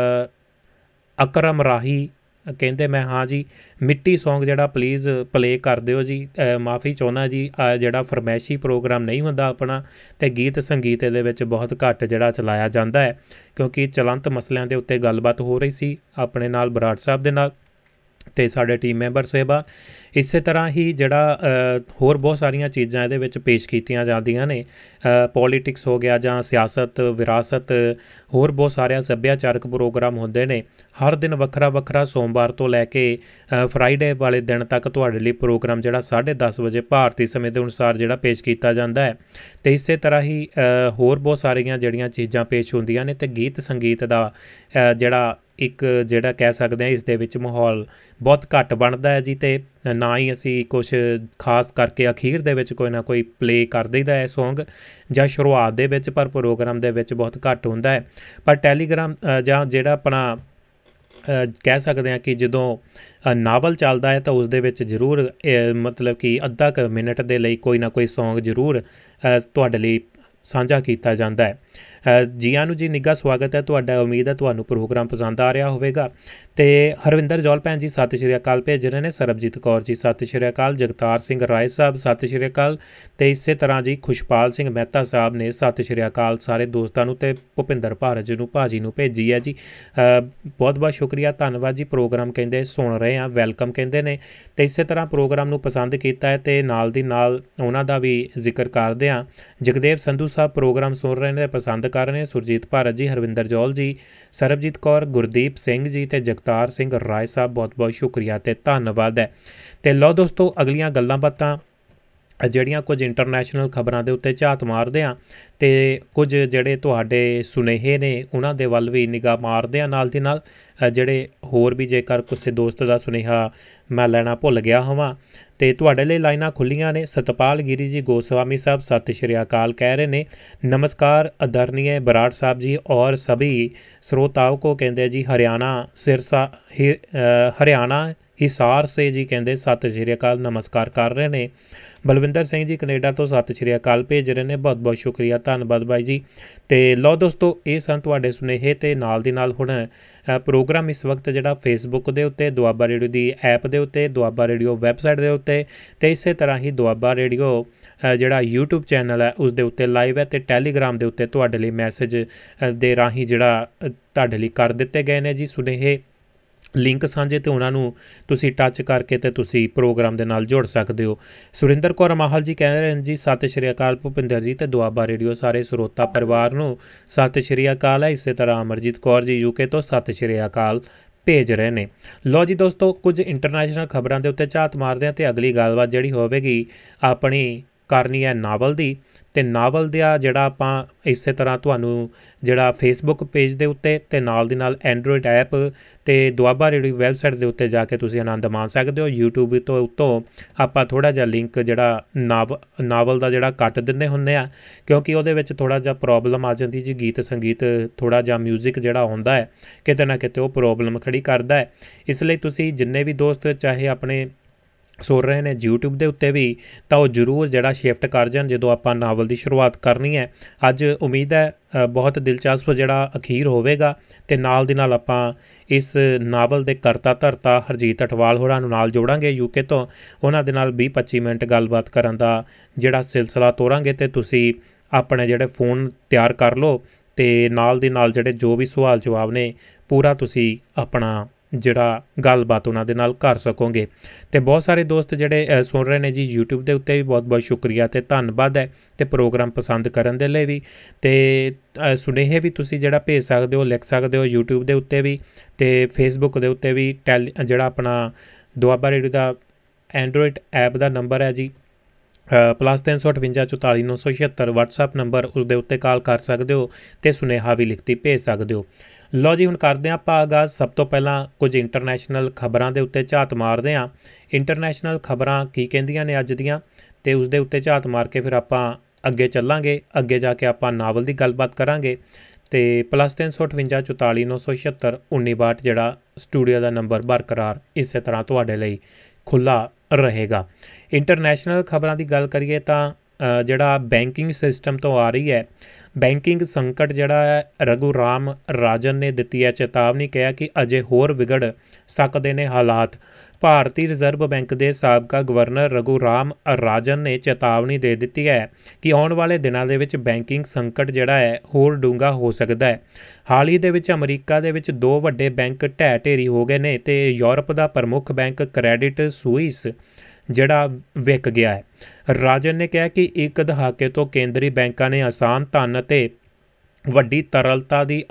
ਅਕਰਮ ਰਾਹੀ ਕਹਿੰਦੇ ਮੈਂ ਹਾਂ ਜੀ ਮਿੱਟੀ ਸੌਂਗ ਜਿਹੜਾ ਪਲੀਜ਼ ਪਲੇ ਕਰ ਦਿਓ ਜੀ। ਮਾफ़ੀ ਚਾਹੁੰਦਾ ਜੀ, ਜਿਹੜਾ ਫਰਮੈਸ਼ੀ ਪ੍ਰੋਗਰਾਮ ਨਹੀਂ ਹੁੰਦਾ ਆਪਣਾ, ਅਤੇ ਗੀਤ ਸੰਗੀਤ ਦੇ ਵਿੱਚ ਬਹੁਤ ਘੱਟ ਜਿਹੜਾ ਚਲਾਇਆ ਜਾਂਦਾ ਹੈ, ਕਿਉਂਕਿ ਚਲੰਤ ਮਸਲਿਆਂ ਦੇ ਉੱਤੇ ਗੱਲਬਾਤ ਹੋ ਰਹੀ ਸੀ ਆਪਣੇ ਨਾਲ ਬਰਾੜ ਸਾਹਿਬ ਦੇ ਨਾਲ। ਤੇ ਸਾਡੇ ਟੀਮ ਮੈਂਬਰ ਸਾਹਿਬਾਨ। ਇਸੇ ਤਰ੍ਹਾਂ ਹੀ ਜਿਹੜਾ ਹੋਰ ਬਹੁਤ ਸਾਰੀਆਂ ਚੀਜ਼ਾਂ ਇਹਦੇ ਵਿੱਚ ਪੇਸ਼ ਕੀਤੀਆਂ ਜਾਂਦੀਆਂ ਨੇ। ਪੋਲੀਟਿਕਸ ਹੋ ਗਿਆ ਜਾਂ ਸਿਆਸਤ, ਵਿਰਾਸਤ, ਹੋਰ ਬਹੁਤ ਸਾਰਿਆਂ ਸੱਭਿਆਚਾਰਕ ਪ੍ਰੋਗਰਾਮ ਹੁੰਦੇ ਨੇ। ਹਰ ਦਿਨ ਵੱਖਰਾ ਵੱਖਰਾ ਸੋਮਵਾਰ ਤੋਂ ਲੈ ਕੇ ਫਰਾਈਡੇ ਵਾਲੇ ਦਿਨ ਤੱਕ ਤੁਹਾਡੇ ਲਈ ਪ੍ਰੋਗਰਾਮ ਜਿਹੜਾ ਸਾਢੇ ਦਸ ਵਜੇ ਭਾਰਤੀ ਸਮੇਂ ਦੇ ਅਨੁਸਾਰ ਜਿਹੜਾ ਪੇਸ਼ ਕੀਤਾ ਜਾਂਦਾ ਹੈ। ਅਤੇ ਇਸੇ ਤਰ੍ਹਾਂ ਹੀ ਹੋਰ ਬਹੁਤ ਸਾਰੀਆਂ ਜਿਹੜੀਆਂ ਚੀਜ਼ਾਂ ਪੇਸ਼ ਹੁੰਦੀਆਂ ਨੇ। ਅਤੇ ਗੀਤ ਸੰਗੀਤ ਦਾ ਜਿਹੜਾ ਇੱਕ ਜਿਹੜਾ ਕਹਿ ਸਕਦੇ ਹਾਂ ਇਸ ਦੇ ਵਿੱਚ ਮਾਹੌਲ ਬਹੁਤ ਘੱਟ ਬਣਦਾ ਹੈ ਜੀ। ਅਤੇ ਨਾ ਹੀ ਅਸੀਂ ਕੁਛ ਖਾਸ ਕਰਕੇ ਅਖੀਰ ਦੇ ਵਿੱਚ ਕੋਈ ਨਾ ਕੋਈ ਪਲੇ ਕਰ ਦਈਦਾ ਹੈ ਸੌਂਗ, ਜਾਂ ਸ਼ੁਰੂਆਤ ਦੇ ਵਿੱਚ, ਪਰ ਪ੍ਰੋਗਰਾਮ ਦੇ ਵਿੱਚ ਬਹੁਤ ਘੱਟ ਹੁੰਦਾ ਹੈ। ਪਰ ਟੈਲੀਗ੍ਰਾਮ ਜਾਂ ਜਿਹੜਾ ਆਪਣਾ ਕਹਿ ਸਕਦੇ ਹਾਂ ਕਿ ਜਦੋਂ ਨਾਵਲ ਚੱਲਦਾ ਹੈ ਤਾਂ ਉਸ ਦੇ ਵਿੱਚ ਜ਼ਰੂਰ ਮਤਲਬ ਕਿ ਅੱਧਾ ਕੁ ਮਿੰਟ ਦੇ ਲਈ ਕੋਈ ਨਾ ਕੋਈ ਸੌਂਗ ਜ਼ਰੂਰ ਤੁਹਾਡੇ ਲਈ ਸਾਂਝਾ ਕੀਤਾ ਜਾਂਦਾ ਹੈ। ਜੀ ਆਇਆਂ ਨੂੰ ਜੀ, ਨਿੱਘਾ ਸਵਾਗਤ ਹੈ ਤੁਹਾਡਾ। ਉਮੀਦ ਹੈ ਤੁਹਾਨੂੰ ਪ੍ਰੋਗਰਾਮ ਪਸੰਦ ਆ ਰਿਹਾ ਹੋਵੇਗਾ। ਅਤੇ ਹਰਵਿੰਦਰ ਜੌਲ ਭੈਣ ਜੀ ਸਤਿ ਸ਼੍ਰੀ ਅਕਾਲ ਭੇਜ ਰਹੇ ਨੇ। ਸਰਬਜੀਤ ਕੌਰ ਜੀ ਸਤਿ ਸ਼੍ਰੀ ਅਕਾਲ। ਜਗਤਾਰ ਸਿੰਘ ਰਾਏ ਸਾਹਿਬ ਸਤਿ ਸ਼੍ਰੀ ਅਕਾਲ। ਅਤੇ ਇਸੇ ਤਰ੍ਹਾਂ ਜੀ ਖੁਸ਼ਪਾਲ ਸਿੰਘ ਮਹਿਤਾ ਸਾਹਿਬ ਨੇ ਸਤਿ ਸ਼੍ਰੀ ਅਕਾਲ ਸਾਰੇ ਦੋਸਤਾਂ ਨੂੰ। ਅਤੇ ਭੁਪਿੰਦਰ ਭਾਰਤ ਜੀ ਨੂੰ ਭਾਜੀ ਨੂੰ ਭੇਜੀ ਹੈ ਜੀ, ਬਹੁਤ ਬਹੁਤ ਸ਼ੁਕਰੀਆ, ਧੰਨਵਾਦ ਜੀ। ਪ੍ਰੋਗਰਾਮ ਕਹਿੰਦੇ ਸੁਣ ਰਹੇ ਹਾਂ, ਵੈਲਕਮ ਕਹਿੰਦੇ ਨੇ। ਅਤੇ ਇਸੇ ਤਰ੍ਹਾਂ ਪ੍ਰੋਗਰਾਮ ਨੂੰ ਪਸੰਦ ਕੀਤਾ ਹੈ ਅਤੇ ਨਾਲ ਦੀ ਨਾਲ ਉਹਨਾਂ ਦਾ ਵੀ ਜ਼ਿਕਰ ਕਰਦੇ ਹਾਂ। ਜਗਦੇਵ ਸੰਧੂ ਸਾਹਿਬ ਪ੍ਰੋਗਰਾਮ ਸੁਣ ਰਹੇ ਨੇ, ਪਸੰਦ ਕਰ ਰਹੇ ਨੇ। ਸੁਰਜੀਤ ਭਾਰਤ ਜੀ, ਹਰਵਿੰਦਰ ਜੌਲ ਜੀ, ਸਰਬਜੀਤ ਕੌਰ, ਗੁਰਦੀਪ ਸਿੰਘ ਜੀ ਅਤੇ ਜਗਤਾਰ ਸਿੰਘ ਰਾਏ ਸਾਹਿਬ, ਬਹੁਤ ਬਹੁਤ ਸ਼ੁਕਰੀਆ ਅਤੇ ਧੰਨਵਾਦ ਹੈ। ਅਤੇ ਲਓ ਦੋਸਤੋ, ਅਗਲੀਆਂ ਗੱਲਾਂ ਬਾਤਾਂ ਜਿਹੜੀਆਂ ਕੁਝ ਇੰਟਰਨੈਸ਼ਨਲ ਖਬਰਾਂ ਦੇ ਉੱਤੇ ਝਾਤ ਮਾਰਦੇ ਹਾਂ ਅਤੇ ਕੁਝ ਜਿਹੜੇ ਤੁਹਾਡੇ ਸੁਨੇਹੇ ਨੇ ਉਹਨਾਂ ਦੇ ਵੱਲ ਵੀ ਨਿਗਾਹ ਮਾਰਦੇ ਹਾਂ। ਨਾਲ ਦੀ ਨਾਲ ਜਿਹੜੇ ਹੋਰ ਵੀ ਜੇਕਰ ਕਿਸੇ ਦੋਸਤ ਦਾ ਸੁਨੇਹਾ ਮੈਂ ਲੈਣਾ ਭੁੱਲ ਗਿਆ ਹੋਵਾਂ ਅਤੇ ਤੁਹਾਡੇ ਲਈ ਲਾਈਨਾਂ ਖੁੱਲ੍ਹੀਆਂ ਨੇ। ਸਤਪਾਲ ਗਿਰੀ ਜੀ ਗੋਸਵਾਮੀ ਸਾਹਿਬ ਸਤਿ ਸ਼੍ਰੀ ਅਕਾਲ ਕਹਿ ਰਹੇ ਨੇ। ਨਮਸਕਾਰ ਆਦਰਨੀय ਬਰਾੜ ਸਾਹਿਬ ਜੀ ਔਰ ਸਭੀ ਸਰੋਤਾओं को ਕਹਿੰਦੇ ਜੀ ਹਰਿਆਣਾ ਸਿਰਸਾ ਹਰਿਆਣਾ ਹਿਸਾਰ ਸੇ ਜੀ ਕਹਿੰਦੇ ਸਤਿ ਸ਼੍ਰੀ ਅਕਾਲ ਨਮਸਕਾਰ ਕਰ ਰਹੇ ਨੇ। ਬਲਵਿੰਦਰ ਸਿੰਘ ਜੀ ਕੈਨੇਡਾ ਤੋਂ ਸਤਿ ਸ਼੍ਰੀ ਅਕਾਲ ਭੇਜ ਰਹੇ ਨੇ, ਬਹੁਤ ਬਹੁਤ ਸ਼ੁਕਰੀਆ, ਧੰਨਵਾਦ ਬਾਈ ਜੀ। ਅਤੇ ਲਓ ਦੋਸਤੋ, ਇਹ ਸਨ ਤੁਹਾਡੇ ਸੁਨੇਹੇ। ਅਤੇ ਨਾਲ ਦੀ ਨਾਲ ਹੁਣ ਪ੍ਰੋਗਰਾਮ ਇਸ ਵਕਤ ਜਿਹੜਾ ਫੇਸਬੁੱਕ ਦੇ ਉੱਤੇ, ਦੁਆਬਾ ਰੇਡੀਓ ਦੀ ਐਪ ਦੇ ਉੱਤੇ, ਦੁਆਬਾ ਰੇਡੀਓ ਵੈਬਸਾਈਟ ਦੇ ਉੱਤੇ, ਅਤੇ ਇਸੇ ਤਰ੍ਹਾਂ ਹੀ ਦੁਆਬਾ ਰੇਡੀਓ ਜਿਹੜਾ ਯੂਟਿਊਬ ਚੈਨਲ ਹੈ ਉਸ ਦੇ ਉੱਤੇ ਲਾਈਵ ਹੈ। ਅਤੇ ਟੈਲੀਗ੍ਰਾਮ ਦੇ ਉੱਤੇ ਤੁਹਾਡੇ ਲਈ ਮੈਸੇਜ ਦੇ ਰਾਹੀਂ ਜਿਹੜਾ ਤੁਹਾਡੇ ਲਈ ਕਰ ਦਿੱਤੇ ਗਏ ਨੇ ਜੀ ਸੁਨੇਹੇ, ਲਿੰਕ ਸਾਂਝੇ, ਅਤੇ ਉਹਨਾਂ ਨੂੰ ਤੁਸੀਂ ਟੱਚ ਕਰਕੇ ਅਤੇ ਤੁਸੀਂ ਪ੍ਰੋਗਰਾਮ ਦੇ ਨਾਲ ਜੁੜ ਸਕਦੇ ਹੋ। ਸੁਰਿੰਦਰ ਕੌਰ ਮਾਹਲ ਜੀ ਕਹਿ ਰਹੇ ਨੇ ਜੀ ਸਤਿ ਸ਼੍ਰੀ ਅਕਾਲ ਭੁਪਿੰਦਰ ਜੀ ਅਤੇ ਦੁਆਬਾ ਰੇਡੀਓ ਸਾਰੇ ਸਰੋਤਾ ਪਰਿਵਾਰ ਨੂੰ ਸਤਿ ਸ਼੍ਰੀ ਅਕਾਲ ਹੈ। ਇਸੇ ਤਰ੍ਹਾਂ ਅਮਰਜੀਤ ਕੌਰ ਜੀ ਯੂਕੇ ਤੋਂ ਸਤਿ ਸ਼੍ਰੀ ਅਕਾਲ ਭੇਜ ਰਹੇ ਨੇ। ਲਓ ਜੀ ਦੋਸਤੋ, ਕੁਝ ਇੰਟਰਨੈਸ਼ਨਲ ਖਬਰਾਂ ਦੇ ਉੱਤੇ ਝਾਤ ਮਾਰਦੇ ਹਾਂ ਅਤੇ ਅਗਲੀ ਗੱਲਬਾਤ ਜਿਹੜੀ ਹੋਵੇਗੀ ਆਪਣੀ ਕਰਨੀ ਹੈ ਨਾਵਲ ਦੀ। ਅਤੇ ਨਾਵਲ ਦਾ ਜਿਹੜਾ ਆਪਾਂ ਇਸੇ ਤਰ੍ਹਾਂ ਤੁਹਾਨੂੰ ਜਿਹੜਾ ਫੇਸਬੁੱਕ ਪੇਜ ਦੇ ਉੱਤੇ ਅਤੇ ਨਾਲ ਦੀ ਨਾਲ ਐਂਡਰੋਇਡ ਐਪ ਅਤੇ ਦੁਆਬਾ ਰੇਡੀਓ ਵੈਬਸਾਈਟ ਦੇ ਉੱਤੇ ਜਾ ਕੇ ਤੁਸੀਂ ਆਨੰਦ ਮਾਣ ਸਕਦੇ ਹੋ। ਯੂਟਿਊਬ ਤੋਂ ਉੱਤੋਂ ਆਪਾਂ ਥੋੜ੍ਹਾ ਜਿਹਾ ਲਿੰਕ ਜਿਹੜਾ ਨਾਵ ਨਾਵਲ ਦਾ ਜਿਹੜਾ ਕੱਟ ਦਿੰਦੇ ਹੁੰਦੇ ਆ, ਕਿਉਂਕਿ ਉਹਦੇ ਵਿੱਚ ਥੋੜ੍ਹਾ ਜਿਹਾ ਪ੍ਰੋਬਲਮ ਆ ਜਾਂਦੀ ਜੀ। ਗੀਤ ਸੰਗੀਤ ਥੋੜ੍ਹਾ ਜਿਹਾ ਮਿਊਜ਼ਿਕ ਜਿਹੜਾ ਆਉਂਦਾ ਹੈ ਕਿਤੇ ਨਾ ਕਿਤੇ ਉਹ ਪ੍ਰੋਬਲਮ ਖੜੀ ਕਰਦਾ ਹੈ। ਇਸ ਲਈ ਤੁਸੀਂ ਜਿੰਨੇ ਵੀ ਦੋਸਤ ਚਾਹੇ ਆਪਣੇ ਸੁਣ ਰਹੇ ਨੇ ਯੂਟਿਊਬ ਦੇ ਉੱਤੇ ਵੀ, ਤਾਂ ਉਹ ਜ਼ਰੂਰ ਜਿਹੜਾ ਸ਼ਿਫਟ ਕਰ ਜਾਣ ਜਦੋਂ ਆਪਾਂ ਨਾਵਲ ਦੀ ਸ਼ੁਰੂਆਤ ਕਰਨੀ ਹੈ। ਅੱਜ ਉਮੀਦ ਹੈ ਬਹੁਤ ਦਿਲਚਸਪ ਜਿਹੜਾ ਅਖੀਰ ਹੋਵੇਗਾ। ਅਤੇ ਨਾਲ ਦੀ ਨਾਲ ਆਪਾਂ ਇਸ ਨਾਵਲ ਦੇ ਕਰਤਾ ਧਰਤਾ ਹਰਜੀਤ ਅਟਵਾਲ ਹੋਰਾਂ ਨੂੰ ਨਾਲ ਜੋੜਾਂਗੇ ਯੂਕੇ ਤੋਂ। ਉਹਨਾਂ ਦੇ ਨਾਲ ਵੀਹ ਪੱਚੀ ਮਿੰਟ ਗੱਲਬਾਤ ਕਰਨ ਦਾ ਜਿਹੜਾ ਸਿਲਸਿਲਾ ਤੋਰਾਂਗੇ। ਅਤੇ ਤੁਸੀਂ ਆਪਣੇ ਜਿਹੜੇ ਫੋਨ ਤਿਆਰ ਕਰ ਲਓ ਅਤੇ ਨਾਲ ਦੀ ਨਾਲ ਜਿਹੜੇ ਜੋ ਵੀ ਸਵਾਲ ਜਵਾਬ ਨੇ ਪੂਰਾ ਤੁਸੀਂ ਆਪਣਾ ਜਿਹੜਾ ਗੱਲਬਾਤ ਉਹਨਾਂ ਦੇ ਨਾਲ ਕਰ ਸਕੋਗੇ। ਅਤੇ ਬਹੁਤ ਸਾਰੇ ਦੋਸਤ ਜਿਹੜੇ ਸੁਣ ਰਹੇ ਨੇ ਜੀ ਯੂਟਿਊਬ ਦੇ ਉੱਤੇ ਵੀ, ਬਹੁਤ ਬਹੁਤ ਸ਼ੁਕਰੀਆ ਅਤੇ ਧੰਨਵਾਦ ਹੈ। ਅਤੇ ਪ੍ਰੋਗਰਾਮ ਪਸੰਦ ਕਰਨ ਦੇ ਲਈ ਵੀ। ਅਤੇ ਸੁਨੇਹੇ ਵੀ ਤੁਸੀਂ ਜਿਹੜਾ ਭੇਜ ਸਕਦੇ ਹੋ, ਲਿਖ ਸਕਦੇ ਹੋ ਯੂਟਿਊਬ ਦੇ ਉੱਤੇ ਵੀ ਅਤੇ ਫੇਸਬੁੱਕ ਦੇ ਉੱਤੇ ਵੀ। ਟੈਲੀ ਜਿਹੜਾ ਆਪਣਾ ਦੁਆਬਾ ਰੇਡੀਓ ਦਾ ਐਂਡਰੋਇਡ ਐਪ ਦਾ ਨੰਬਰ ਹੈ ਜੀ ਪਲੱਸ ਤਿੰਨ ਸੌ ਅਠਵੰਜਾ ਚੁਤਾਲੀ ਨੌ ਸੌ ਛਿਹੱਤਰ ਵਟਸਐਪ ਨੰਬਰ, ਉਸ ਦੇ ਉੱਤੇ ਕਾਲ ਕਰ ਸਕਦੇ ਹੋ ਅਤੇ ਸੁਨੇਹਾ ਵੀ ਲਿਖਤੀ ਭੇਜ ਸਕਦੇ ਹੋ। ਲਓ ਜੀ, ਹੁਣ ਕਰਦੇ ਹਾਂ ਆਪਾਂ ਆਗਾਜ਼। ਸਭ ਤੋਂ ਪਹਿਲਾਂ ਕੁਝ ਇੰਟਰਨੈਸ਼ਨਲ ਖਬਰਾਂ ਦੇ ਉੱਤੇ ਝਾਤ ਮਾਰਦੇ ਹਾਂ। ਇੰਟਰਨੈਸ਼ਨਲ ਖਬਰਾਂ ਕੀ ਕਹਿੰਦੀਆਂ ਨੇ ਅੱਜ ਦੀਆਂ, ਅਤੇ ਉਸ ਦੇ ਉੱਤੇ ਝਾਤ ਮਾਰ ਕੇ ਫਿਰ ਆਪਾਂ ਅੱਗੇ ਚੱਲਾਂਗੇ। ਅੱਗੇ ਜਾ ਕੇ ਆਪਾਂ ਨਾਵਲ ਦੀ ਗੱਲਬਾਤ ਕਰਾਂਗੇ। ਅਤੇ ਪਲੱਸ ਤਿੰਨ ਸੌ ਅਠਵੰਜਾ ਚੁਤਾਲੀ ਨੌ ਸੌ ਛਿਹੱਤਰ ਉੱਨੀ ਬਾਹਠ ਜਿਹੜਾ ਸਟੂਡੀਓ ਦਾ ਨੰਬਰ ਬਰਕਰਾਰ ਇਸੇ ਤਰ੍ਹਾਂ ਤੁਹਾਡੇ ਲਈ ਖੁੱਲ੍ਹਾ ਰਹੇਗਾ। ਇੰਟਰਨੈਸ਼ਨਲ ਖਬਰਾਂ ਦੀ ਗੱਲ ਕਰੀਏ ਤਾਂ ਜਿਹੜਾ ਬੈਂਕਿੰਗ ਸਿਸਟਮ ਤੋਂ ਆ ਰਹੀ ਹੈ। ਬੈਂਕਿੰਗ ਸੰਕਟ ਜਿਹੜਾ ਹੈ, ਰਘੂ ਰਾਮ ਰਾਜਨ ਨੇ ਦਿੱਤੀ ਹੈ ਚੇਤਾਵਨੀ, ਕਿਹਾ ਕਿ ਅਜੇ ਹੋਰ ਵਿਗੜ ਸਕਦੇ ਨੇ ਹਾਲਾਤ। ਭਾਰਤੀ ਰਿਜ਼ਰਵ ਬੈਂਕ ਦੇ ਸਾਬਕਾ ਗਵਰਨਰ ਰਘੂ ਰਾਮ ਰਾਜਨ ਨੇ ਚੇਤਾਵਨੀ ਦੇ ਦਿੱਤੀ ਹੈ ਕਿ ਆਉਣ ਵਾਲੇ ਦਿਨਾਂ ਦੇ ਵਿੱਚ ਬੈਂਕਿੰਗ ਸੰਕਟ ਜਿਹੜਾ ਹੈ ਹੋਰ ਡੂੰਘਾ ਹੋ ਸਕਦਾ ਹੈ। ਹਾਲ ਹੀ ਦੇ ਵਿੱਚ ਅਮਰੀਕਾ ਦੇ ਵਿੱਚ ਦੋ ਵੱਡੇ ਬੈਂਕ ਢਹਿ ਢੇਰੀ ਹੋ ਗਏ ਨੇ ਅਤੇ ਯੂਰਪ ਦਾ ਪ੍ਰਮੁੱਖ ਬੈਂਕ ਕ੍ਰੈਡਿਟ ਸੁਇਸ ਜਿਹੜਾ ਵਿਕ ਗਿਆ ਹੈ। ਰਾਜਨ ਨੇ ਕਿਹਾ ਕਿ ਇੱਕ ਦਹਾਕੇ ਤੋਂ ਕੇਂਦਰੀ ਬੈਂਕਾਂ ਨੇ ਆਸਾਨ ਧਨ ਅਤੇ ਵੱਡੀ ਤਰਲਤਾ ਦੀ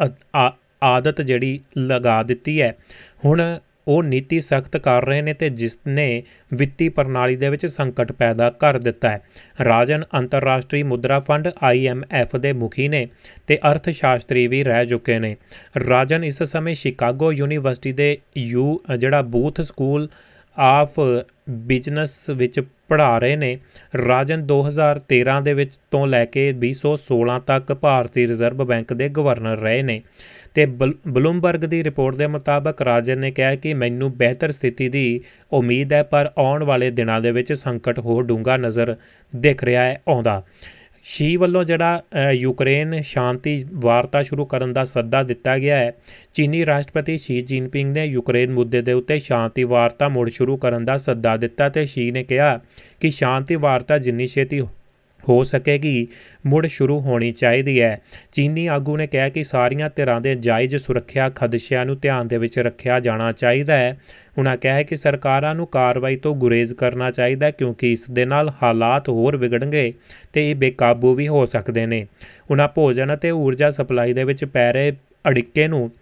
ਆਦਤ ਜਿਹੜੀ ਲਗਾ ਦਿੱਤੀ ਹੈ। ਹੁਣ ਉਹ ਨੀਤੀ ਸਖਤ ਕਰ ਰਹੇ ਨੇ ਅਤੇ ਜਿਸ ਨੇ ਵਿੱਤੀ ਪ੍ਰਣਾਲੀ ਦੇ ਵਿੱਚ ਸੰਕਟ ਪੈਦਾ ਕਰ ਦਿੱਤਾ ਹੈ। ਰਾਜਨ ਅੰਤਰਰਾਸ਼ਟਰੀ ਮੁਦਰਾ ਫੰਡ ਆਈ ਐਮ ਐਫ ਦੇ ਮੁਖੀ ਨੇ ਅਤੇ ਅਰਥ ਸ਼ਾਸਤਰੀ ਵੀ ਰਹਿ ਚੁੱਕੇ ਨੇ। ਰਾਜਨ ਇਸ ਸਮੇਂ ਸ਼ਿਕਾਗੋ ਯੂਨੀਵਰਸਿਟੀ ਦੇ ਯੂ ਜਿਹੜਾ ਬੂਥ ਸਕੂਲ ਆਫ ਬਿਜ਼ਨਸ ਵਿੱਚ ਪੜ੍ਹਾ ਰਹੇ ਨੇ। ਰਾਜਨ ਦੋ ਹਜ਼ਾਰ ਤੇਰ੍ਹਾਂ ਦੇ ਵਿੱਚ ਤੋਂ ਲੈ ਕੇ ਵੀਹ ਸੌ ਸੋਲਾਂ ਤੱਕ ਭਾਰਤੀ ਰਿਜ਼ਰਵ ਬੈਂਕ ਦੇ ਗਵਰਨਰ ਰਹੇ ਨੇ ਅਤੇ ਬਲ ਬਲੂਮਬਰਗ ਦੀ ਰਿਪੋਰਟ ਦੇ ਮੁਤਾਬਕ ਰਾਜਨ ਨੇ ਕਿਹਾ ਕਿ ਮੈਨੂੰ ਬਿਹਤਰ ਸਥਿਤੀ ਦੀ ਉਮੀਦ ਹੈ, ਪਰ ਆਉਣ ਵਾਲੇ ਦਿਨਾਂ ਦੇ ਵਿੱਚ ਸੰਕਟ ਹੋਰ ਡੂੰਘਾ ਨਜ਼ਰ ਦਿਖ ਰਿਹਾ ਹੈ ਆਉਂਦਾ। ਸ਼ੀ ਵੱਲੋਂ ਜਿਹੜਾ ਯੂਕਰੇਨ ਸ਼ਾਂਤੀ ਵਾਰਤਾ ਸ਼ੁਰੂ ਕਰਨ ਦਾ ਸੱਦਾ ਦਿੱਤਾ ਗਿਆ ਹੈ। ਚੀਨੀ ਰਾਸ਼ਟਰਪਤੀ ਸ਼ੀ ਜਿਨਪਿੰਗ ਨੇ ਯੂਕਰੇਨ ਮੁੱਦੇ ਦੇ ਉੱਤੇ ਸ਼ਾਂਤੀ ਵਾਰਤਾ ਮੁੜ ਸ਼ੁਰੂ ਕਰਨ ਦਾ ਸੱਦਾ ਦਿੱਤਾ ਅਤੇ ਸ਼ੀ ਨੇ ਕਿਹਾ ਕਿ ਸ਼ਾਂਤੀ ਵਾਰਤਾ ਜਿੰਨੀ ਛੇਤੀ ਹੋ ਸਕੇਗੀ ਮੁੜ ਸ਼ੁਰੂ ਹੋਣੀ ਚਾਹੀਦੀ ਹੈ। ਚੀਨੀ ਆਗੂ ਨੇ ਕਿਹਾ ਕਿ ਸਾਰੀਆਂ ਧਿਰਾਂ ਦੇ ਜਾਇਜ਼ ਸੁਰੱਖਿਆ ਖਦਸ਼ਿਆਂ ਨੂੰ ਧਿਆਨ ਦੇ ਵਿੱਚ ਰੱਖਿਆ ਜਾਣਾ ਚਾਹੀਦਾ ਹੈ। ਉਹਨਾਂ ਕਿਹਾ ਕਿ ਸਰਕਾਰਾਂ ਨੂੰ ਕਾਰਵਾਈ ਤੋਂ ਗੁਰੇਜ਼ ਕਰਨਾ ਚਾਹੀਦਾ ਕਿਉਂਕਿ ਇਸ ਦੇ ਨਾਲ ਹਾਲਾਤ ਹੋਰ ਵਿਗੜਨਗੇ ਅਤੇ ਇਹ ਬੇਕਾਬੂ ਵੀ ਹੋ ਸਕਦੇ ਨੇ। ਉਹਨਾਂ ਭੋਜਨ ਅਤੇ ਊਰਜਾ ਸਪਲਾਈ ਦੇ ਵਿੱਚ ਪੈ ਰਹੇ ਅੜਿੱਕੇ ਨੂੰ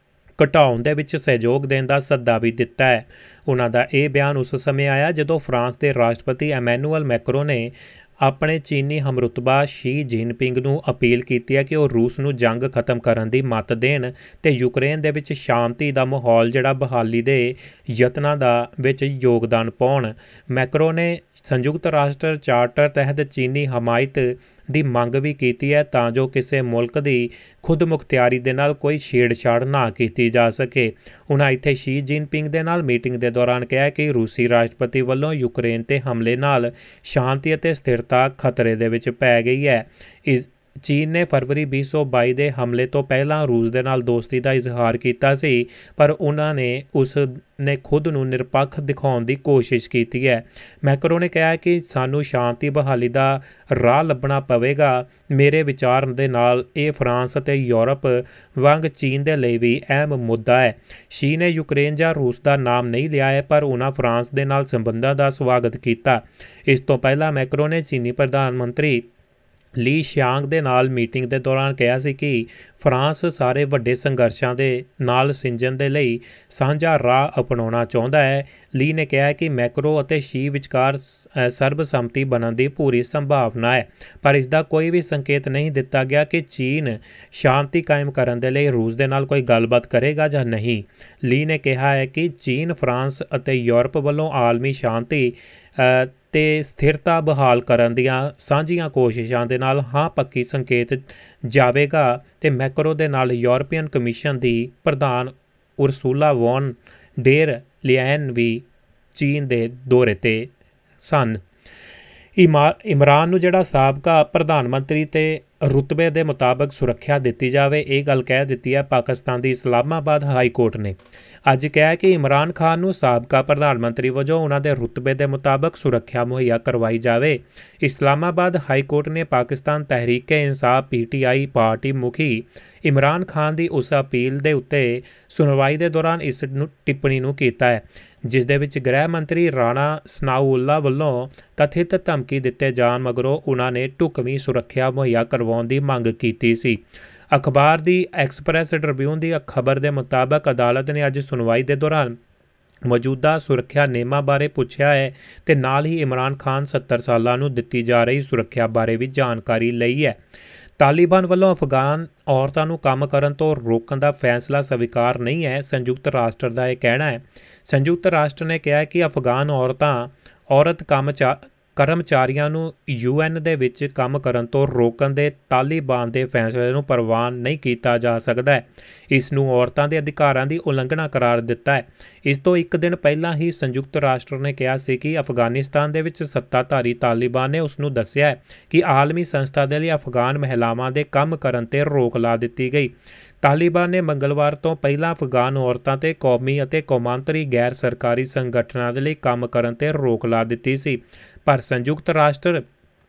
ਘਟਾਉਣ ਦੇ ਵਿੱਚ ਸਹਿਯੋਗ ਦੇਣ ਦਾ ਸੱਦਾ ਵੀ ਦਿੱਤਾ ਹੈ। ਉਹਨਾਂ ਦਾ ਇਹ ਬਿਆਨ ਉਸ ਸਮੇਂ ਆਇਆ ਜਦੋਂ ਫਰਾਂਸ ਦੇ ਰਾਸ਼ਟਰਪਤੀ ਐਮੈਨੂਅਲ ਮੈਕਰੋਂ ਨੇ ਆਪਣੇ ਚੀਨੀ ਹਮਰੁਤਬਾ ਸ਼ੀ ਜਿਨਪਿੰਗ ਨੂੰ ਅਪੀਲ ਕੀਤੀ ਹੈ ਕਿ ਉਹ ਰੂਸ ਨੂੰ ਜੰਗ ਖਤਮ ਕਰਨ ਦੀ ਮੱਤ ਦੇਣ ਅਤੇ ਯੂਕਰੇਨ ਦੇ ਵਿੱਚ ਸ਼ਾਂਤੀ ਦਾ ਮਾਹੌਲ ਜਿਹੜਾ ਬਹਾਲੀ ਦੇ ਯਤਨਾਂ ਦਾ ਵਿੱਚ ਯੋਗਦਾਨ ਪਾਉਣ। ਮੈਕਰੋ ਨੇ ਸੰਯੁਕਤ ਰਾਸ਼ਟਰ ਚਾਰਟਰ ਤਹਿਤ ਚੀਨੀ ਹਮਾਇਤ ਦੀ ਮੰਗ ਵੀ ਕੀਤੀ ਹੈ ਤਾਂ ਜੋ ਕਿਸੇ ਮੁਲਕ ਦੀ ਖੁਦ ਮੁਖਤਿਆਰੀ ਦੇ ਨਾਲ ਕੋਈ ਛੇੜਛਾੜ ਨਾ ਕੀਤੀ ਜਾ ਸਕੇ। ਉਹਨਾਂ ਇੱਥੇ ਸ਼ੀ ਜਿਨਪਿੰਗ ਦੇ ਨਾਲ ਮੀਟਿੰਗ ਦੇ ਦੌਰਾਨ ਕਿਹਾ ਕਿ ਰੂਸੀ ਰਾਸ਼ਟਰਪਤੀ ਵੱਲੋਂ ਯੂਕਰੇਨ 'ਤੇ ਹਮਲੇ ਨਾਲ ਸ਼ਾਂਤੀ ਅਤੇ ਸਥਿਰਤਾ ਖਤਰੇ ਦੇ ਵਿੱਚ ਪੈ ਗਈ ਹੈ। ਇਸ ਚੀਨ ਨੇ ਫਰਵਰੀ ਵੀਹ ਸੌ ਬਾਈ ਦੇ ਹਮਲੇ ਤੋਂ ਪਹਿਲਾਂ ਰੂਸ ਦੇ ਨਾਲ ਦੋਸਤੀ ਦਾ ਇਜ਼ਹਾਰ ਕੀਤਾ ਸੀ, ਪਰ ਉਹਨਾਂ ਨੇ ਉਸ ਨੇ ਖੁਦ ਨੂੰ ਨਿਰਪੱਖ ਦਿਖਾਉਣ ਦੀ ਕੋਸ਼ਿਸ਼ ਕੀਤੀ ਹੈ। ਮੈਕਰੋ ਨੇ ਕਿਹਾ ਕਿ ਸਾਨੂੰ ਸ਼ਾਂਤੀ ਬਹਾਲੀ ਦਾ ਰਾਹ ਲੱਭਣਾ ਪਵੇਗਾ। ਮੇਰੇ ਵਿਚਾਰ ਦੇ ਨਾਲ ਇਹ ਫਰਾਂਸ ਅਤੇ ਯੂਰਪ ਵਾਂਗ ਚੀਨ ਦੇ ਲਈ ਵੀ ਅਹਿਮ ਮੁੱਦਾ ਹੈ। ਸ਼ੀ ਨੇ ਯੂਕਰੇਨ ਜਾਂ ਰੂਸ ਦਾ ਨਾਮ ਨਹੀਂ ਲਿਆ ਹੈ, ਪਰ ਉਹਨਾਂ ਫਰਾਂਸ ਦੇ ਨਾਲ ਸੰਬੰਧਾਂ ਦਾ ਸਵਾਗਤ ਕੀਤਾ। ਇਸ ਤੋਂ ਪਹਿਲਾਂ ਮੈਕਰੋ ਨੇ ਚੀਨੀ ਪ੍ਰਧਾਨ ਮੰਤਰੀ ਲੀ ਸ਼ਿਆਂਗ ਦੇ ਨਾਲ ਮੀਟਿੰਗ ਦੇ ਦੌਰਾਨ ਕਿਹਾ ਸੀ ਕਿ ਫਰਾਂਸ ਸਾਰੇ ਵੱਡੇ ਸੰਘਰਸ਼ਾਂ ਦੇ ਨਾਲ ਸਿੰਜਣ ਦੇ ਲਈ ਸਾਂਝਾ ਰਾਹ ਅਪਣਾਉਣਾ ਚਾਹੁੰਦਾ ਹੈ। ਲੀ ਨੇ ਕਿਹਾ ਕਿ ਮੈਕਰੋ ਅਤੇ ਸ਼ੀ ਵਿਚਕਾਰ ਸਰਬਸੰਮਤੀ ਬਣਨ ਦੀ ਪੂਰੀ ਸੰਭਾਵਨਾ ਹੈ, ਪਰ ਇਸ ਦਾ ਕੋਈ ਵੀ ਸੰਕੇਤ ਨਹੀਂ ਦਿੱਤਾ ਗਿਆ ਕਿ ਚੀਨ ਸ਼ਾਂਤੀ ਕਾਇਮ ਕਰਨ ਦੇ ਲਈ ਰੂਸ ਦੇ ਨਾਲ ਕੋਈ ਗੱਲਬਾਤ ਕਰੇਗਾ ਜਾਂ ਨਹੀਂ। ਲੀ ਨੇ ਕਿਹਾ ਹੈ ਕਿ ਚੀਨ, ਫਰਾਂਸ ਅਤੇ ਯੂਰਪ ਵੱਲੋਂ ਆਲਮੀ ਸ਼ਾਂਤੀ ਅਤੇ ਸਥਿਰਤਾ ਬਹਾਲ ਕਰਨ ਦੀਆਂ ਸਾਂਝੀਆਂ ਕੋਸ਼ਿਸ਼ਾਂ ਦੇ ਨਾਲ ਹਾਂ ਪੱਕੀ ਸੰਕੇਤ ਜਾਵੇਗਾ ਅਤੇ ਮੈਕਰੋ ਦੇ ਨਾਲ ਯੂਰਪੀਅਨ ਕਮਿਸ਼ਨ ਦੀ ਪ੍ਰਧਾਨ ਉਰਸੂਲਾ ਵੌਨ ਡੇਰ ਲਿਆਨ ਵੀ ਚੀਨ ਦੇ ਦੌਰੇ 'ਤੇ ਸਨ। ਇਮਾ ਇਮਰਾਨ ਨੂੰ ਜਿਹੜਾ ਸਾਬਕਾ ਪ੍ਰਧਾਨ ਮੰਤਰੀ ਅਤੇ ਰੁਤਬੇ ਦੇ ਮੁਤਾਬਕ ਸੁਰੱਖਿਆ ਦਿੱਤੀ ਜਾਵੇ, ਇਹ ਗੱਲ ਕਹਿ ਦਿੱਤੀ ਹੈ ਪਾਕਿਸਤਾਨ ਦੀ ਇਸਲਾਮਾਬਾਦ ਹਾਈ ਕੋਰਟ ਨੇ। ਅੱਜ ਕਿਹਾ ਕਿ ਇਮਰਾਨ ਖਾਨ ਨੂੰ ਸਾਬਕਾ ਪ੍ਰਧਾਨ ਮੰਤਰੀ ਵਜੋਂ ਉਹਨਾਂ ਦੇ ਰੁਤਬੇ ਦੇ ਮੁਤਾਬਕ ਸੁਰੱਖਿਆ ਮੁਹੱਈਆ ਕਰਵਾਈ ਜਾਵੇ। ਇਸਲਾਮਾਬਾਦ ਹਾਈ ਕੋਰਟ ਨੇ Pakistan Tehreek-e-Insaf P T I party ਮੁਖੀ ਇਮਰਾਨ ਖਾਨ ਦੀ ਉਸ ਅਪੀਲ ਦੇ ਉੱਤੇ ਸੁਣਵਾਈ ਦੇ ਦੌਰਾਨ ਇਸ ਨੂੰ ਟਿੱਪਣੀ ਨੂੰ ਕੀਤਾ ਹੈ, ਜਿਸ ਦੇ ਵਿੱਚ ਗ੍ਰਹਿ ਮੰਤਰੀ ਰਾਣਾ ਸਨਾਉੱਲਾ ਵੱਲੋਂ ਕਥਿਤ ਧਮਕੀ ਦਿੱਤੇ ਜਾਣ ਮਗਰੋਂ ਉਹਨਾਂ ਨੇ ਢੁਕਵੀਂ ਸੁਰੱਖਿਆ ਮੁਹੱਈਆ ਕਰਵਾਉਣ ਦੀ ਮੰਗ ਕੀਤੀ ਸੀ। ਅਖਬਾਰ ਦੀ ਐਕਸਪ੍ਰੈਸ ਟ੍ਰਿਬਿਊਨ ਦੀ ਖਬਰ ਦੇ ਮੁਤਾਬਕ ਅਦਾਲਤ ਨੇ ਅੱਜ ਸੁਣਵਾਈ ਦੇ ਦੌਰਾਨ ਮੌਜੂਦਾ ਸੁਰੱਖਿਆ ਨਿਯਮਾਂ ਬਾਰੇ ਪੁੱਛਿਆ ਹੈ ਅਤੇ ਨਾਲ ਹੀ ਇਮਰਾਨ ਖਾਨ ਸੱਤਰ ਸਾਲਾਂ ਨੂੰ ਦਿੱਤੀ ਜਾ ਰਹੀ ਸੁਰੱਖਿਆ ਬਾਰੇ ਵੀ ਜਾਣਕਾਰੀ ਲਈ ਹੈ। ਤਾਲਿਬਾਨ ਵੱਲੋਂ ਅਫਗਾਨ ਔਰਤਾਂ ਨੂੰ ਕੰਮ ਕਰਨ ਤੋਂ ਰੋਕਣ ਦਾ ਫੈਸਲਾ ਸਵੀਕਾਰ ਨਹੀਂ ਹੈ, ਸੰਯੁਕਤ ਰਾਸ਼ਟਰ ਦਾ ਇਹ ਕਹਿਣਾ ਹੈ। ਸੰਯੁਕਤ ਰਾਸ਼ਟਰ ਨੇ ਕਿਹਾ ਕਿ ਅਫਗਾਨ ਔਰਤਾਂ ਔਰਤ ਕੰਮ ਚਾ ਕਰਮਚਾਰੀਆਂ ਨੂੰ ਯੂ ਐਨ ਦੇ ਵਿੱਚ ਕੰਮ ਕਰਨ ਤੋਂ ਰੋਕਣ ਦੇ ਤਾਲਿਬਾਨ ਦੇ ਫੈਸਲੇ ਨੂੰ ਪ੍ਰਵਾਨ ਨਹੀਂ ਕੀਤਾ ਜਾ ਸਕਦਾ ਹੈ। ਇਸ ਨੂੰ ਔਰਤਾਂ ਦੇ ਅਧਿਕਾਰਾਂ ਦੀ ਉਲੰਘਣਾ ਕਰਾਰ ਦਿੱਤਾ ਹੈ। ਇਸ ਤੋਂ ਇੱਕ ਦਿਨ ਪਹਿਲਾਂ ਹੀ ਸੰਯੁਕਤ ਰਾਸ਼ਟਰ ਨੇ ਕਿਹਾ ਸੀ ਕਿ ਅਫਗਾਨਿਸਤਾਨ ਦੇ ਵਿੱਚ ਸੱਤਾਧਾਰੀ ਤਾਲਿਬਾਨ ਨੇ ਉਸ ਨੂੰ ਦੱਸਿਆ ਹੈ ਕਿ ਆਲਮੀ ਸੰਸਥਾ ਦੇ ਲਈ ਅਫਗਾਨ ਮਹਿਲਾਵਾਂ ਦੇ ਕੰਮ ਕਰਨ 'ਤੇ ਰੋਕ ਲਾ ਦਿੱਤੀ ਗਈ। ਤਾਲਿਬਾਨ ਨੇ ਮੰਗਲਵਾਰ ਤੋਂ ਪਹਿਲਾਂ ਅਫਗਾਨ ਔਰਤਾਂ 'ਤੇ ਕੌਮੀ ਅਤੇ ਕੌਮਾਂਤਰੀ ਗੈਰ ਸਰਕਾਰੀ ਸੰਗਠਨਾਂ ਦੇ ਲਈ ਕੰਮ ਕਰਨ 'ਤੇ ਰੋਕ ਲਾ ਦਿੱਤੀ ਸੀ, ਪਰ ਸੰਯੁਕਤ ਰਾਸ਼ਟਰ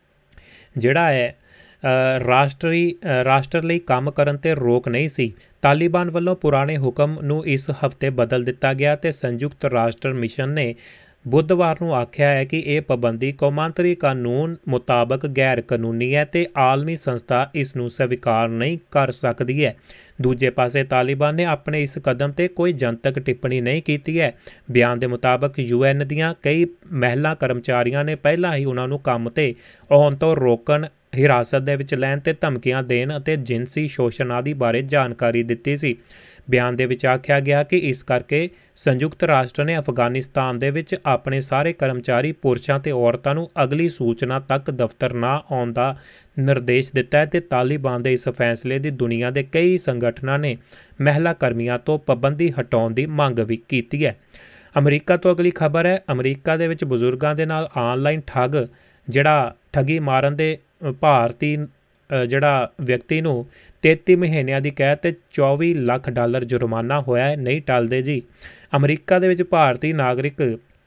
ਜਿਹੜਾ ਹੈ ਰਾਸ਼ਟਰੀ ਰਾਸ਼ਟਰ ਲਈ ਕੰਮ ਕਰਨ 'ਤੇ ਰੋਕ ਨਹੀਂ ਸੀ। ਤਾਲਿਬਾਨ ਵੱਲੋਂ ਪੁਰਾਣੇ ਹੁਕਮ ਨੂੰ ਇਸ ਹਫ਼ਤੇ ਬਦਲ ਦਿੱਤਾ ਗਿਆ ਅਤੇ ਸੰਯੁਕਤ ਰਾਸ਼ਟਰ ਮਿਸ਼ਨ ਨੇ ਬੁੱਧਵਾਰ ਨੂੰ ਆਖਿਆ ਹੈ ਕਿ ਇਹ ਪਾਬੰਦੀ ਕੌਮਾਂਤਰੀ ਕਾਨੂੰਨ ਮੁਤਾਬਕ ਗੈਰ ਕਾਨੂੰਨੀ ਹੈ ਅਤੇ ਆਲਮੀ ਸੰਸਥਾ ਇਸ ਨੂੰ ਸਵੀਕਾਰ ਨਹੀਂ ਕਰ ਸਕਦੀ ਹੈ। ਦੂਜੇ ਪਾਸੇ ਤਾਲਿਬਾਨ ਨੇ ਆਪਣੇ ਇਸ ਕਦਮ 'ਤੇ ਕੋਈ ਜਨਤਕ ਟਿੱਪਣੀ ਨਹੀਂ ਕੀਤੀ ਹੈ। ਬਿਆਨ ਦੇ ਮੁਤਾਬਕ ਯੂ ਐਨ ਦੀਆਂ ਕਈ ਮਹਿਲਾ ਕਰਮਚਾਰੀਆਂ ਨੇ ਪਹਿਲਾਂ ਹੀ ਉਹਨਾਂ ਨੂੰ ਕੰਮ 'ਤੇ ਆਉਣ ਤੋਂ ਰੋਕਣ, ਹਿਰਾਸਤ ਦੇ ਵਿੱਚ ਲੈਣ ਤੇ ਧਮਕੀਆਂ ਦੇਣ ਅਤੇ ਜਿਨਸੀ ਸ਼ੋਸ਼ਣ ਆਦਿ ਬਾਰੇ ਜਾਣਕਾਰੀ ਦਿੱਤੀ ਸੀ। ਬਿਆਨ ਦੇ ਵਿੱਚ ਆਖਿਆ ਗਿਆ ਕਿ ਇਸ ਕਰਕੇ ਸੰਯੁਕਤ ਰਾਸ਼ਟਰ ਨੇ ਅਫਗਾਨਿਸਤਾਨ ਦੇ ਵਿੱਚ ਆਪਣੇ ਸਾਰੇ ਕਰਮਚਾਰੀ ਪੁਰਸ਼ਾਂ ਤੇ ਔਰਤਾਂ ਨੂੰ ਅਗਲੀ ਸੂਚਨਾ ਤੱਕ ਦਫ਼ਤਰ ਨਾ ਆਉਣ ਦਾ ਨਿਰਦੇਸ਼ ਦਿੱਤਾ ਹੈ ਤੇ ਤਾਲਿਬਾਨ ਦੇ ਇਸ ਫੈਸਲੇ ਦੀ ਦੁਨੀਆ ਦੇ ਕਈ ਸੰਗਠਨਾਂ ਨੇ ਮਹਿਲਾ ਕਰਮੀਆਂ ਤੋਂ ਪਾਬੰਦੀ ਹਟਾਉਣ ਦੀ ਮੰਗ ਵੀ ਕੀਤੀ ਹੈ। ਅਮਰੀਕਾ ਤੋਂ ਅਗਲੀ ਖਬਰ ਹੈ। ਅਮਰੀਕਾ ਦੇ ਵਿੱਚ ਬਜ਼ੁਰਗਾਂ ਦੇ ਨਾਲ ਆਨਲਾਈਨ ਠੱਗ ਜਿਹੜਾ ਠੱਗੀ ਮਾਰਨ ਦੇ ਭਾਰਤੀ ਜਿਹੜਾ ਵਿਅਕਤੀ ਨੂੰ ਤੇਤੀ ਮਹੀਨਿਆਂ ਦੀ ਕੈਦ ਤੇ ਚੌਵੀ ਲੱਖ ਡਾਲਰ ਜੁਰਮਾਨਾ ਹੋਇਆ ਹੈ। ਨਹੀਂ ਟਲਦੇ ਜੀ। ਅਮਰੀਕਾ ਦੇ ਵਿੱਚ ਭਾਰਤੀ ਨਾਗਰਿਕ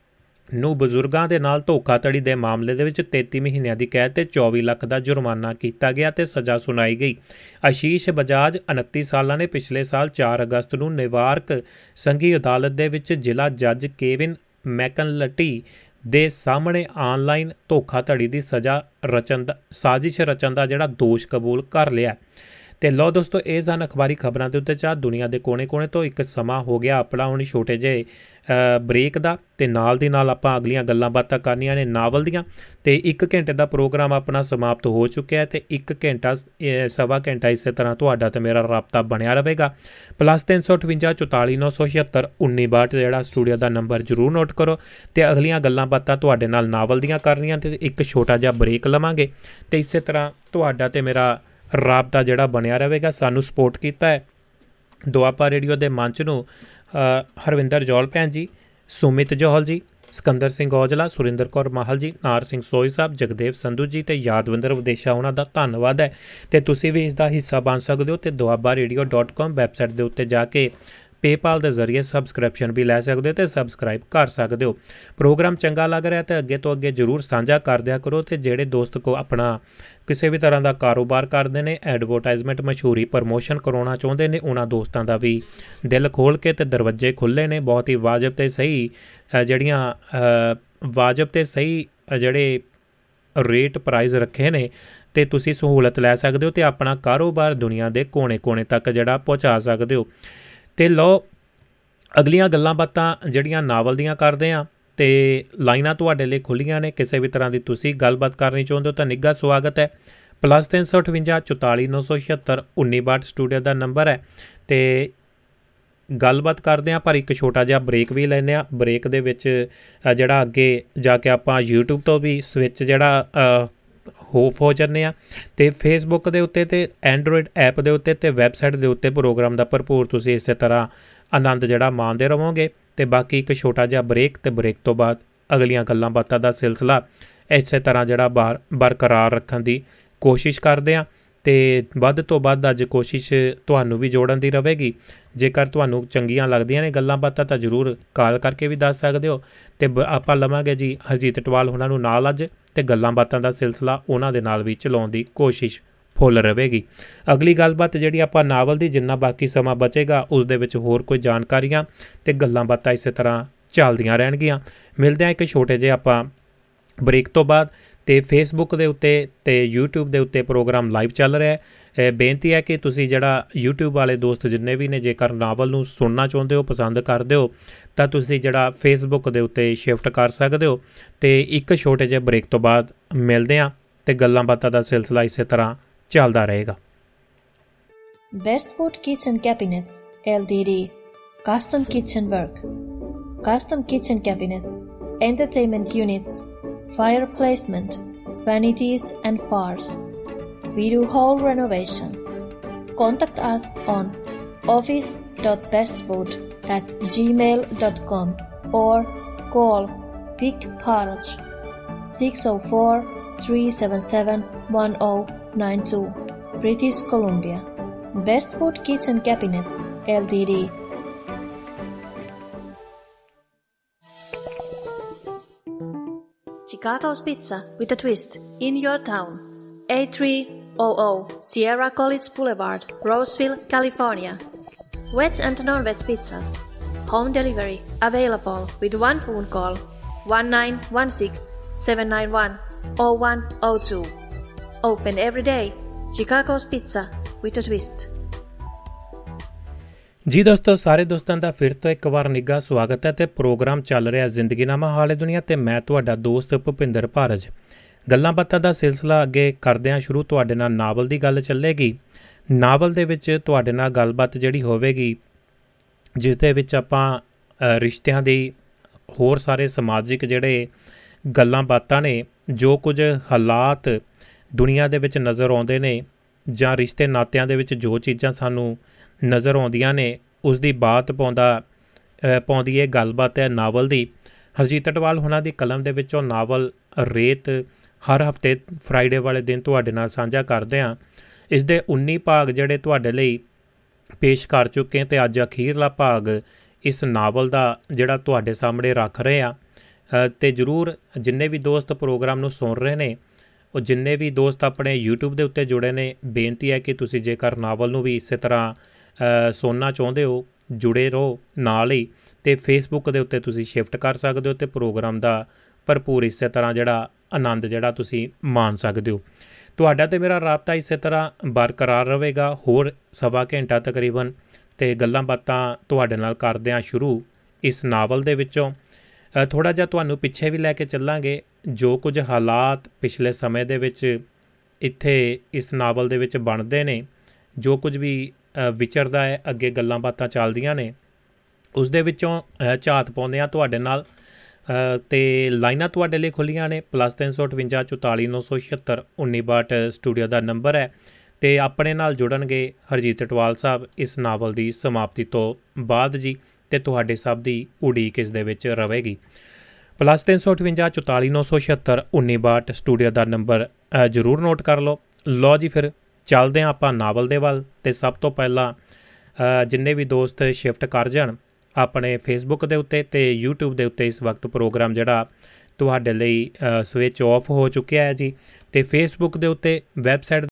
ਨੂੰ ਬਜ਼ੁਰਗਾਂ ਦੇ ਨਾਲ ਧੋਖਾਧੜੀ ਦੇ ਮਾਮਲੇ ਦੇ ਵਿੱਚ ਤੇਤੀ ਮਹੀਨਿਆਂ ਦੀ ਕੈਦ ਤੇ ਚੌਵੀ ਲੱਖ ਦਾ ਜੁਰਮਾਨਾ ਕੀਤਾ ਗਿਆ ਤੇ ਸਜ਼ਾ ਸੁਣਾਈ ਗਈ। ਆਸ਼ੀਸ਼ ਬਜਾਜ ਉਨੱਤੀ ਸਾਲਾਂ ਨੇ ਪਿਛਲੇ ਸਾਲ ਚਾਰ ਅਗਸਤ ਨੂੰ ਨਿਊਯਾਰਕ ਸੰਘੀ ਅਦਾਲਤ ਦੇ ਵਿੱਚ ਜ਼ਿਲ੍ਹਾ ਜੱਜ ਕੇਵਿਨ ਮੈਕਨਲਟੀ ਦੇ ਸਾਹਮਣੇ ਆਨਲਾਈਨ ਧੋਖਾਧੜੀ ਦੀ ਸਜ਼ਾ ਰਚਨ ਦਾ ਸਾਜ਼ਿਸ਼ ਰਚਨ ਦਾ ਜਿਹੜਾ ਦੋਸ਼ ਕਬੂਲ ਕਰ ਲਿਆ। ਤੇ ਲਓ ਦੋਸਤੋ, ਇਹ ਸਨ ਅਖਬਾਰੀ ਖਬਰਾਂ ਦੇ ਉੱਤੇ ਚਾਹ ਦੁਨੀਆ ਦੇ ਕੋਨੇ-ਕੋਨੇ ਤੋਂ। ਇੱਕ ਸਮਾਂ ਹੋ ਗਿਆ ਆਪਣਾ ਹੁਣ ਛੋਟੇ ਜਿਹੇ ਬ੍ਰੇਕ ਦਾ, ਤੇ ਨਾਲ ਦੀ ਨਾਲ ਆਪਾਂ ਅਗਲੀਆਂ ਗੱਲਾਂ ਬਾਤਾਂ ਕਰਨੀਆਂ ਨੇ ਨਾਵਲ ਦੀਆਂ। ਤੇ ਇੱਕ ਘੰਟੇ ਦਾ ਪ੍ਰੋਗਰਾਮ ਆਪਣਾ ਸਮਾਪਤ ਹੋ ਚੁੱਕਿਆ ਤੇ ਇੱਕ ਘੰਟਾ ਸਵਾ ਘੰਟਾ ਇਸੇ ਤਰ੍ਹਾਂ ਤੁਹਾਡਾ ਤੇ ਮੇਰਾ ਰਾਬਤਾ ਬਣਿਆ ਰਹੇਗਾ। ਪਲੱਸ ਤਿੰਨ ਸੌ ਅਠਵੰਜਾ ਚੁਤਾਲੀ ਨੌ ਸੌ ਛਿਹੱਤਰ ਉੱਨੀ ਬਾਹਠ ਜਿਹੜਾ ਸਟੂਡੀਓ ਦਾ ਨੰਬਰ ਜ਼ਰੂਰ ਨੋਟ ਕਰੋ। ਤੇ ਅਗਲੀਆਂ ਗੱਲਾਂ ਬਾਤਾਂ ਤੁਹਾਡੇ ਨਾਲ ਨਾਵਲ ਦੀਆਂ ਕਰਨੀਆਂ ਤੇ ਇੱਕ ਛੋਟਾ ਜਿਹਾ ਬ੍ਰੇਕ ਲਵਾਂਗੇ ਤੇ ਇਸੇ ਤਰ੍ਹਾਂ ਤੁਹਾਡਾ ਤੇ ਮੇਰਾ ਰਾਬਤਾ ਜਿਹੜਾ ਬਣਿਆ ਰਹੇਗਾ। ਸਾਨੂੰ ਸਪੋਰਟ ਕੀਤਾ ਹੈ ਦੁਆਬਾ ਰੇਡੀਓ ਦੇ ਮੰਚ ਨੂੰ ਹਰਵਿੰਦਰ ਜੌਲ ਭੈਣ ਜੀ, ਸੁਮਿਤ ਜੌਹਲ ਜੀ, ਸਿਕੰਦਰ ਸਿੰਘ ਔਜਲਾ, ਸੁਰਿੰਦਰ ਕੌਰ ਮਾਹਲ ਜੀ, ਨਾਰ ਸਿੰਘ ਸੋਈ ਸਾਹਿਬ, ਜਗਦੇਵ ਸੰਧੂ ਜੀ ਤੇ ਯਾਦਵਿੰਦਰ ਵਿਦੇਸ਼ਾ ਉਹਨਾਂ ਦਾ ਧੰਨਵਾਦ ਹੈ। ਤੇ ਤੁਸੀਂ ਵੀ ਇਸ ਦਾ ਹਿੱਸਾ ਬਣ ਸਕਦੇ ਹੋ ਤੇ Doaba radio dot com website ਦੇ ਉੱਤੇ ਜਾ ਕੇ ਪੇਪਾਲ ਦੇ ਜ਼ਰੀਏ ਸਬਸਕ੍ਰਿਪਸ਼ਨ ਵੀ ਲੈ ਸਕਦੇ ਹੋ ਤੇ ਸਬਸਕ੍ਰਾਈਬ ਕਰ ਸਕਦੇ ਹੋ। ਪ੍ਰੋਗਰਾਮ ਚੰਗਾ ਲੱਗ ਰਿਹਾ ਤੇ ਅੱਗੇ ਤੋਂ ਅੱਗੇ ਜ਼ਰੂਰ ਸਾਂਝਾ ਕਰ ਦਿਆ ਕਰੋ। ਤੇ ਜਿਹੜੇ ਦੋਸਤ ਕੋ ਆਪਣਾ ਕਿਸੇ ਵੀ ਤਰ੍ਹਾਂ ਦਾ ਕਾਰੋਬਾਰ ਕਰਦੇ ਨੇ, ਐਡਵਰਟਾਈਜ਼ਮੈਂਟ, ਮਸ਼ਹੂਰੀ, ਪ੍ਰਮੋਸ਼ਨ ਕਰਾਉਣਾ ਚਾਹੁੰਦੇ ਨੇ, ਉਹਨਾਂ ਦੋਸਤਾਂ ਦਾ ਵੀ ਦਿਲ ਖੋਲ੍ਹ ਕੇ ਤੇ ਦਰਵਾਜ਼ੇ ਖੁੱਲ੍ਹੇ ਨੇ। ਬਹੁਤ ਹੀ ਵਾਜਬ ਤੇ ਸਹੀ ਜਿਹੜੀਆਂ ਵਾਜਬ ਤੇ ਸਹੀ ਜਿਹੜੇ ਰੇਟ ਪ੍ਰਾਈਜ਼ ਰੱਖੇ ਨੇ ਤੇ ਤੁਸੀਂ ਸਹੂਲਤ ਲੈ ਸਕਦੇ ਹੋ ਤੇ ਆਪਣਾ ਕਾਰੋਬਾਰ ਦੁਨੀਆ ਦੇ ਕੋਨੇ-ਕੋਨੇ ਤੱਕ ਜਿਹੜਾ ਪਹੁੰਚਾ ਸਕਦੇ ਹੋ। ਤੇ ਲਓ ਅਗਲੀਆਂ ਗੱਲਾਂ ਬਾਤਾਂ ਜਿਹੜੀਆਂ ਨਾਵਲ ਦੀਆਂ ਕਰਦੇ ਹਾਂ ਤੇ ਲਾਈਨਾਂ ਤੁਹਾਡੇ ਲਈ ਖੁੱਲ੍ਹੀਆਂ ਨੇ। ਕਿਸੇ ਵੀ ਤਰ੍ਹਾਂ ਦੀ ਤੁਸੀਂ ਗੱਲਬਾਤ ਕਰਨੀ ਚਾਹੁੰਦੇ ਹੋ ਤਾਂ ਨਿੱਘਾ ਸਵਾਗਤ ਹੈ। ਪਲੱਸ ਤਿੰਨ ਸੌ ਅਠਵੰਜਾ ਚੁਤਾਲੀ ਨੌ ਸੌ ਛਿਹੱਤਰ ਉੱਨੀ ਬਾਹਠ ਸਟੂਡੀਓ ਦਾ ਨੰਬਰ ਹੈ ਤੇ ਗੱਲਬਾਤ ਕਰਦੇ ਹਾਂ। ਪਰ ਇੱਕ ਛੋਟਾ ਜਿਹਾ ਬ੍ਰੇਕ ਵੀ ਲੈਂਦੇ ਹਾਂ। ਬ੍ਰੇਕ ਦੇ ਵਿੱਚ ਜਿਹੜਾ ਅੱਗੇ ਜਾ ਕੇ ਆਪਾਂ ਯੂਟਿਊਬ ਤੋਂ ਵੀ ਸਵਿੱਚ ਜਿਹੜਾ ਹੋਫ ਹੋ ਜਾਂਦੇ ਹਾਂ ਤੇ ਫੇਸਬੁੱਕ ਦੇ ਉੱਤੇ ਤੇ ਐਂਡਰੋਇਡ ਐਪ ਦੇ ਉੱਤੇ ਤੇ ਵੈਬਸਾਈਟ ਦੇ ਉੱਤੇ ਪ੍ਰੋਗਰਾਮ ਦਾ ਭਰਪੂਰ ਤੁਸੀਂ ਇਸੇ ਤਰ੍ਹਾਂ ਆਨੰਦ ਜਿਹੜਾ ਮਾਣਦੇ ਰਹੋਗੇ। ਤੇ ਬਾਕੀ ਇੱਕ ਛੋਟਾ ਜਿਹਾ ਬ੍ਰੇਕ ਤੇ ਬ੍ਰੇਕ ਤੋਂ ਬਾਅਦ ਅਗਲੀਆਂ ਗੱਲਾਂ ਬਾਤਾਂ ਦਾ ਸਿਲਸਿਲਾ ਇਸੇ ਤਰ੍ਹਾਂ ਜਿਹੜਾ ਬਾਰ ਬਰਕਰਾਰ ਰੱਖਣ ਦੀ ਕੋਸ਼ਿਸ਼ ਕਰਦੇ ਹਾਂ ਤੇ ਵੱਧ ਤੋਂ ਵੱਧ ਅੱਜ ਕੋਸ਼ਿਸ਼ ਤੁਹਾਨੂੰ ਵੀ ਜੋੜਨ ਦੀ ਰਹੇਗੀ। ਜੇਕਰ ਤੁਹਾਨੂੰ ਚੰਗੀਆਂ ਲੱਗਦੀਆਂ ਨੇ ਗੱਲਾਂ ਬਾਤਾਂ ਤਾਂ ਜ਼ਰੂਰ ਕਾਲ ਕਰਕੇ ਵੀ ਦੱਸ ਸਕਦੇ ਹੋ। ਤੇ ਆਪਾਂ ਲਵਾਂਗੇ ਜੀ ਹਰਜੀਤ ਟਵਾਲ ਉਹਨਾਂ ਨੂੰ ਨਾਲ ਅੱਜ ਤੇ ਗੱਲਾਂ ਬਾਤਾਂ ਦਾ ਸਿਲਸਿਲਾ ਉਹਨਾਂ ਦੇ ਨਾਲ ਵੀ ਚਲਾਉਣ ਦੀ ਕੋਸ਼ਿਸ਼ ਫੁੱਲ ਰਹੇਗੀ। ਅਗਲੀ ਗੱਲਬਾਤ ਜਿਹੜੀ ਆਪਾਂ ਨਾਵਲ ਦੀ ਜਿੰਨਾ ਬਾਕੀ ਸਮਾਂ ਬਚੇਗਾ ਉਸ ਦੇ ਵਿੱਚ ਹੋਰ ਕੋਈ ਜਾਣਕਾਰੀਆਂ ਤੇ ਗੱਲਾਂ ਬਾਤਾਂ ਇਸੇ ਤਰ੍ਹਾਂ ਚੱਲਦੀਆਂ ਰਹਿਣਗੀਆਂ। ਮਿਲਦੇ ਹਾਂ ਇੱਕ ਛੋਟੇ ਜਿਹੇ ਆਪਾਂ ਬ੍ਰੇਕ ਤੋਂ ਬਾਅਦ। ਤੇ ਫੇਸਬੁੱਕ ਦੇ ਉੱਤੇ ਤੇ ਯੂਟਿਊਬ ਦੇ ਉੱਤੇ ਪ੍ਰੋਗਰਾਮ ਲਾਈਵ ਚੱਲ ਰਿਹਾ ਹੈ। ਬੇਨਤੀ ਹੈ ਕਿ ਤੁਸੀਂ ਜਿਹੜਾ ਯੂਟਿਊਬ ਵਾਲੇ ਦੋਸਤ ਜਿੰਨੇ ਵੀ ਨੇ ਜੇਕਰ ਨਾਵਲ ਨੂੰ ਸੁਣਨਾ ਚਾਹੁੰਦੇ ਹੋ, ਪਸੰਦ ਕਰਦੇ ਹੋ ਤਾਂ ਤੁਸੀਂ ਜਿਹੜਾ ਫੇਸਬੁੱਕ ਦੇ ਉੱਤੇ ਸ਼ਿਫਟ ਕਰ ਸਕਦੇ ਹੋ। ਤੇ ਇੱਕ ਛੋਟੇ ਜਿਹੇ ਬ੍ਰੇਕ ਤੋਂ ਬਾਅਦ ਮਿਲਦੇ ਹਾਂ ਤੇ ਗੱਲਾਂ ਬਾਤਾਂ ਦਾ ਸਿਲਸਿਲਾ ਇਸੇ ਤਰ੍ਹਾਂ ਚੱਲਦਾ ਰਹੇਗਾ। Bestwood Kitchen Cabinets L T D Custom Kitchen Work Custom Kitchen Cabinets Entertainment Units fire placement, vanities and bars. We do whole renovation. Contact us on office dot bestfood at gmail dot com or call Vic Parage six oh four, three seven seven, one oh nine two, British Columbia. Bestfood Kitchen Cabinets Ltd. Chicago's Pizza with a twist in your town. eight three hundred Sierra College Boulevard, Roseville, California. Veg and non-veg pizzas. Home delivery available with one phone call one nine one six, seven nine one, zero one zero two. Open every day. Chicago's Pizza with a twist. ਜੀ ਦੋਸਤੋ, ਸਾਰੇ ਦੋਸਤਾਂ ਦਾ ਫਿਰ ਤੋਂ ਇੱਕ ਵਾਰ ਨਿੱਘਾ ਸਵਾਗਤ ਹੈ ਤੇ ਪ੍ਰੋਗਰਾਮ ਚੱਲ ਰਿਹਾ ਜ਼ਿੰਦਗੀਨਾਮਾ ਹਾਲੇ ਦੁਨੀਆ ਤੇ ਮੈਂ ਤੁਹਾਡਾ ਦੋਸਤ ਭੁਪਿੰਦਰ ਭਾਰਜ। ਗੱਲਾਂ ਬਾਤਾਂ ਦਾ ਸਿਲਸਿਲਾ ਅੱਗੇ ਕਰਦਿਆਂ ਸ਼ੁਰੂ ਤੁਹਾਡੇ ਨਾਲ ਨਾਵਲ ਦੀ ਗੱਲ ਚੱਲੇਗੀ। ਨਾਵਲ ਦੇ ਵਿੱਚ ਤੁਹਾਡੇ ਨਾਲ ਗੱਲਬਾਤ ਜਿਹੜੀ ਹੋਵੇਗੀ ਜਿਸ ਦੇ ਵਿੱਚ ਆਪਾਂ ਰਿਸ਼ਤਿਆਂ ਦੀ ਹੋਰ ਸਾਰੇ ਸਮਾਜਿਕ ਜਿਹੜੇ ਗੱਲਾਂ ਬਾਤਾਂ ਨੇ, ਜੋ ਕੁਝ ਹਾਲਾਤ ਦੁਨੀਆ ਦੇ ਵਿੱਚ ਨਜ਼ਰ ਆਉਂਦੇ ਨੇ ਜਾਂ ਰਿਸ਼ਤੇ ਨਾਤਿਆਂ ਦੇ ਵਿੱਚ ਜੋ ਚੀਜ਼ਾਂ ਸਾਨੂੰ ਨਜ਼ਰ ਆਉਂਦੀਆਂ ਨੇ ਉਸ ਦੀ ਬਾਤ ਪਾਉਂਦਾ ਪਾਉਂਦੀ ਇਹ ਗੱਲਬਾਤ ਹੈ ਨਾਵਲ ਦੀ। ਹਰਜੀਤ ਅਟਵਾਲ ਹੁਣਾਂ ਦੀ ਕਲਮ ਦੇ ਵਿੱਚੋਂ ਨਾਵਲ ਰੇਤ ਹਰ ਹਫਤੇ ਫਰਾਈਡੇ ਵਾਲੇ ਦਿਨ ਤੁਹਾਡੇ ਨਾਲ ਸਾਂਝਾ ਕਰਦੇ ਹਾਂ। ਇਸ ਦੇ ਉੱਨੀ ਭਾਗ ਜਿਹੜੇ ਤੁਹਾਡੇ ਲਈ ਪੇਸ਼ ਕਰ ਚੁੱਕੇ ਅਤੇ ਅੱਜ ਅਖੀਰਲਾ ਭਾਗ ਇਸ ਨਾਵਲ ਦਾ ਜਿਹੜਾ ਤੁਹਾਡੇ ਸਾਹਮਣੇ ਰੱਖ ਰਹੇ ਹਾਂ। ਅਤੇ ਜ਼ਰੂਰ ਜਿੰਨੇ ਵੀ ਦੋਸਤ ਪ੍ਰੋਗਰਾਮ ਨੂੰ ਸੁਣ ਰਹੇ ਨੇ, ਉਹ ਜਿੰਨੇ ਵੀ ਦੋਸਤ ਆਪਣੇ ਯੂਟਿਊਬ ਦੇ ਉੱਤੇ ਜੁੜੇ ਨੇ, ਬੇਨਤੀ ਹੈ ਕਿ ਤੁਸੀਂ ਜੇਕਰ ਨਾਵਲ ਨੂੰ ਵੀ ਇਸੇ ਤਰ੍ਹਾਂ ਸੁਣਨਾ ਚਾਹੁੰਦੇ ਹੋ, ਜੁੜੇ ਰਹੋ ਨਾਲ ਹੀ। ਅਤੇ ਫੇਸਬੁੱਕ ਦੇ ਉੱਤੇ ਤੁਸੀਂ ਸ਼ਿਫਟ ਕਰ ਸਕਦੇ ਹੋ ਅਤੇ ਪ੍ਰੋਗਰਾਮ ਦਾ ਭਰਪੂਰ ਇਸੇ ਤਰ੍ਹਾਂ ਜਿਹੜਾ ਆਨੰਦ ਜਿਹੜਾ ਤੁਸੀਂ ਮਾਣ ਸਕਦੇ ਹੋ। ਤੁਹਾਡਾ ਅਤੇ ਮੇਰਾ ਰਾਬਤਾ ਇਸੇ ਤਰ੍ਹਾਂ ਬਰਕਰਾਰ ਰਹੇਗਾ ਹੋਰ ਸਵਾ ਘੰਟਾ ਤਕਰੀਬਨ, ਅਤੇ ਗੱਲਾਂ ਬਾਤਾਂ ਤੁਹਾਡੇ ਨਾਲ ਕਰਦਿਆਂ ਸ਼ੁਰੂ ਇਸ ਨਾਵਲ ਦੇ ਵਿੱਚੋਂ ਥੋੜ੍ਹਾ ਜਿਹਾ ਤੁਹਾਨੂੰ ਪਿੱਛੇ ਵੀ ਲੈ ਕੇ ਚੱਲਾਂਗੇ। ਜੋ ਕੁਝ ਹਾਲਾਤ ਪਿਛਲੇ ਸਮੇਂ ਦੇ ਵਿੱਚ ਇੱਥੇ ਇਸ ਨਾਵਲ ਦੇ ਵਿੱਚ ਬਣਦੇ ਨੇ, ਜੋ ਕੁਝ ਵੀ ਵਿਚਰਦਾ ਹੈ, ਅੱਗੇ ਗੱਲਾਂ ਬਾਤਾਂ ਚੱਲਦੀਆਂ ਨੇ, ਉਸ ਦੇ ਵਿੱਚੋਂ ਝਾਤ ਪਾਉਂਦੇ ਹਾਂ ਤੁਹਾਡੇ ਨਾਲ। ਅਤੇ ਲਾਈਨਾਂ ਤੁਹਾਡੇ ਲਈ ਖੁੱਲ੍ਹੀਆਂ ਨੇ ਪਲੱਸ ਤਿੰਨ ਸੌ ਅਠਵੰਜਾ ਚੁਤਾਲੀ ਨੌ ਸੌ ਛਿਹੱਤਰ ਉੱਨੀ ਬਾਹਠ ਸਟੂਡੀਓ ਦਾ ਨੰਬਰ ਹੈ। ਅਤੇ ਆਪਣੇ ਨਾਲ ਜੁੜਨਗੇ ਹਰਜੀਤ ਅਟਵਾਲ ਸਾਹਿਬ ਇਸ ਨਾਵਲ ਦੀ ਸਮਾਪਤੀ ਤੋਂ ਬਾਅਦ ਜੀ, ਅਤੇ ਤੁਹਾਡੇ ਸਭ ਦੀ ਉਡੀਕ ਇਸ ਦੇ ਵਿੱਚ ਰਹੇਗੀ। ਪਲੱਸ ਤਿੰਨ ਸੌ ਅਠਵੰਜਾ ਚੁਤਾਲੀ ਨੌ ਸੌ ਛਿਹੱਤਰ ਉੱਨੀ ਬਾਹਠ ਸਟੂਡੀਓ ਦਾ ਨੰਬਰ ਜ਼ਰੂਰ ਨੋਟ ਕਰ ਲਓ। ਲਓ ਜੀ, ਫਿਰ ਚੱਲਦੇ ਹਾਂ ਆਪਾਂ ਨਾਵਲ ਦੇ ਵੱਲ। ਅਤੇ ਸਭ ਤੋਂ ਪਹਿਲਾਂ ਜਿੰਨੇ ਵੀ ਦੋਸਤ ਸ਼ਿਫਟ ਕਰ ਜਾਣ ਆਪਣੇ ਫੇਸਬੁੱਕ ਦੇ ਉੱਤੇ ਅਤੇ ਯੂਟਿਊਬ ਦੇ ਉੱਤੇ, ਇਸ ਵਕਤ ਪ੍ਰੋਗਰਾਮ ਜਿਹੜਾ ਤੁਹਾਡੇ ਲਈ ਸਵਿਚ ਆਫ ਹੋ ਚੁੱਕਿਆ ਹੈ ਜੀ। ਅਤੇ ਫੇਸਬੁੱਕ ਦੇ ਉੱਤੇ ਵੈਬਸਾਈਟ